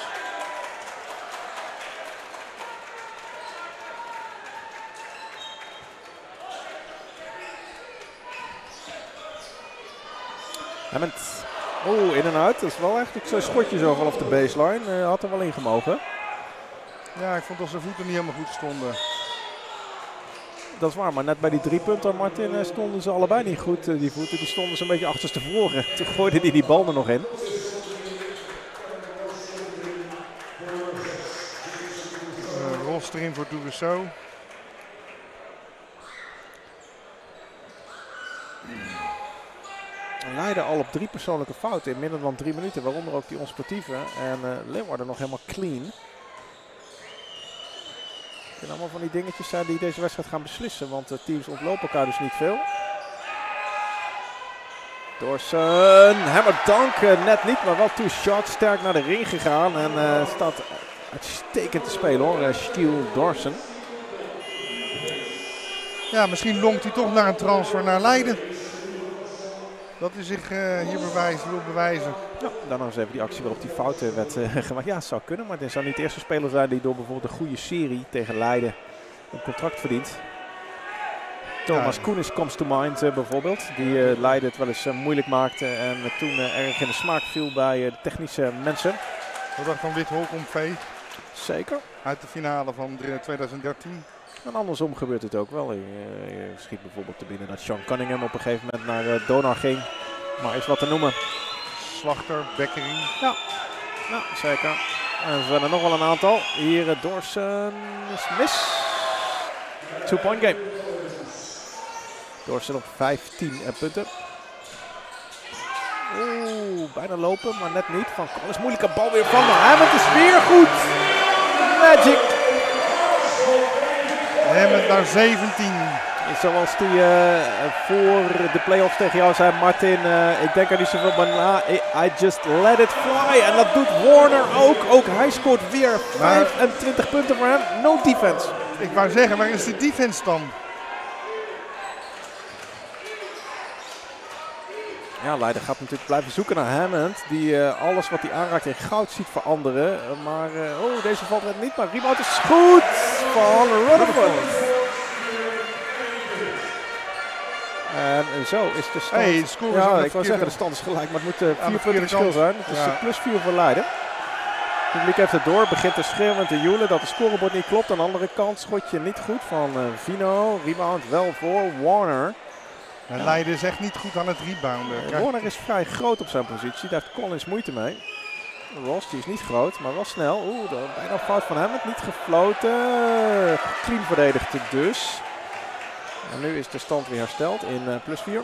Hammond. Oeh, in en uit. Dat is wel echt zo'n schotje zo vanaf de baseline. Uh, had er wel in gemogen. Ja, ik vond dat zijn voeten niet helemaal goed stonden. Dat is waar, maar net bij die drie punten, Martin, stonden ze allebei niet goed. Die voeten die stonden ze een beetje achterstevoren. Toen gooide hij die bal er nog in. Uh, Ros erin voor Dougusseau. Leiden al op drie persoonlijke fouten in minder dan drie minuten, waaronder ook die onsportieve. En uh, Leeuwarden nog helemaal clean. Het zijn allemaal van die dingetjes zijn die deze wedstrijd gaan beslissen, want de teams ontlopen elkaar dus niet veel. Dorsen, Hammer Dank, uh, net niet, maar wel two shots, sterk naar de ring gegaan en uh, staat uitstekend te spelen hoor, uh, Stiel Dorsen. Ja, misschien longt hij toch naar een transfer naar Leiden. Dat hij zich uh, hier bewijzen, wil bewijzen. Ja, daarna eens even die actie waarop die fouten werd uh, gemaakt. Ja, het zou kunnen, maar dit zou niet de eerste speler zijn die door bijvoorbeeld een goede serie tegen Leiden een contract verdient. Thomas ja. Koenis comes to mind uh, bijvoorbeeld, die uh, Leiden het wel eens uh, moeilijk maakte en uh, toen uh, erg in de smaak viel bij uh, de technische mensen. Wat dacht van Wit Holkomvee? Zeker. Uit de finale van twintig dertien. En andersom gebeurt het ook wel. Je, je schiet bijvoorbeeld te binnen dat Sean Cunningham op een gegeven moment naar uh, Donar ging. Maar is wat te noemen. Slachter, Bekkering. Ja, ja zeker. En er zijn er nog wel een aantal. Hier uh, Dorsen is mis. Two-point game. Dorsen op vijftien uh, punten. Oeh, bijna lopen, maar net niet. Van Collins, moeilijke bal weer van Hammond is weer goed. Magic. Hammond naar zeventien. Zoals die uh, voor de play-offs tegen jou zei, Martin, uh, ik denk er niet zoveel maar na. I just let it fly. En dat doet Warner ook. Ook hij scoort weer vijfentwintig punten voor hem. No defense. Ik wou zeggen, waar is de defense dan? Ja, Leiden gaat natuurlijk blijven zoeken naar Hammond. Die uh, alles wat hij aanraakt in goud ziet veranderen. Uh, maar, uh, oh, deze valt net niet. Maar rebound is goed van Rutherford. En zo is de stand. Hey, de score ja, is ik wou zeggen, de stand is gelijk. Maar het moet uh, vier punten verschil kant. zijn. Het is Ja. uh, plus vier voor Leiden. Het publiek heeft het door. Begint te schreeuwen en te joelen dat het scorebord niet klopt. Aan de andere kant schotje niet goed van uh, Vino. Rebound wel voor Warner. Ja. Leiden is echt niet goed aan het rebounden. Uh, Warner is vrij groot op zijn positie. Daar heeft Collins moeite mee. Ross die is niet groot, maar wel snel. Oeh, bijna een fout van hem. Het niet gefloten. Clean verdedigd dus. En nu is de stand weer hersteld in uh, plus vier.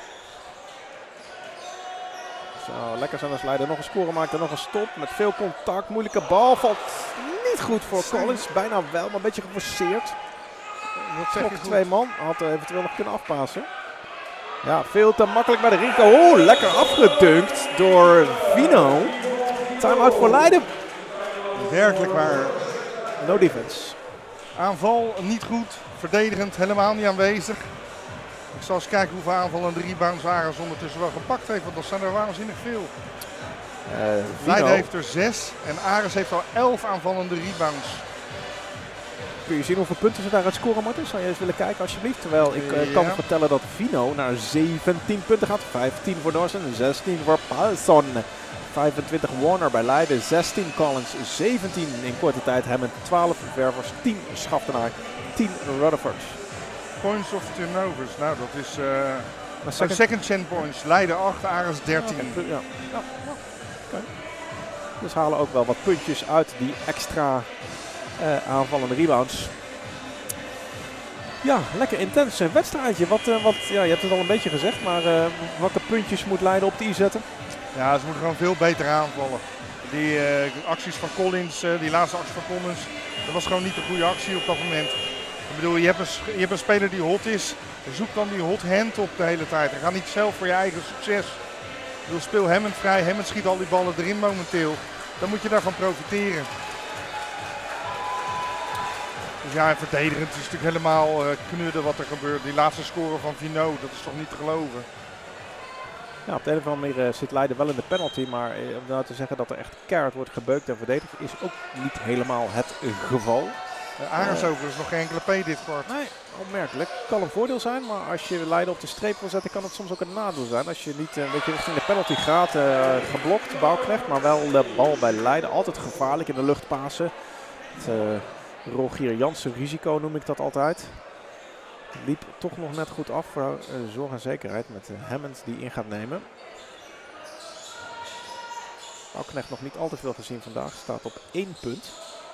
Zo, lekker zijn als Leiden nog een score maakt en nog een stop. Met veel contact. Moeilijke bal. Valt niet goed voor Collins. Bijna wel, maar een beetje geforceerd. Wat zeg je twee man. Had er eventueel nog kunnen afpassen. Ja, veel te makkelijk bij de ring. Oh, lekker afgedunkt door Vino. Time-out voor Leiden. Werkelijk waar. No defense. Aanval niet goed. Verdedigend helemaal niet aanwezig. Ik zal eens kijken hoeveel aanvallen en de rebounds Ares ondertussen wel gepakt heeft. Want dat zijn er waanzinnig veel. Uh, Leiden heeft er zes en Ares heeft al elf aanvallende rebounds. Kun je zien hoeveel punten ze daaruit scoren, Martin? Zou je eens willen kijken alsjeblieft? Terwijl ik uh, ja. kan vertellen dat Vino naar zeventien punten gaat. vijftien voor Dorsen, zestien voor Paulson. vijfentwintig Warner bij Leiden, zestien Collins, zeventien in korte tijd. Hammond, twaalf Ververs, tien Schaftenaar, tien Rutherford. points of turnovers. Nou, dat is uh, Maar second, second chance points. Leiden acht, Ares dertien. Ja, ja. ja. Okay. Dus halen ook wel wat puntjes uit die extra uh, aanvallende rebounds. Ja, lekker intens uh, wedstrijdje. Wat, uh, wat, ja, je hebt het al een beetje gezegd, maar uh, welke puntjes moet Leiden op de i zetten? Ja, ze moeten gewoon veel beter aanvallen. Die uh, acties van Collins, uh, die laatste actie van Collins, dat was gewoon niet de goede actie op dat moment. Ik bedoel, je hebt een, je hebt een speler die hot is, zoek dan die hot hand op de hele tijd. En ga niet zelf voor je eigen succes. Ik bedoel, speel Hammond vrij, Hammond schiet al die ballen erin momenteel. Dan moet je daarvan profiteren. Dus ja, en verdedigend is natuurlijk helemaal uh, knudden wat er gebeurt. Die laatste score van Vino, dat is toch niet te geloven. Ja, op de een of andere manier uh, zit Leiden wel in de penalty, maar uh, om nou te zeggen dat er echt keihard wordt gebeukt en verdedigd is ook niet helemaal het uh, geval. Uh, Ares over is nog geen enkele P dit kwart. Nee, opmerkelijk. Kan een voordeel zijn, maar als je Leiden op de streep wil zetten, kan het soms ook een nadeel zijn. Als je niet uh, een beetje richting de penalty gaat, uh, geblokt, Bouwknecht, maar wel de bal bij Leiden. Altijd gevaarlijk in de lucht pasen. Het, uh, Rogier Jansen risico noem ik dat altijd. Liep toch nog net goed af voor uh, zorg en zekerheid met uh, Hammond die in gaat nemen. Bouwknecht nog niet al te veel gezien vandaag, staat op één punt.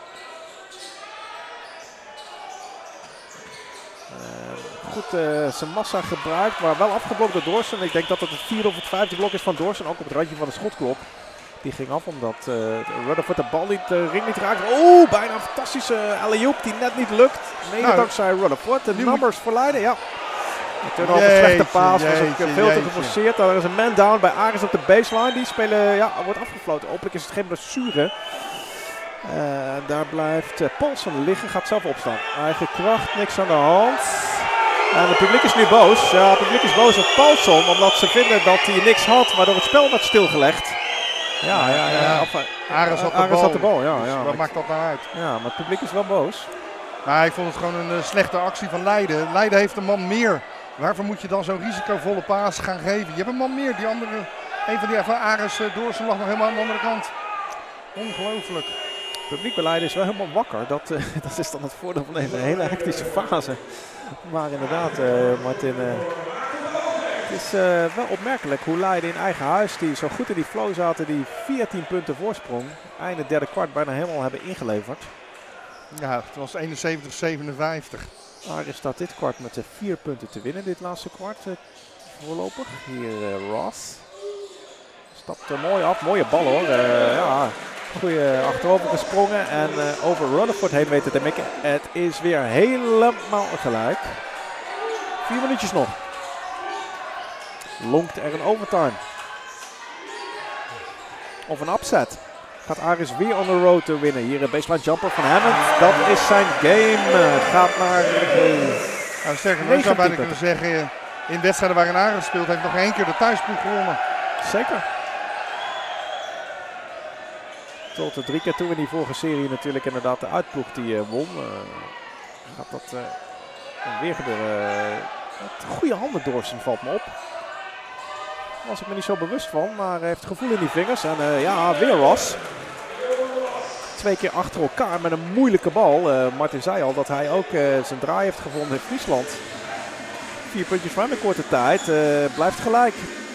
Uh, goed uh, zijn massa gebruikt, maar wel afgeblokt door Doorsen. Ik denk dat het het vierde of het vijfde blok is van Doorsen, ook op het randje van de schotklok. Die ging af omdat uh, Rutherford de bal niet, de uh, ring niet raakt. Oeh, bijna een fantastische alley-oop die net niet lukt. Mede nou, dankzij Rutherford. De numbers voor Leiden, ja. De turnover, slechte paas, was ook uh, veel te geforceerd. Daar is een man down bij Ares op de baseline. Die spelen, ja, wordt afgefloten. Hopelijk is het geen blessure. Uh, daar blijft uh, Paulson liggen, gaat zelf opstaan. Eigen kracht, niks aan de hand. En het publiek is nu boos. Ja, het publiek is boos op Paulson, omdat ze vinden dat hij niks had, waardoor het spel werd stilgelegd. Ja, ja, ja. ja. Ares had de Ares bal. Had de bal ja, dus ja. wat maakt dat nou uit? Ja, maar het publiek is wel boos. Nou, ik vond het gewoon een uh, slechte actie van Leiden. Leiden heeft een man meer. Waarvoor moet je dan zo'n risicovolle paas gaan geven? Je hebt een man meer. Die andere, een van die van Ares uh, Doorsen lag nog helemaal aan de andere kant. Ongelooflijk. Het publiek bij Leiden is wel helemaal wakker. Dat, uh, dat is dan het voordeel van deze hele hectische fase. Maar inderdaad, uh, Martin... Uh, Het is uh, wel opmerkelijk hoe Leiden in eigen huis, die zo goed in die flow zaten, die veertien punten voorsprong, einde derde kwart bijna helemaal hebben ingeleverd. Ja, het was eenenzeventig zevenenvijftig. Ares staat dit kwart met uh, vier punten te winnen, dit laatste kwart uh, voorlopig. Hier uh, Ross. Stapt uh, mooi af, mooie bal hoor. Uh, ja, goede achterover gesprongen en uh, over Rutherford heen weten te mikken. Het is weer helemaal gelijk. Vier minuutjes nog. Lonkt er een overtime. Of een upset. Gaat Ares weer on the road te winnen. Hier een baseline jumper van Hammond. Dat is zijn game. Gaat naar... Uh, nou, sterker nog, zou bijna kunnen zeggen, in wedstrijden waarin Ares speelt, heeft nog één keer de thuisploeg gewonnen. Zeker. Tot de drie keer toe in die vorige serie natuurlijk inderdaad de uitploeg die uh, won. Uh, gaat dat uh, weer gebeuren. Uh, goede handen Doorsen valt me op. Daar was ik me niet zo bewust van, maar hij heeft gevoel in die vingers. En uh, ja, weer Ross. Twee keer achter elkaar met een moeilijke bal. Uh, Martin zei al dat hij ook uh, zijn draai heeft gevonden in Friesland. Vier puntjes voor hem in korte tijd. Uh, blijft gelijk.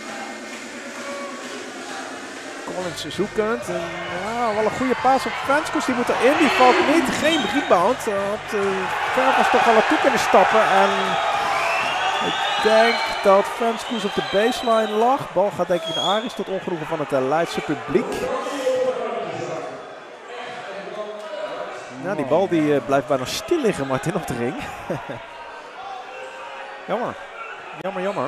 Collins zoekend. En, ja, wel een goede paas op Franskos. Die moet erin. Die valt niet. Geen rebound. Uh, had, uh, Ver was toch wel naartoe kunnen stappen. En ik denk dat Franskos op de baseline lag. Bal gaat denk ik naar Ares tot ongenoegen van het uh, Leidse publiek. Ja, die bal die uh, blijft bijna stil liggen, Martin, op de ring. Jammer. Jammer, jammer.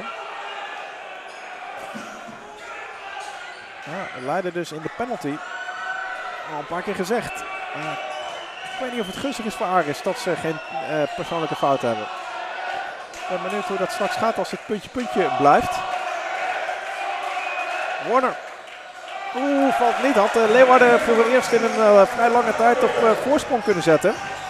Ja, Leiden dus in de penalty. Al een paar keer gezegd. Uh, ik weet niet of het gunstig is voor Ares dat ze geen uh, persoonlijke fouten hebben. Ik ben benieuwd hoe dat straks gaat als het puntje-puntje blijft. Warner. Oeh, valt niet. Had uh, Leeuwarden voor het eerst in een uh, vrij lange tijd op uh, voorsprong kunnen zetten.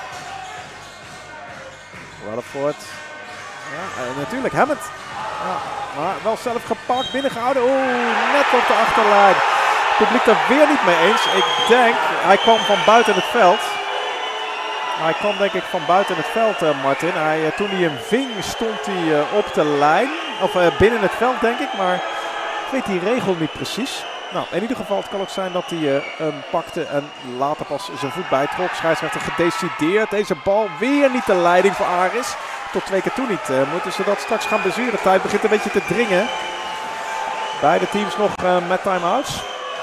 Rutherford. Ja, uh, natuurlijk Hammond. Ja, maar wel zelf gepakt, binnengehouden. Oeh, net op de achterlijn. Het publiek daar weer niet mee eens. Ik denk, hij kwam van buiten het veld. Hij kwam denk ik van buiten het veld, uh, Martin. Hij, uh, toen hij hem ving stond hij uh, op de lijn. Of uh, binnen het veld denk ik, maar ik weet die regel niet precies. Nou, in ieder geval, het kan ook zijn dat hij uh, hem pakte en later pas zijn voet bijtrok. Scheidsrechter gedecideerd. Deze bal weer niet de leiding voor Aris. Tot twee keer toe niet. Uh, moeten ze dat straks gaan bezuren? De tijd begint een beetje te dringen. Beide teams nog uh, met time-outs.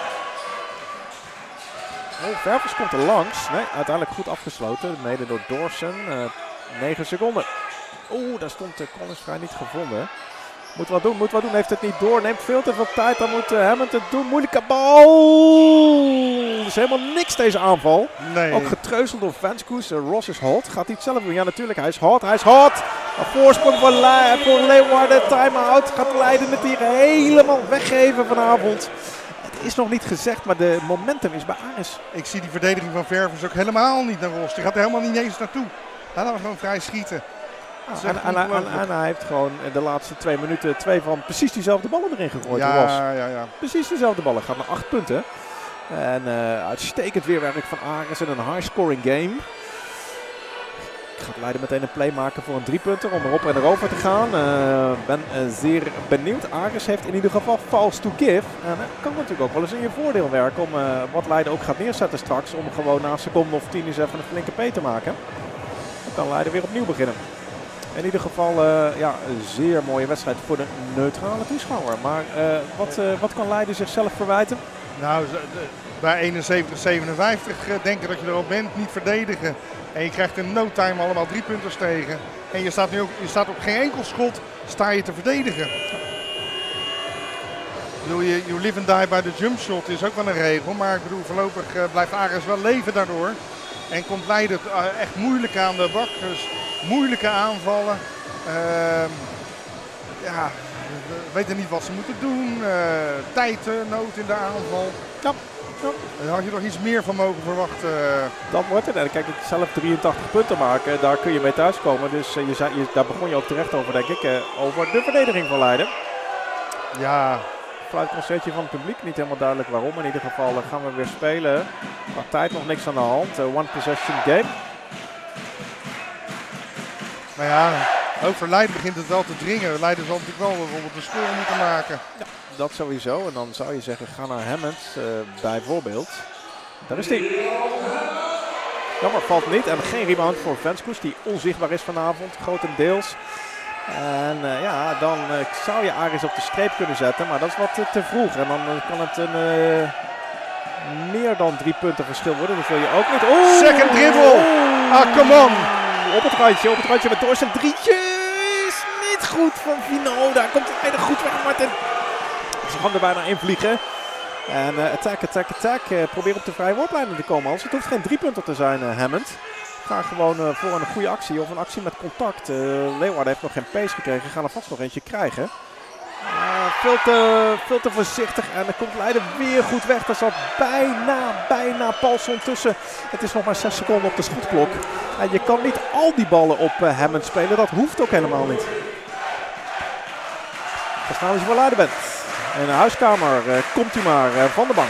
Oh, Ververs komt er langs. Nee, uiteindelijk goed afgesloten. Mede door Dawson. Uh, negen seconden. Oeh, daar stond uh, Collins vrij niet gevonden. Moet wat doen, moet wat doen. Heeft het niet door. Neemt veel te veel tijd. Dan moet uh, Hammond het doen. Moeilijke bal. Er is helemaal niks deze aanval. Nee. Ook getreuzeld door Vanskoes. Uh, Ross is hot. Gaat hij het zelf doen? Ja, natuurlijk. Hij is hot. Hij is hot. Een voorsprong voor, Le voor Leeuwarden. Time-out. Gaat Leiden het hier helemaal weggeven vanavond. Het is nog niet gezegd, maar de momentum is bij Aris. Ik zie die verdediging van Ververs ook helemaal niet naar Ross. Die gaat er helemaal niet eens naartoe. Hij laat hem gewoon vrij schieten. Ah, en, en, en, en hij heeft gewoon de laatste twee minuten twee van precies diezelfde ballen erin gegooid. Ja, Ross. ja, ja. Precies diezelfde ballen. Gaat naar acht punten. En uh, uitstekend weerwerk van Aris in een high-scoring game. Gaat Leiden meteen een play maken voor een driepunter om erop en erover te gaan. Ik uh, ben uh, zeer benieuwd. Aris heeft in ieder geval false to give. En dat uh, kan natuurlijk ook wel eens in je voordeel werken om uh, wat Leiden ook gaat neerzetten straks. Om gewoon na een seconde of tien eens even een flinke P te maken. Dan kan Leiden weer opnieuw beginnen. In ieder geval uh, ja, een zeer mooie wedstrijd voor de neutrale toeschouwer. Maar uh, wat, uh, wat kan Leiden zichzelf verwijten? Nou, bij eenenzeventig zevenenvijftig denken dat je erop bent, niet verdedigen. En je krijgt in no time allemaal drie punters tegen. En je staat nu ook, je staat op geen enkel schot sta je te verdedigen. Ik bedoel, je, you live and die bij de jump shot is ook wel een regel. Maar ik bedoel, voorlopig uh, blijft Aris wel leven daardoor. En komt Leiden uh, echt moeilijk aan de bak. Dus moeilijke aanvallen. Uh, ja, we weten niet wat ze moeten doen. Uh, Tijdnood in de aanval. Ja. Ja. Daar had je nog iets meer van mogen verwachten. Dat wordt het. En kijk, zelf drieëntachtig punten maken, daar kun je mee thuiskomen. Dus uh, je zei, je, daar begon je ook terecht over, denk ik. Uh, over de verdediging van Leiden. Ja. Fluitconcertje van het publiek, niet helemaal duidelijk waarom. In ieder geval uh, gaan we weer spelen. Qua tijd nog niks aan de hand. Uh, one possession game. Maar ja, ook voor Leiden begint het wel te dringen. Leiden zal natuurlijk wel bijvoorbeeld een score moeten maken. Ja, dat sowieso. En dan zou je zeggen, ga naar Hammond uh, bijvoorbeeld. Daar is hij. Jammer, valt niet. En geen rebound voor Vanskoes, die onzichtbaar is vanavond, grotendeels. En uh, ja, dan uh, zou je Aris op de streep kunnen zetten, maar dat is wat uh, te vroeg. En dan uh, kan het een uh, meer dan drie punten verschil worden. Dat wil je ook niet. Oeh! Second dribble! Ah, come on! Op het randje, op het randje met Dorsen. Drietje is niet goed van Vino. Daar komt hij goed weg, Martin. Ze gaan er bijna in vliegen. En uh, attack, attack, attack. Uh, probeer op de vrije worplijnen te komen. Anders het hoeft geen drie punten te zijn, uh, Hammond. Ga gewoon uh, voor een goede actie of een actie met contact. Uh, Leeuwarden heeft nog geen pace gekregen. Gaan er vast nog eentje krijgen. Uh, veel, te, veel te voorzichtig. En dan komt Leiden weer goed weg. Daar zat bijna, bijna Paulson tussen. Het is nog maar zes seconden op de schotklok. En je kan niet al die ballen op uh, Hammond spelen. Dat hoeft ook helemaal niet. Daar staan we voor Leiden bent. In de huiskamer uh, komt u maar uh, van de bank.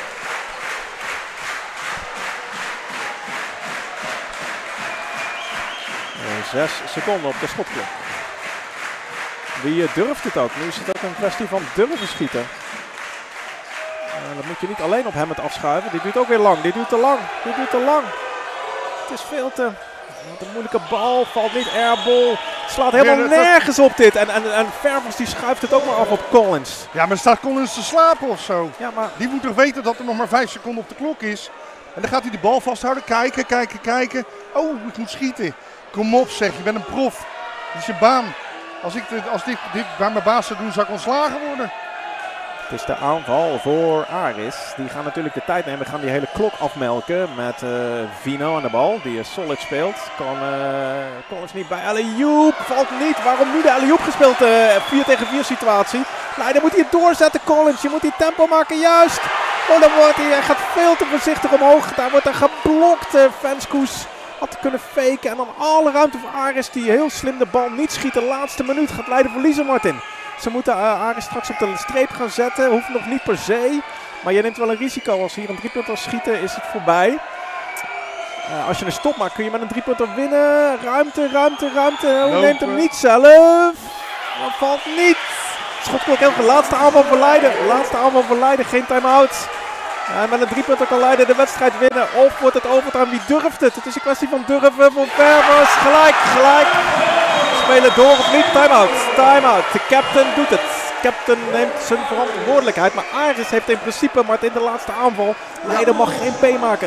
Uh, zes seconden op de schotklok. Wie uh, durft het ook? Nu is het ook een kwestie van durven schieten. Uh, dat moet je niet alleen op Hammond afschuiven. Dit duurt ook weer lang. Dit duurt te lang. Dit duurt te lang. Het is veel te... Wat een moeilijke bal. Valt niet airball. Slaat helemaal ja, nergens op dit. En, en, en Ververs die schuift het ook maar af op Collins. Ja, maar staat Collins te slapen of zo? Ja, maar... Die moet toch weten dat er nog maar vijf seconden op de klok is. En dan gaat hij de bal vasthouden. Kijken, kijken, kijken. Oh, ik moet schieten. Kom op zeg, je bent een prof. Dit is je baan. Als ik dit, als dit, dit bij mijn baas zou doen, zou ik ontslagen worden. Het is de aanval voor Aris. Die gaan natuurlijk de tijd nemen. Gaan die hele klok afmelken met uh, Vino aan de bal. Die uh, solid speelt. Kan uh, Collins niet bij. Alley-oop valt niet. Waarom nu de alley-oop gespeeld? Uh, vier tegen vier situatie. Leider moet hij het doorzetten. Collins, je moet die tempo maken. Juist. Oh, dan wordt hij, hij gaat veel te voorzichtig omhoog. Daar wordt er geblokt. Uh, Vanskoes had kunnen faken. En dan alle ruimte voor Aris. Die heel slim de bal niet schiet. De laatste minuut gaat Leiden verliezen, Martin. Ze moeten uh, Aris straks op de streep gaan zetten. Hoeft nog niet per se. Maar je neemt wel een risico. Als hier een driepunter schieten is het voorbij. Uh, als je een stop maakt kun je met een driepunter winnen. Ruimte, ruimte, ruimte. Hoe Lopen. neemt hem niet zelf? Dat valt niet. Schotklok heel veel. Laatste aanval voor Leiden. Laatste aanval voor Leiden. Geen time-out. En met een driepunter kan Leiden de wedstrijd winnen. Of wordt het overtime? Wie durft het? Het is een kwestie van durven voor Ververs. Gelijk, gelijk. Spelen door of niet? Time-out. Time-out. De captain doet het. De captain neemt zijn verantwoordelijkheid. Maar Aris heeft in principe maar in de laatste aanval. Leiden mag geen P maken.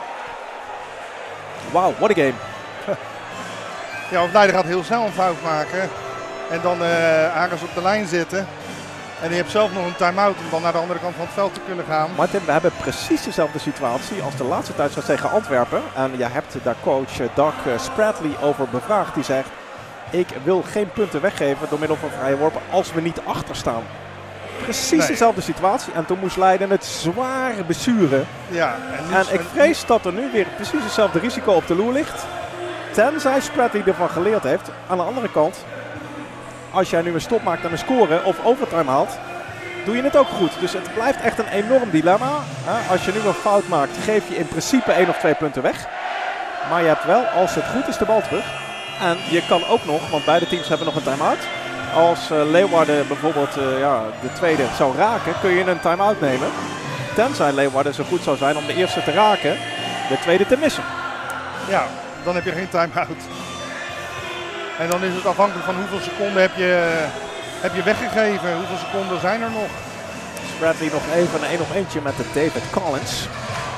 Wauw, what a game. Ja, of Leiden gaat heel snel een fout maken. En dan uh, Aris op de lijn zitten. En die heeft zelf nog een time-out om dan naar de andere kant van het veld te kunnen gaan. Martin, we hebben precies dezelfde situatie als de laatste thuiswedstrijd tegen Antwerpen. En je hebt daar coach Doug Spradley over bevraagd. Die zegt, ik wil geen punten weggeven door middel van vrije worpen als we niet achter staan. Precies nee. dezelfde situatie. En toen moest Leiden het zware besturen. Ja, en, en ik vrees dat er nu weer precies hetzelfde risico op de loer ligt. Tenzij Spradley ervan geleerd heeft. Aan de andere kant, als jij nu een stop maakt en een score of overtime haalt, doe je het ook goed. Dus het blijft echt een enorm dilemma. Als je nu een fout maakt, geef je in principe één of twee punten weg. Maar je hebt wel, als het goed is, de bal terug. En je kan ook nog, want beide teams hebben nog een time-out. Als uh, Leeuwarden bijvoorbeeld uh, ja, de tweede zou raken, kun je een time-out nemen. Tenzij Leeuwarden zo goed zou zijn om de eerste te raken, de tweede te missen. Ja, dan heb je geen time-out. En dan is het afhankelijk van hoeveel seconden heb je, heb je weggegeven. Hoeveel seconden zijn er nog? Spradley nog even een één op eentje met de David Collins.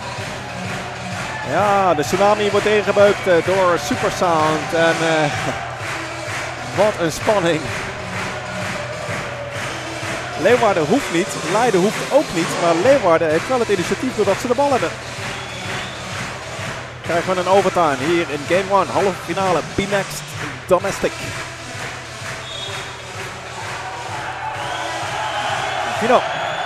Ja, de tsunami wordt ingebeukt uh, door Supersound. En uh, wat een spanning. Leeuwarden hoeft niet, Leiden hoeft ook niet. Maar Leeuwarden heeft wel het initiatief doordat ze de bal hebben. Krijgen we een overtime hier in game one, halve finale, B-Next Domestic. Vino.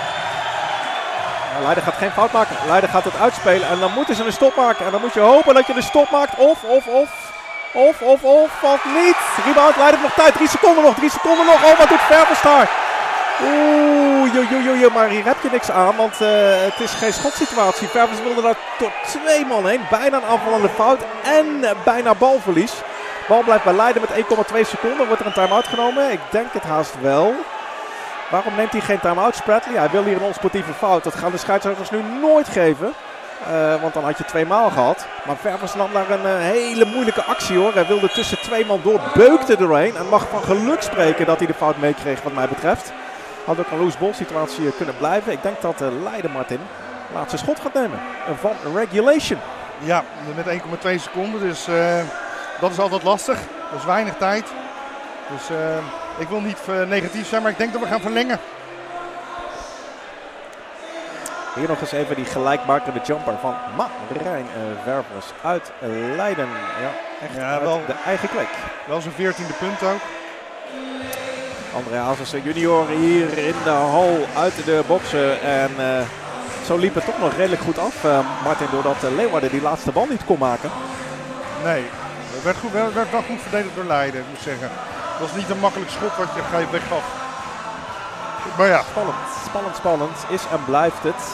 Ja, Leiden gaat geen fout maken. Leiden gaat het uitspelen en dan moeten ze een stop maken. En dan moet je hopen dat je een stop maakt. Of, of, of. Of, of, of. Valt niet. Rebound, Leiden nog tijd. Drie seconden nog, drie seconden nog. Oh, wat doet Ververs daar? Oeh, joh, joh, joh, maar hier heb je niks aan, want uh, het is geen schotsituatie. Ververs wilde daar tot twee man heen. Bijna een aanvallende fout en uh, bijna balverlies. Bal blijft bij Leiden met één komma twee seconden. Wordt er een time-out genomen? Ik denk het haast wel. Waarom neemt hij geen time-out, Spradley? Hij wil hier een onsportieve fout. Dat gaan de scheidsrechters nu nooit geven. Uh, want dan had je twee maal gehad. Maar Ververs nam daar een uh, hele moeilijke actie hoor. Hij wilde tussen twee man door, beukte doorheen. En mag van geluk spreken dat hij de fout meekreeg wat mij betreft. Had ook een loose ball situatie kunnen blijven. Ik denk dat uh, Leiden, Martin, laatste schot gaat nemen. Van regulation. Ja, met één komma twee seconden. Dus uh, dat is altijd lastig. Dat is weinig tijd. Dus uh, ik wil niet uh, negatief zijn, maar ik denk dat we gaan verlengen. Hier nog eens even die gelijkmakende jumper van Marijn uh, Ververs uit uh, Leiden. Ja, echt ja, uit wel, de eigen plek. Wel zijn veertiende punt ook. André Hazes junior hier in de hal uit de boksen. En uh, zo liep het toch nog redelijk goed af, uh, Martin, doordat uh, Leeuwarden die laatste bal niet kon maken. Nee, het werd, goed, werd wel goed verdedigd door Leiden, ik moet zeggen. Het was niet een makkelijk schot wat je weggaf. Maar ja. Spannend, spannend, spannend is en blijft het.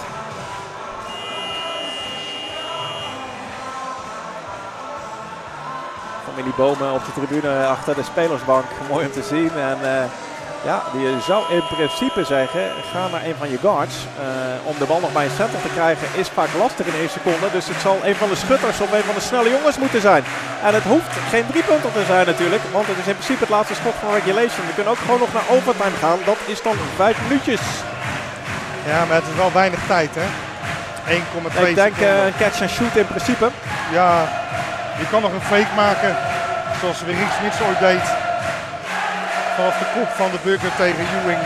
Familie Bomen op de tribune achter de spelersbank. Mooi om te zien. En uh, ja, je zou in principe zeggen, ga naar een van je guards. Uh, om de bal nog bij een center te krijgen is vaak lastig in één seconde. Dus het zal een van de schutters of een van de snelle jongens moeten zijn. En het hoeft geen drie punten te zijn natuurlijk. Want het is in principe het laatste schot van regulation. We kunnen ook gewoon nog naar overtime gaan. Dat is dan vijf minuutjes. Ja, maar het is wel weinig tijd hè. één komma twee Ik denk uh, een catch and shoot in principe. Ja, je kan nog een fake maken. Zoals Rick Smits ooit deed. Vanaf de kop van de Bugger tegen Ewing.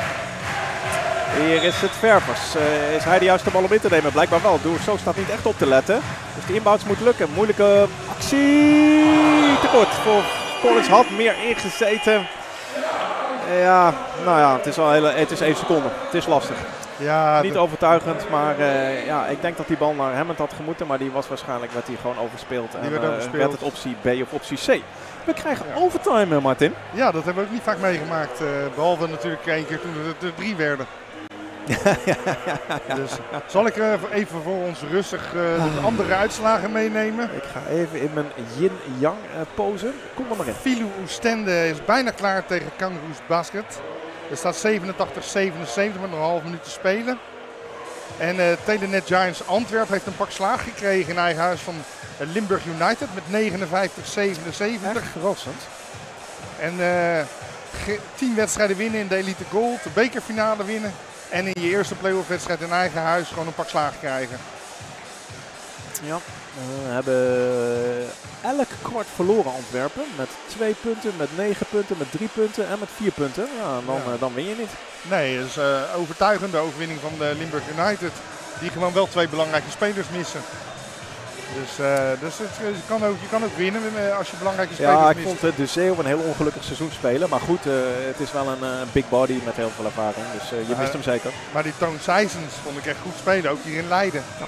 Hier is het Ververs. Uh, is hij de juiste bal om in te nemen? Blijkbaar wel. Zo staat niet echt op te letten. Dus de inbouts moet lukken. Moeilijke actie. Tekort voor Collins. Had meer ingezeten. Uh, ja, nou ja, het is al hele, het is één seconde. Het is lastig. Ja, niet overtuigend, maar uh, ja, ik denk dat die bal naar Hammond had gemoeten. Maar die was waarschijnlijk werd hij gewoon overspeeld. Die en werd, overspeeld. Uh, werd het optie B of optie C. We krijgen ja. overtime, Martin. Ja, dat hebben we ook niet vaak meegemaakt. Uh, behalve natuurlijk één keer toen het er drie werden. ja, ja, ja. Dus zal ik uh, even voor ons rustig uh, de andere uitslagen meenemen. Ik ga even in mijn yin-yang uh, pose. Kom maar in. Filou Oostende is bijna klaar tegen Kangaroos Basket. Er staat zevenentachtig zevenenzeventig met nog een half minuut te spelen. En uh, Telenet Giants Antwerpen heeft een pak slaag gekregen in eigen huis van uh, Limburg United met negenenvijftig zevenenzeventig. Echt verrassend. En uh, tien wedstrijden winnen in de Elite Gold, de bekerfinale winnen. En in je eerste play-off wedstrijd in eigen huis gewoon een pak slaag krijgen. Ja, we hebben elk kwart verloren Antwerpen. Met twee punten, met negen punten, met drie punten en met vier punten. Ja, en dan, ja. Uh, dan win je niet. Nee, dat is uh, overtuigende overwinning van de Limburg United. Die gewoon wel twee belangrijke spelers missen. Dus, uh, dus het, je, kan ook, je kan ook winnen als je belangrijke spelers mist. Ja, ik mist. vond uh, De Zeeuw een heel ongelukkig seizoen spelen. Maar goed, uh, het is wel een uh, big body met heel veel ervaring. Dus uh, je mist uh, hem zeker. Maar die Toon Sijsens vond ik echt goed spelen, ook hier in Leiden. Ja.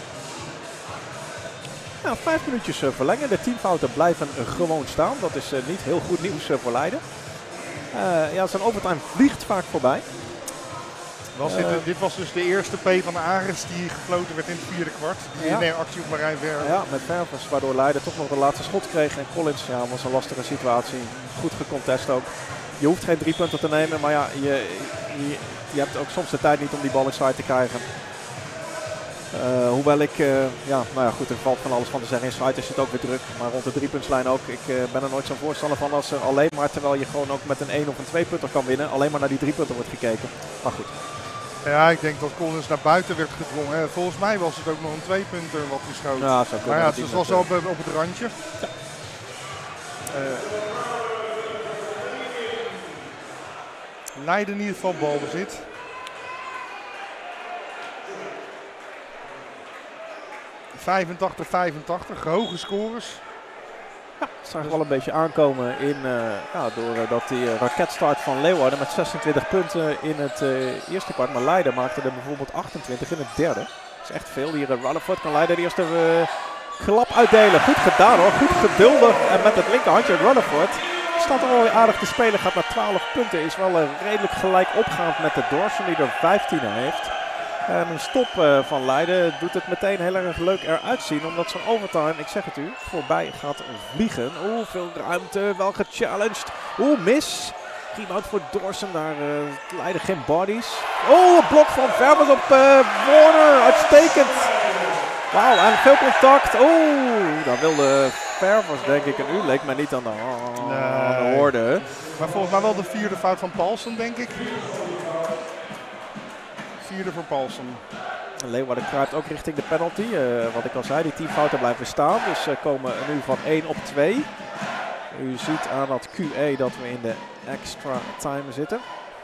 Nou, vijf minuutjes uh, verlengen. De teamfouten blijven uh, gewoon staan. Dat is uh, niet heel goed nieuws uh, voor Leiden. Uh, ja, zijn overtime vliegt vaak voorbij. Was dit, uh, dit was dus de eerste P van Ares die gefloten werd in het vierde kwart. Die ja. in actie op Marijn Ververs. Ja, met Ververs, waardoor Leiden toch nog de laatste schot kreeg. En Collins, ja, was een lastige situatie. Goed gecontest ook. Je hoeft geen drie punten te nemen, maar ja, je, je, je hebt ook soms de tijd niet om die bal inside te krijgen. Uh, hoewel ik, uh, ja, nou ja, goed, er valt van alles van te zeggen. Inside is het ook weer druk, maar rond de driepuntslijn ook. Ik uh, ben er nooit zo'n voorstander van als er alleen maar, terwijl je gewoon ook met een één of een twee punter kan winnen, alleen maar naar die drie punten wordt gekeken. Maar goed. Ja, ik denk dat Collins naar buiten werd gedwongen. Volgens mij was het ook nog een twee punter wat hij schoot. Ja, zo maar ja, het was wel op, op het randje. Ja. Uh, Leiden in ieder geval balbezit. vijfentachtig vijfentachtig, hoge scores. Ja, het zag wel een beetje aankomen in, uh, ja, doordat uh, die uh, raketstart van Leeuwarden met zesentwintig punten in het uh, eerste kwart. Maar Leiden maakte er bijvoorbeeld achtentwintig in het derde. Dat is echt veel. Hier uh, Rutherford kan Leiden de eerste uh, klap uitdelen. Goed gedaan hoor, goed geduldig. En met het linkerhandje Rutherford staat er wel aardig te spelen. Gaat naar twaalf punten. Is wel uh, redelijk gelijk opgaand met de Dorsen die er vijftien heeft. En een stop uh, van Leiden doet het meteen heel erg leuk eruit zien. Omdat zo'n overtime, ik zeg het u, voorbij gaat vliegen. Oeh, veel ruimte, wel gechallenged. Oeh, mis. Rebound voor Dorsen, daar uh, Leiden geen bodies. Oh, een blok van Ververs op uh, Warner, uitstekend. Wauw, en veel contact. Oeh, daar wilde Ververs denk ik een uur. Leek mij niet aan de, oh, nee. aan de hoorde. Maar volgens mij wel de vierde fout van Paulsen, denk ik. Vierde voor Paulsen. Leeuwarden kruipt ook richting de penalty. Uh, wat ik al zei, die teamfouten blijven staan. Dus uh, komen nu van één op twee. U ziet aan dat Q E dat we in de extra time zitten.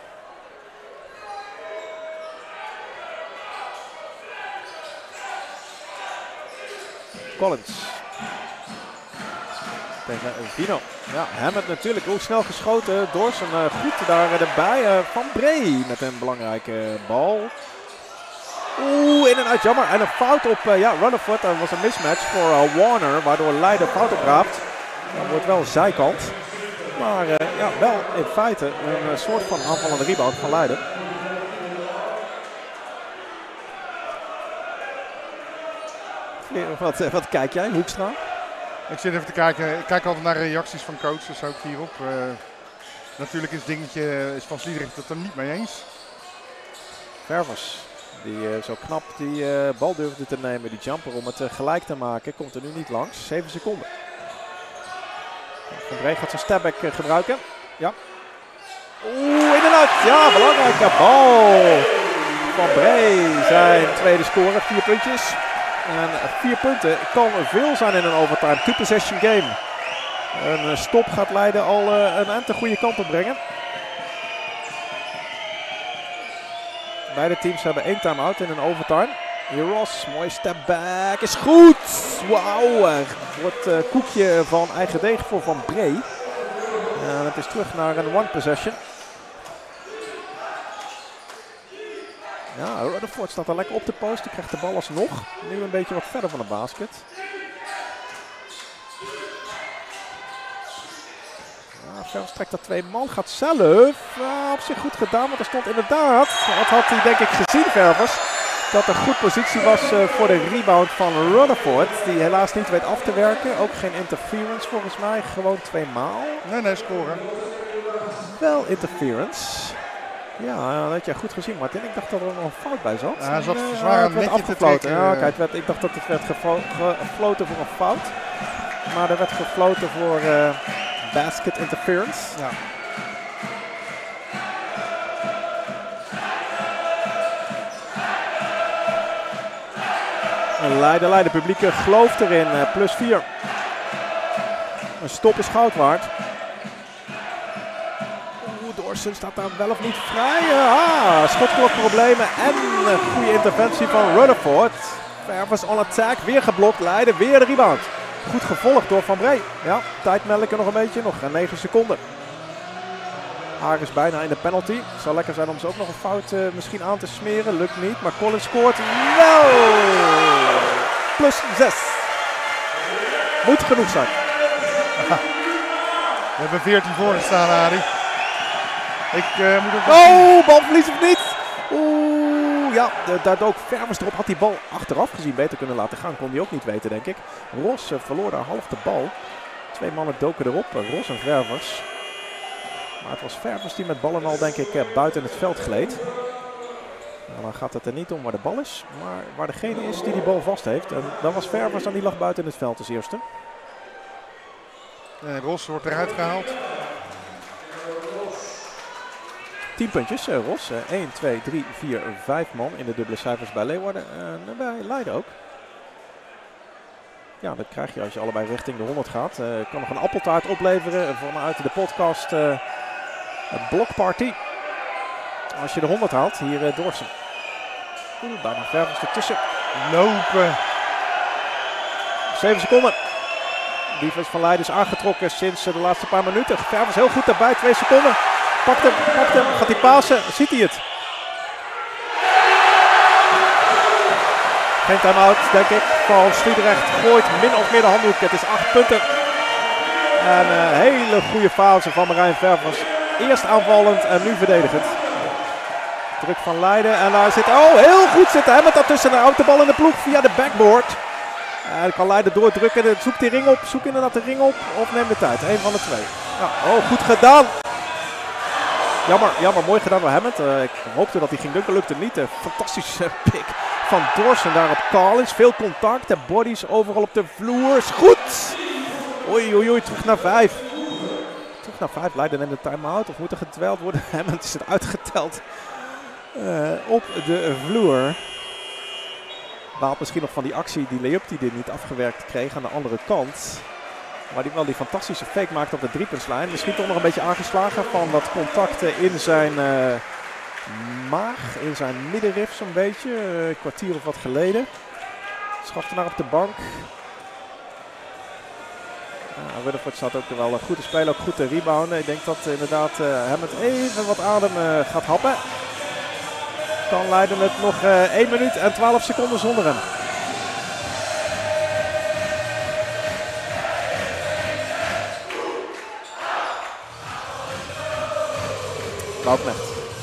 Collins. Tegen Vino. Ja, Hammett natuurlijk. Ook snel geschoten. Dorsen uh, goed daar uh, erbij. Uh, Van Bree met een belangrijke bal. Oeh, in en uit. Jammer. En een fout op uh, ja, Rutherford. Dat was een mismatch voor uh, Warner. Waardoor Leiden fout opraapt. Dat wordt wel een zijkant. Maar uh, ja, wel in feite een uh, soort van aanvallende rebound van Leiden. Wat, uh, wat kijk jij, Hoekstra? Ik zit even te kijken. Ik kijk altijd naar reacties van coaches ook hierop. Uh, natuurlijk is dingetje is van Sliedrecht het er niet mee eens. Ververs, die uh, zo knap die uh, bal durfde te nemen, die jumper om het uh, gelijk te maken, komt er nu niet langs. zeven seconden. Van Bree gaat zijn stepback uh, gebruiken. Ja. Oeh, in en uit. Ja, belangrijke bal. Van Bree zijn tweede score, vier puntjes. En vier punten kan veel zijn in een overtime. Two possession game. Een stop gaat Leiden al uh, een eind de goede kant op brengen. Beide teams hebben één time-out in een overtime. Hier Ross, mooi step back, is goed! Wauw, er wordt uh, koekje van eigen deeg voor Van Bree. En het is terug naar een one possession. Ja, Rutherford staat er lekker op de post, die krijgt de bal alsnog. Nu een beetje wat verder van de basket. Ja, Ververs trekt dat twee man, gaat zelf. Uh, op zich goed gedaan, want er stond inderdaad, dat had hij denk ik gezien, Ververs, dat er goed positie was uh, voor de rebound van Rutherford. Die helaas niet weet af te werken. Ook geen interference volgens mij, gewoon twee maal. Nee, nee, scoren. Wel interference. Ja, dat had jij goed gezien, Martin. Ik dacht dat er nog een fout bij zat. Ja, hij zat uh, zwaar het werd netje te afgefloten. trekken. Ja, kijk, werd, ik dacht dat het werd geflo gefloten voor een fout. Maar er werd gefloten voor uh, basket interference. Ja. Leiden, Leiden, publiek gelooft erin. Uh, plus vier. Een stop is goud waard. Dorsen staat daar wel of niet vrij. Ah, schotklokproblemen en een goede interventie van Rutherford. Ververs on attack, weer geblokt. Leiden, weer de rebound. Goed gevolgd door Van Bree. Ja, tijd melken nog een beetje, nog negen seconden. Haar is bijna in de penalty. Het zou lekker zijn om ze ook nog een fout uh, misschien aan te smeren. Lukt niet, maar Collins scoort wel. Plus zes. Moet genoeg zijn. We hebben veertien voor staan, Arie. Ik uh, moet ook... Oh, balverlies of niet? Oeh, ja, daar dook Ververs erop. Had die bal achteraf gezien beter kunnen laten gaan. Kon hij ook niet weten, denk ik. Ros uh, verloor daar half de bal. Twee mannen doken erop, uh, Ros en Ververs. Maar het was Ververs die met ballen al, denk ik, uh, buiten het veld gleed. Nou, dan gaat het er niet om waar de bal is, maar waar degene is die die bal vast heeft. En dan was Ververs en die lag buiten het veld als eerste. En Ros wordt eruit gehaald. tien puntjes, uh, Ros. Uh, één, twee, drie, vier, vijf man in de dubbele cijfers bij Leeuwarden en uh, bij Leiden ook. Ja, dat krijg je als je allebei richting de honderd gaat. Uh, kan nog een appeltaart opleveren vanuit de podcast uh, Blokparty. Als je de honderd haalt, hier uh, Dorsen. Oeh, bijna Ververs ertussen. Lopen. zeven seconden. Defense van Leiden is aangetrokken sinds uh, de laatste paar minuten. Ververs heel goed daarbij, twee seconden. Pakt hem, pakt hem, gaat hij pasen, ziet hij het. Geen time-out, denk ik. Van Sliedrecht gooit min of meer de handdoek. Het is acht punten. En een hele goede fase van Marijn Ververs. Eerst aanvallend en nu verdedigend. Druk van Leiden en daar zit, oh heel goed zitten hij met daartussen. Houdt de bal in de ploeg via de backboard. En dan kan Leiden doordrukken, zoekt die ring op, zoek inderdaad de ring op of neem de tijd. Eén van de twee. Ja, oh goed gedaan. Jammer, jammer, mooi gedaan door Hammond. Uh, ik hoopte dat hij ging dunken, lukte niet. Een fantastische pick van Dorsen daar op Collins. Veel contact, de bodies overal op de vloer. Is goed! Oei, oei, oei, terug naar vijf. Terug naar vijf, Leiden neemt de time-out. Of moet er getwijld worden? Hammond is het uitgeteld uh, op de vloer. Baalt misschien nog van die actie die Leupti dit niet afgewerkt kreeg aan de andere kant. Maar die wel die fantastische fake maakt op de driepuntslijn. Misschien toch nog een beetje aangeslagen van wat contacten in zijn uh, maag. In zijn middenrif zo'n beetje. Uh, een kwartier of wat geleden. Schafte naar op de bank. Uh, Rutherford staat ook wel uh, goed te spelen. Ook goed te rebounden. Ik denk dat uh, inderdaad uh, Hammond even wat adem uh, gaat happen. Kan Leiden het nog uh, één minuut en twaalf seconden zonder hem. Bouknecht.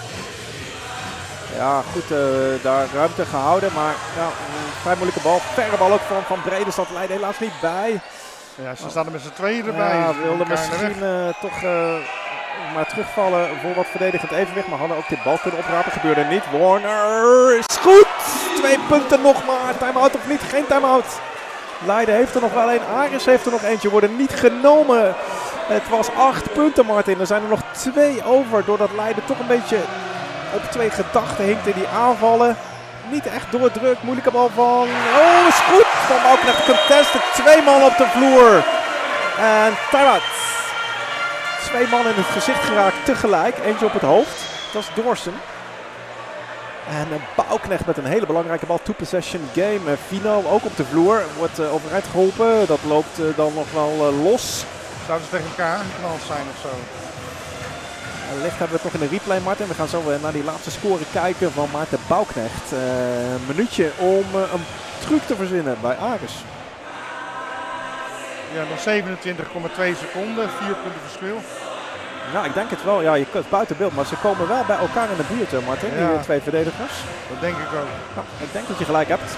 Ja, goed uh, daar ruimte gehouden, maar ja, een vrij moeilijke bal. Verre bal ook van Van Brede, staat Leiden helaas niet bij. Ja, ze staan er met z'n tweeën erbij. Ja, wilde misschien uh, toch uh, maar terugvallen voor wat verdedigend evenwicht, maar hadden ook dit bal kunnen oprapen. Gebeurde niet. Warner is goed! Twee punten nog maar. Time-out of niet? Geen time-out. Leiden heeft er nog wel een. Aris heeft er nog eentje. Worden niet genomen. Het was acht punten, Martin. Er zijn er nog twee over. Doordat Leiden toch een beetje op twee gedachten hinkt in die aanvallen. Niet echt doordrukt. Moeilijke bal van... Oh, is goed! Van Bouknecht contested. Twee man op de vloer. En time-out. Twee man in het gezicht geraakt tegelijk. Eentje op het hoofd. Dat is Dorsen. En Bouknecht met een hele belangrijke bal. Two-possession game. Vino ook op de vloer. Wordt uh, overeind geholpen. Dat loopt uh, dan nog wel uh, los. Zouden ze tegen elkaar geknald zijn of zo? Wellicht hebben we het nog in de replay, Martin. We gaan zo uh, naar die laatste score kijken van Maarten Bouknecht. Uh, een minuutje om uh, een truc te verzinnen bij Aris. Ja, nog zevenentwintig komma twee seconden. Vier punten verschil. Ja, ik denk het wel. Ja, je kunt buiten beeld, maar ze komen wel bij elkaar in de buurt, hè, Martin, Ja. die twee verdedigers. Dat denk ik ook. Ja, ik denk dat je gelijk hebt.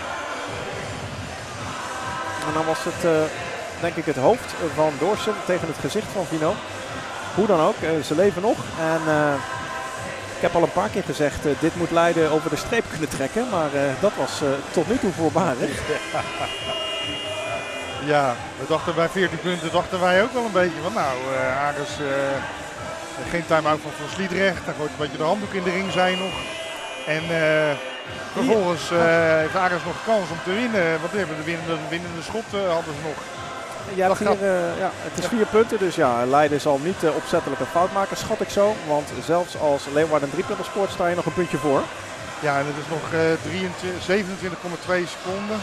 En dan was het, uh, denk ik, het hoofd van Doorsum tegen het gezicht van Vino. Hoe dan ook, uh, ze leven nog. En uh, ik heb al een paar keer gezegd, uh, dit moet Leiden over de streep kunnen trekken. Maar uh, dat was uh, tot nu toe voorbarig. Ja, we dachten bij veertien punten dachten wij ook wel een beetje van nou, uh, Ares uh, geen time-out van Van Sliedrecht. Dan gooit een beetje de handdoek in de ring zijn nog. En uh, vervolgens uh, heeft Ares nog kans om te winnen. Want we hebben de winnende, winnende schot uh, hadden ze nog. Ja, vier, uh, ja, het is vier punten, dus ja, Leiden zal niet uh, opzettelijk een fout maken, schat ik zo. Want zelfs als Leeuwarden een drie punten scoort, sta je nog een puntje voor. Ja, en het is nog uh, zevenentwintig komma twee seconden.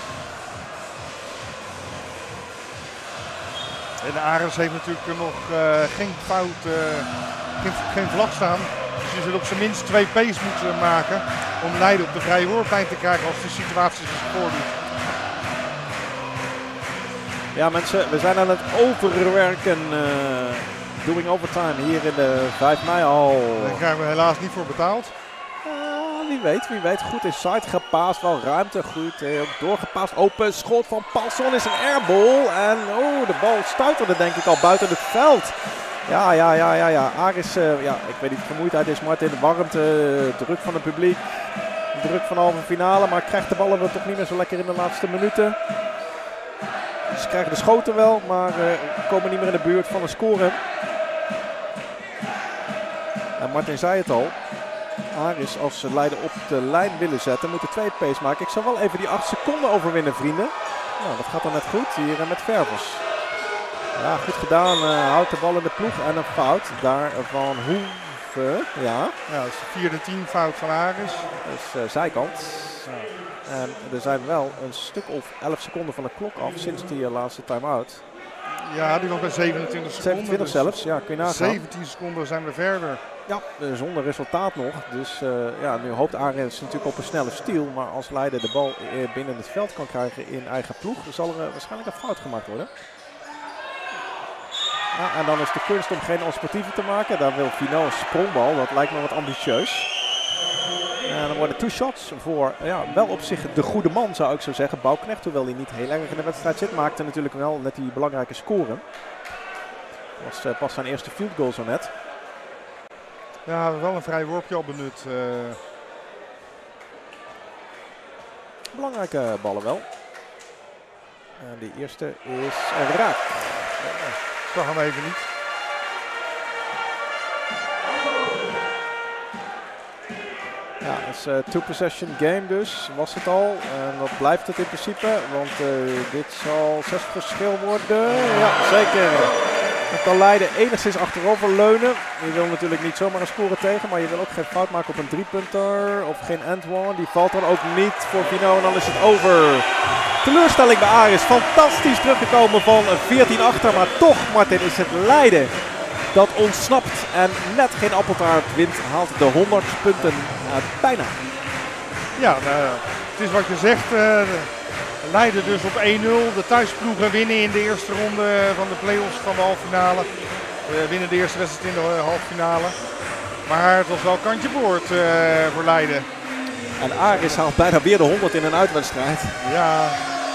En Ares heeft natuurlijk nog uh, geen fout, uh, geen, geen vlag staan. Dus je zult op zijn minst twee P's moeten maken om Leiden op de vrije worplijn te krijgen als de situatie zich voordoet. Ja mensen, we zijn aan het overwerken. Uh, doing overtime hier in de vijf mei-hal. Daar krijgen we helaas niet voor betaald. Uh, wie weet, wie weet. Goed inside gepaast, wel ruimte. Goed, eh, ook doorgepaast. Open schot van Paulson is een airball. En oh, de bal stuiterde denk ik al buiten het veld. Ja, ja, ja, ja, ja. Aris, uh, ja, ik weet niet, vermoeidheid is Martin, de warmte, uh, druk van het publiek. Druk van de halve finale, maar krijgt de ballen wel toch niet meer zo lekker in de laatste minuten. Ze krijgen de schoten wel, maar uh, komen niet meer in de buurt van een score. En Martin zei het al. Aris, als ze Leiden op de lijn willen zetten, moeten twee P's maken. Ik zal wel even die acht seconden overwinnen, vrienden. Nou, dat gaat dan net goed hier uh, met Ververs. Ja, goed gedaan. Uh, houdt de bal in de ploeg en een fout daar van Hoeve. Ja. Ja, dat is de vierde tien fout van Aris. Dus uh, zijkant. Ja. En er zijn wel een stuk of elf seconden van de klok af sinds die uh, laatste time-out. Ja, die was bij zevenentwintig seconden. zevenentwintig dus zelfs, ja, kun je nagaan. zeventien seconden zijn we verder. Ja, zonder resultaat nog. Dus uh, ja, nu hoopt Aris natuurlijk op een snelle steal. Maar als Leiden de bal binnen het veld kan krijgen in eigen ploeg, dan zal er uh, waarschijnlijk een fout gemaakt worden. Ja, en dan is de kunst om geen onsportieve te maken. Daar wil Vino een sprongbal, dat lijkt me wat ambitieus. En dan worden two shots voor, ja, wel op zich de goede man zou ik zo zeggen. Bouwknecht, hoewel hij niet heel erg in de wedstrijd zit, maakte natuurlijk wel net die belangrijke score. Dat was uh, pas zijn eerste field goal zo net. Ja, wel een vrij worpje al benut. Uh... Belangrijke ballen wel. En die eerste is uh, raak. Ik zag hem even niet. Ja, het is een uh, two-possession game dus, was het al. En dat blijft het in principe, want uh, dit zal zes verschil worden. Ja, zeker. Dan kan Leiden enigszins achterover leunen. Je wil natuurlijk niet zomaar een score tegen, maar je wil ook geen fout maken op een driepunter of geen end one. Die valt dan ook niet voor Vino en dan is het over. Teleurstelling bij Aris, fantastisch teruggekomen van veertien achter, maar toch Martin is het Leiden dat ontsnapt en net geen appeltaart wint, haalt de honderd punten uh, bijna. Ja, nou, het is wat je zegt. Uh, Leiden dus op één nul. De thuisploegen winnen in de eerste ronde van de play-offs van de halve finale. We winnen de eerste wedstrijd in de halve finale. Maar het was wel kantje boord uh, voor Leiden. En Aris haalt bijna weer de honderd in een uitwedstrijd. Ja.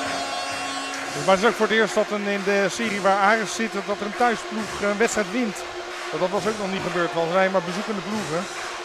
Maar het is ook voor het eerst dat een, in de serie waar Aris zit, dat er een thuisploeg een wedstrijd wint. Dat was ook nog niet gebeurd, want wij maar bezoekende ploegen.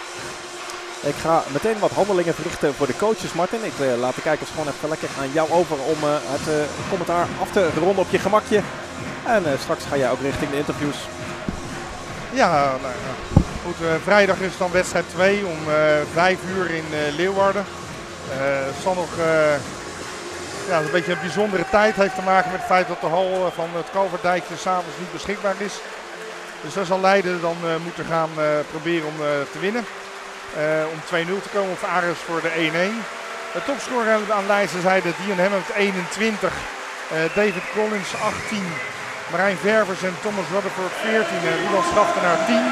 Ik ga meteen wat handelingen verrichten voor de coaches, Martin. Ik uh, laat de kijkers gewoon even lekker aan jou over om uh, het uh, commentaar af te ronden op je gemakje. En uh, straks ga jij ook richting de interviews. Ja, nou, ja. Goed, uh, vrijdag is dan wedstrijd twee om uh, vijf uur in uh, Leeuwarden. Uh, het zal nog uh, ja, een beetje een bijzondere tijd heeft te maken met het feit dat de hal van het Kalverdijkje s'avonds niet beschikbaar is. Dus daar zal Leiden dan uh, moeten gaan uh, proberen om uh, te winnen. Uh, om twee nul te komen of Aris voor de één één. De topscorer aan Leidse zijde Dion Hammond eenentwintig. Uh, David Collins achttien. Marijn Ververs en Thomas Rutherford veertien. En Roland Schaftenaar tien.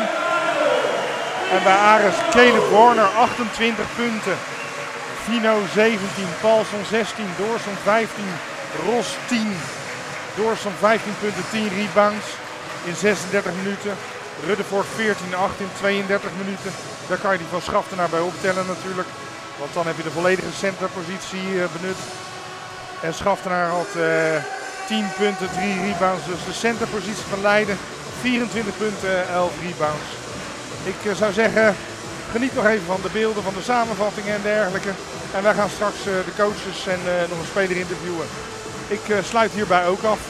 En bij Aris Caleb Warner achtentwintig punten. Vino zeventien. Paulson zestien. Doorson vijftien. Ros tien. Doorson vijftien punten, tien rebounds in zesendertig minuten. Ruddervoort veertien acht in tweeëndertig minuten. Daar kan je die van Schaftenaar bij optellen natuurlijk. Want dan heb je de volledige centerpositie uh, benut. En Schaftenaar had uh, tien punten, drie rebounds. Dus de centerpositie van Leiden vierentwintig punten, elf rebounds. Ik uh, zou zeggen, geniet nog even van de beelden, van de samenvattingen en dergelijke. En wij gaan straks uh, de coaches en uh, nog een speler interviewen. Ik uh, sluit hierbij ook af.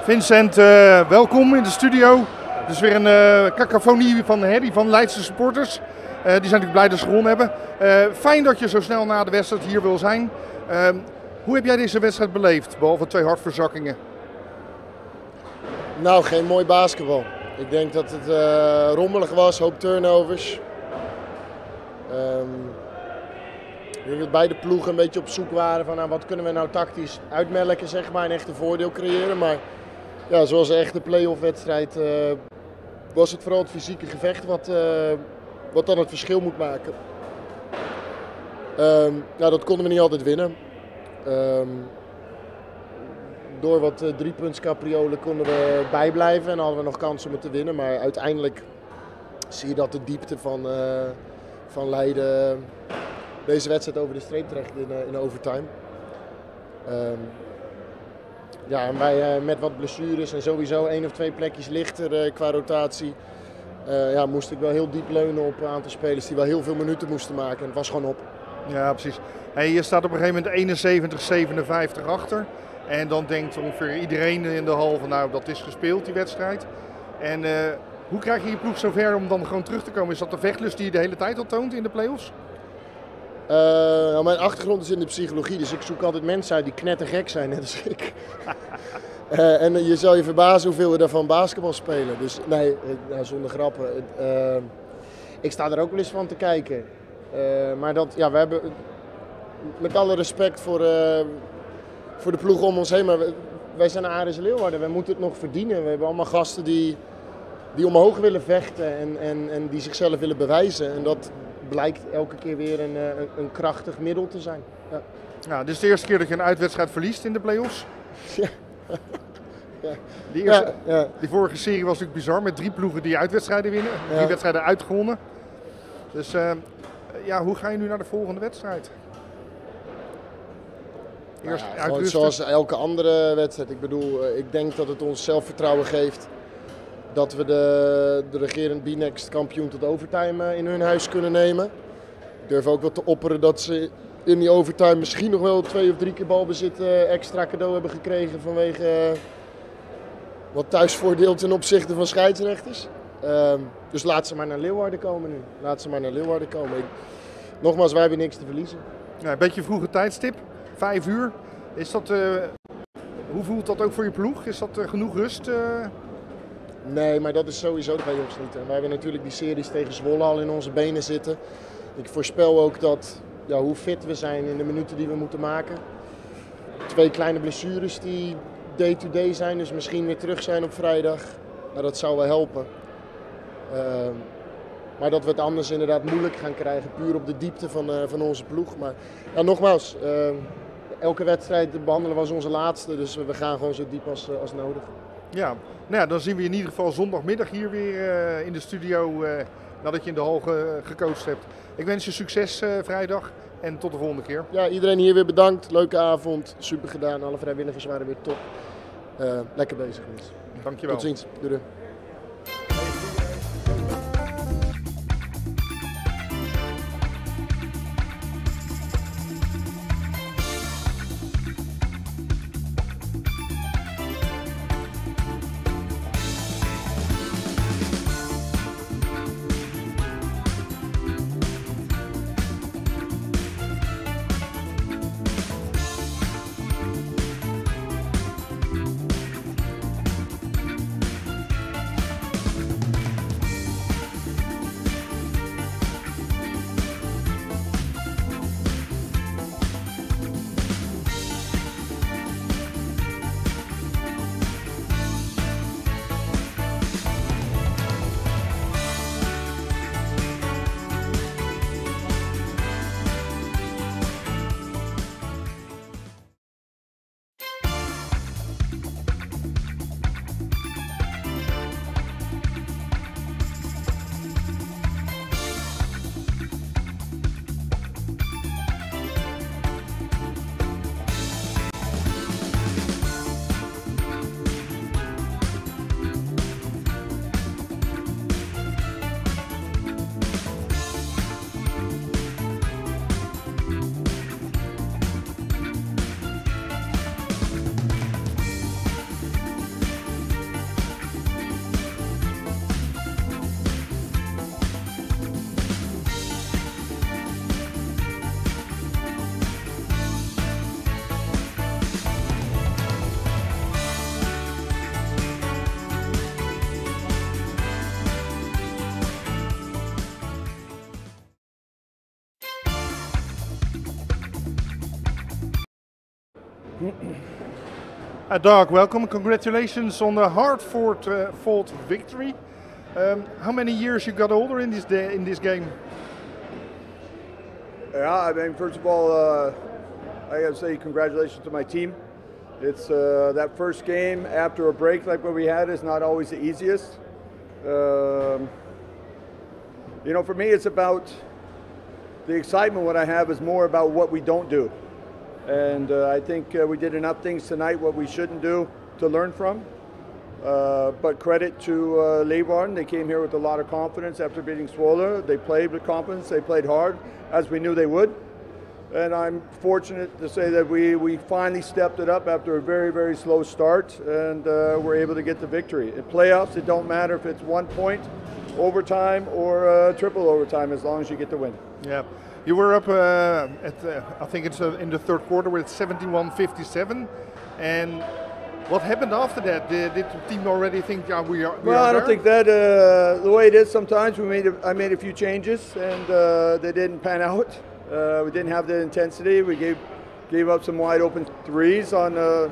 Vincent, uh, welkom in de studio. Het is weer een uh, cacophonie van Harry van Leidse supporters. Uh, die zijn natuurlijk blij dat ze gewonnen hebben. Uh, fijn dat je zo snel na de wedstrijd hier wil zijn. Uh, hoe heb jij deze wedstrijd beleefd, behalve twee hartverzakkingen? Nou, geen mooi basketbal. Ik denk dat het uh, rommelig was, hoop turnovers. Um, ik denk dat beide ploegen een beetje op zoek waren van nou, wat kunnen we nou tactisch uitmelken, zeg maar, en echt een voordeel creëren. Maar ja, zoals een echte play-off wedstrijd uh, was het vooral het fysieke gevecht wat, uh, wat dan het verschil moet maken. Um, nou, dat konden we niet altijd winnen. Um, door wat uh, driepuntscapriolen konden we bijblijven en hadden we nog kans om het te winnen. Maar uiteindelijk zie je dat de diepte van, uh, van Leiden deze wedstrijd over de streep trekt in, uh, in overtime. Um, ja, en wij uh, met wat blessures en sowieso één of twee plekjes lichter uh, qua rotatie, uh, ja, moest ik wel heel diep leunen op een aantal spelers die wel heel veel minuten moesten maken. En het was gewoon op. Ja, precies. Hey, je staat op een gegeven moment eenenzeventig zevenenvijftig achter. En dan denkt ongeveer iedereen in de hal van nou, dat is gespeeld, die wedstrijd. En uh, hoe krijg je je ploeg zover om dan gewoon terug te komen? Is dat de vechtlust die je de hele tijd al toont in de play-offs? Uh, nou, mijn achtergrond is in de psychologie, dus ik zoek altijd mensen uit die knettergek zijn, net als ik. uh, en je zal je verbazen hoeveel we daarvan basketbal spelen. Dus nee, nou, zonder grappen. Uh, ik sta er ook wel eens van te kijken. Uh, maar dat, ja, we hebben, met alle respect voor, uh, voor de ploeg om ons heen, maar we, wij zijn Aris Leeuwarden, wij moeten het nog verdienen. We hebben allemaal gasten die, die omhoog willen vechten en, en, en die zichzelf willen bewijzen. En dat blijkt elke keer weer een, een, een krachtig middel te zijn. Ja. Nou, dit is de eerste keer dat je een uitwedstrijd verliest in de play-offs. Ja. Ja. Die, eerste, ja, ja. die vorige serie was natuurlijk bizar met drie ploegen die uitwedstrijden winnen. Ja. Drie wedstrijden uitgewonnen. Dus uh, ja, hoe ga je nu naar de volgende wedstrijd? Eerst nou ja, gewoon zoals elke andere wedstrijd. Ik bedoel, ik denk dat het ons zelfvertrouwen geeft dat we de, de regerend B-Next kampioen tot overtime in hun huis kunnen nemen. Ik durf ook wel te opperen dat ze in die overtime misschien nog wel twee of drie keer balbezit uh, extra cadeau hebben gekregen vanwege uh, wat thuisvoordeel ten opzichte van scheidsrechters. Uh, dus laat ze maar naar Leeuwarden komen nu. Laat ze maar naar Leeuwarden komen. Ik, nogmaals, wij hebben niks te verliezen. Ja, een beetje vroege tijdstip, vijf uur. Is dat, uh, hoe voelt dat ook voor je ploeg? Is dat uh, genoeg rust? Uh... Nee, maar dat is sowieso bij ons niet. Wij hebben natuurlijk die series tegen Zwolle al in onze benen zitten. Ik voorspel ook dat, ja, hoe fit we zijn in de minuten die we moeten maken. Twee kleine blessures die day-to-day zijn, dus misschien weer terug zijn op vrijdag. Nou, dat zou wel helpen. Uh, maar dat we het anders inderdaad moeilijk gaan krijgen, puur op de diepte van, uh, van onze ploeg. Maar ja, nogmaals, uh, elke wedstrijd behandelen we als onze laatste, dus we gaan gewoon zo diep als, uh, als nodig. Ja, nou ja, dan zien we je in ieder geval zondagmiddag hier weer uh, in de studio, uh, nadat je in de hal ge gecoacht hebt. Ik wens je succes uh, vrijdag en tot de volgende keer. Ja, iedereen hier weer bedankt. Leuke avond, super gedaan. Alle vrijwilligers waren weer top. Uh, lekker bezig geweest. Dankjewel. Tot ziens. Doei doei. Uh, Doug, welcome. Congratulations on the hard-fought uh, fought victory. Um, how many years you got older in this day, in this game? Yeah, I mean, first of all, uh, I got to say congratulations to my team. It's uh, that first game after a break like what we had is not always the easiest. Um, you know, for me, it's about the excitement. What I have is more about what we don't do. And uh, I think uh, we did enough things tonight what we shouldn't do to learn from. Uh, but credit to uh, Leeuwarden. They came here with a lot of confidence after beating Zwolle. They played with confidence. They played hard, as we knew they would. And I'm fortunate to say that we, we finally stepped it up after a very, very slow start, and uh, we're able to get the victory. In playoffs, it don't matter if it's one point, overtime, or uh, triple overtime, as long as you get the win. Yeah. You were up uh, at, uh, I think it's uh, in the third quarter with seventy-one fifty-seven. And what happened after that? Did, did the team already think, yeah, we are we Well, are I don't there? think that, uh, the way it is sometimes, we made a, I made a few changes, and uh, they didn't pan out. Uh, we didn't have the intensity. We gave gave up some wide open threes on, uh,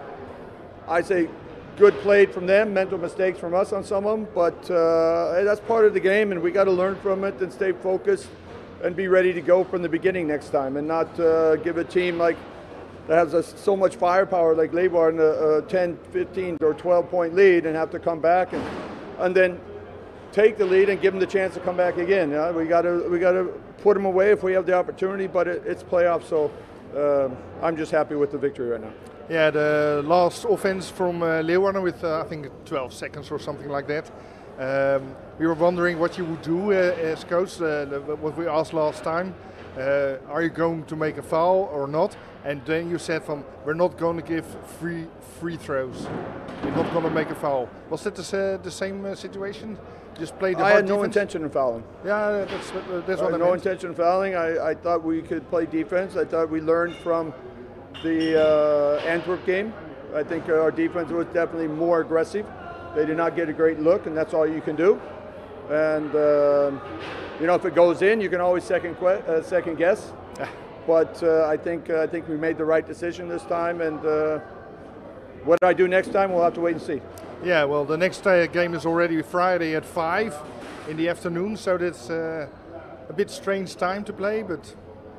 I say, good played from them, mental mistakes from us on some of them. But uh, that's part of the game, and we got to learn from it and stay focused and be ready to go from the beginning next time, and not uh, give a team like that has a, so much firepower like Leeuwarden a, a ten, fifteen, or twelve point lead and have to come back and and then take the lead and give them the chance to come back again. Yeah? We got to we got to put them away if we have the opportunity, but it, it's playoffs, so uh, I'm just happy with the victory right now. Yeah, the last offense from uh, Leeuwarden with uh, I think twelve seconds or something like that. Um, we were wondering what you would do uh, as coach, uh, what we asked last time. Uh, are you going to make a foul or not? And then you said from, we're not going to give free free throws. We're not going to make a foul. Was that the, uh, the same uh, situation? Just play the I hard had no defense? intention of fouling. Yeah, that's, uh, that's what I I had no meant. intention of fouling. I, I thought we could play defense. I thought we learned from the uh, Antwerp game. I think our defense was definitely more aggressive. They did not get a great look, and that's all you can do. And uh, you know, if it goes in, you can always second que uh, second guess. But uh, I think uh, I think we made the right decision this time. And uh, what I do next time, we'll have to wait and see. Yeah, well, the next uh, game is already Friday at five in the afternoon, so that's uh, a bit strange time to play, but.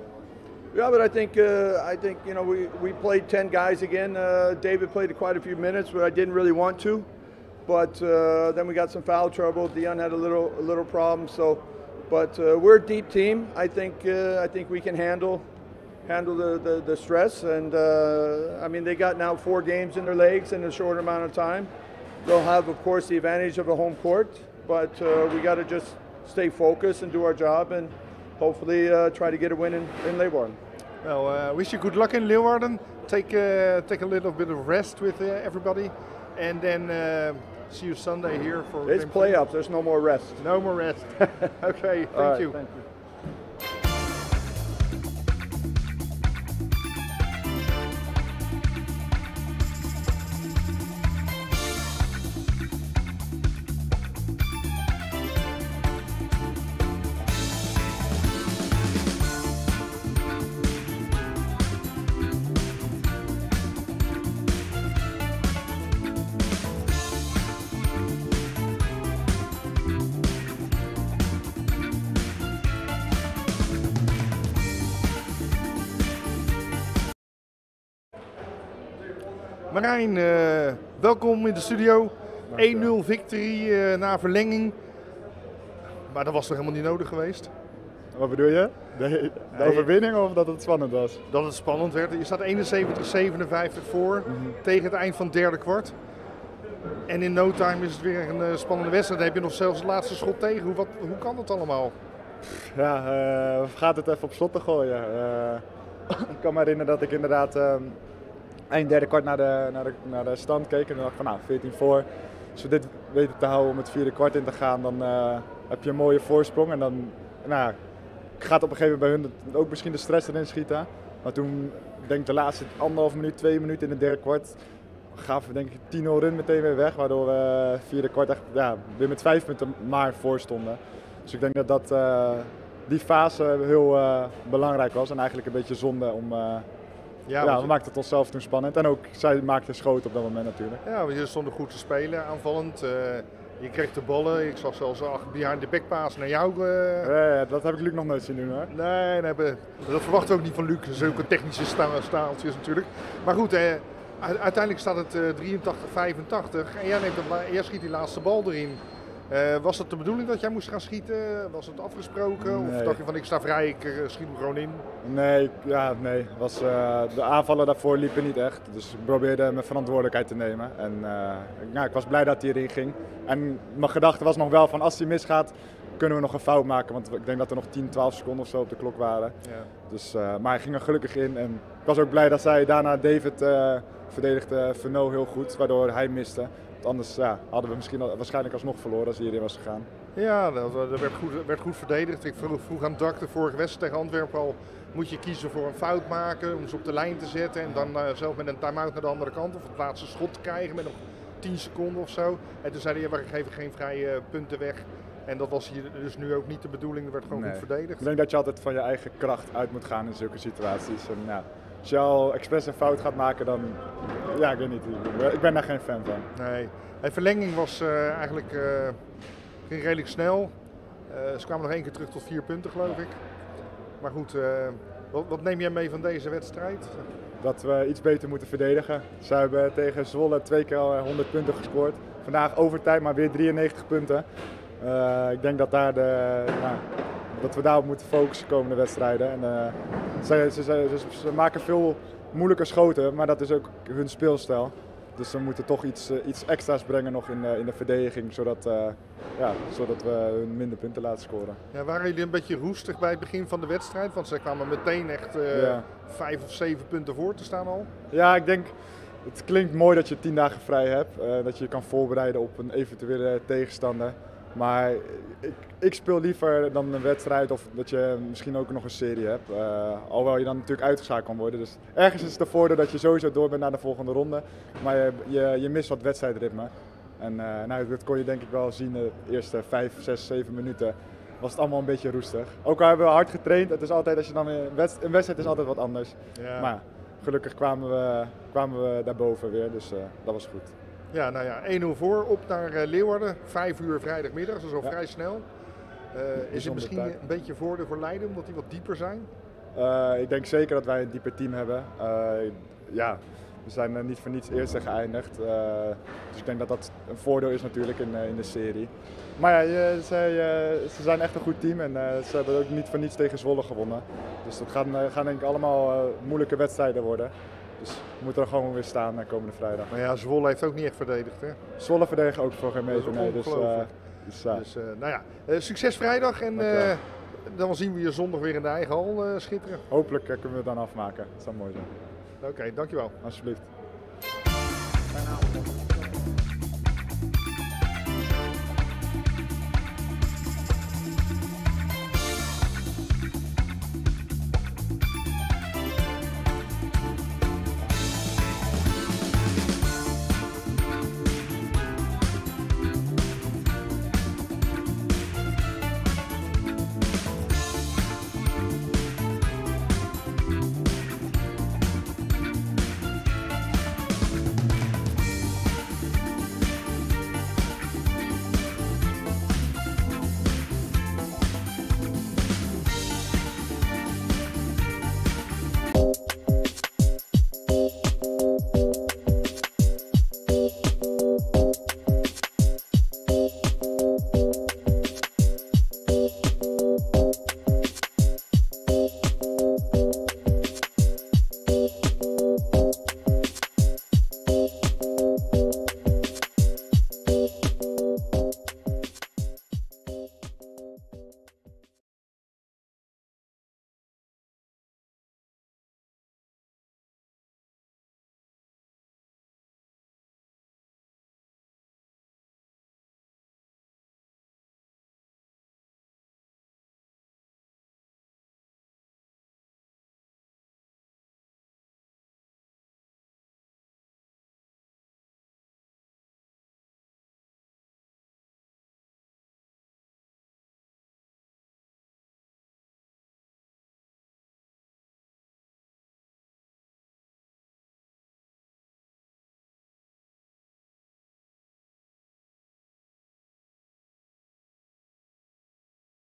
Yeah, but I think uh, I think you know we, we played ten guys again. Uh, David played quite a few minutes, but I didn't really want to. But uh, then we got some foul trouble. Dion had a little a little problem. So, but uh, we're a deep team. I think uh, I think we can handle handle the, the, the stress. And uh, I mean, they got now four games in their legs in a short amount of time. They'll have, of course, the advantage of a home court. But uh, we got to just stay focused and do our job, and hopefully uh, try to get a win in, in Leeuwarden. Well, uh, wish you good luck in Leeuwarden. Take uh, take a little bit of rest with uh, everybody, and then uh, see you Sunday here for. It's playoffs. There's no more rest. No more rest. Okay, thank right, you. Thank you. Marijn, uh, welkom in de studio. één nul victory uh, na verlenging. Maar dat was toch helemaal niet nodig geweest? Wat bedoel je? De, de Nee. overwinning of dat het spannend was? Dat het spannend werd. Je staat eenenzeventig zevenenvijftig voor Mm-hmm. tegen het eind van het derde kwart. En in no time is het weer een uh, spannende wedstrijd. Dan heb je nog zelfs het laatste schot tegen. Hoe, wat, hoe kan dat allemaal? Ja, uh, we gaan het even op slot te gooien. Uh, ik kan me herinneren dat ik inderdaad uh, eind derde kwart naar de, naar, de, naar de stand keek en dacht van nou, veertien voor. Als we dit weten te houden om het vierde kwart in te gaan, dan uh, heb je een mooie voorsprong. En dan nou, gaat op een gegeven moment bij hun ook misschien de stress erin schieten. Maar toen, ik denk de laatste anderhalf minuut, twee minuten in het derde kwart, gaven we denk ik tien nul run meteen weer weg. Waardoor we uh, vierde kwart echt ja, weer met vijf punten maar voor stonden. Dus ik denk dat, dat uh, die fase heel uh, belangrijk was en eigenlijk een beetje zonde om uh, ja, want- we maakten het onszelf toen spannend. En ook zij maakte schoten op dat moment natuurlijk. Ja, want jullie stonden goed te spelen, aanvallend. Uh, je kreeg de ballen. Ik zag zelfs ach, behind the back pass naar jou. Uh... Ja, dat heb ik Luc nog nooit zien doen hoor. Nee, nee, dat verwachten we ook niet van Luc. Zulke technische sta staaltjes natuurlijk. Maar goed, uh, uiteindelijk staat het uh, drieëntachtig vijfentachtig. En jij, neemt het, jij schiet die laatste bal erin. Uh, was dat de bedoeling dat jij moest gaan schieten? Was het afgesproken? Nee. Of dacht je van ik sta vrij, ik uh, schiet hem gewoon in? Nee, ja, nee. Was, uh, de aanvallen daarvoor liepen niet echt. Dus ik probeerde mijn verantwoordelijkheid te nemen. En uh, nou, ik was blij dat hij erin ging. En mijn gedachte was nog wel van als hij misgaat, kunnen we nog een fout maken. Want ik denk dat er nog tien, twaalf seconden of zo op de klok waren. Ja. Dus, uh, maar hij ging er gelukkig in. En ik was ook blij dat zij daarna David uh, verdedigde Verno heel goed, waardoor hij miste. Want anders ja, hadden we misschien al, waarschijnlijk alsnog verloren als hij erin was gegaan. Ja, dat, dat werd, goed, werd goed verdedigd. Ik vroeg, vroeg aan Dak de vorige wedstrijd tegen Antwerpen al, moet je kiezen voor een fout maken om ze op de lijn te zetten en dan uh, zelf met een time-out naar de andere kant of het laatste schot te krijgen met nog tien seconden of zo. En toen zeiden we, we geven geen vrije punten weg. En dat was hier dus nu ook niet de bedoeling, er werd gewoon nee. goed verdedigd. Ik denk dat je altijd van je eigen kracht uit moet gaan in zulke situaties. En, ja, als je al expres een fout gaat maken, dan, ja, ik weet niet, ik ben daar geen fan van. Nee, de verlenging was uh, eigenlijk, uh, ging redelijk snel. Uh, ze kwamen nog één keer terug tot vier punten geloof ik. Maar goed, uh, wat, wat neem jij mee van deze wedstrijd? Dat we iets beter moeten verdedigen. Ze hebben tegen Zwolle twee keer al honderd punten gescoord. Vandaag overtijd maar weer drieënnegentig punten. Uh, ik denk dat, daar de, nou, dat we daarop moeten focussen de komende wedstrijden. En, uh, ze, ze, ze, ze, ze maken veel moeilijke schoten, maar dat is ook hun speelstijl. Dus we moeten toch iets, uh, iets extra's brengen nog in, uh, in de verdediging, zodat, uh, ja, zodat we hun minder punten laten scoren. Ja, waren jullie een beetje roestig bij het begin van de wedstrijd? Want ze kwamen meteen echt uh, ja. vijf of zeven punten voor te staan al. Ja, ik denk, het klinkt mooi dat je tien dagen vrij hebt. Uh, dat je je kan voorbereiden op een eventuele tegenstander. Maar ik, ik speel liever dan een wedstrijd of dat je misschien ook nog een serie hebt. Uh, alhoewel je dan natuurlijk uitgeschakeld kan worden. Dus ergens is het de voordeel dat je sowieso door bent naar de volgende ronde. Maar je, je, je mist wat wedstrijdritme. En uh, nou, dat kon je denk ik wel zien de eerste vijf, zes, zeven minuten. Was het allemaal een beetje roestig. Ook al hebben we hard getraind. Het is altijd, als je dan een wedstrijd, een wedstrijd is altijd wat anders. Ja. Maar gelukkig kwamen we, kwamen we daarboven weer. Dus uh, dat was goed. Ja, nou ja, één nul voor, op naar uh, Leeuwarden, vijf uur vrijdagmiddag, dat is al ja. vrij snel. Uh, is het misschien tijd. een beetje voordeel voor Leiden, omdat die wat dieper zijn? Uh, ik denk zeker dat wij een dieper team hebben. Uh, ja, we zijn uh, niet voor niets eerste geëindigd. Uh, dus ik denk dat dat een voordeel is natuurlijk in, uh, in de serie. Maar ja, je, zij, uh, ze zijn echt een goed team en uh, ze hebben ook niet voor niets tegen Zwolle gewonnen. Dus dat gaan, uh, gaan denk ik allemaal uh, moeilijke wedstrijden worden. Dus we moeten er gewoon weer staan uh, komende vrijdag. Maar ja, Zwolle heeft ook niet echt verdedigd, hè? Zwolle verdedigen ook voor geen meter, nee. Dus, uh, dus, uh, dus uh, nou ja, uh, succes vrijdag en uh, dan zien we je zondag weer in de eigen hal uh, schitteren. Hopelijk uh, kunnen we het dan afmaken. Dat zou mooi zijn. Oké, okay, dankjewel. Alsjeblieft.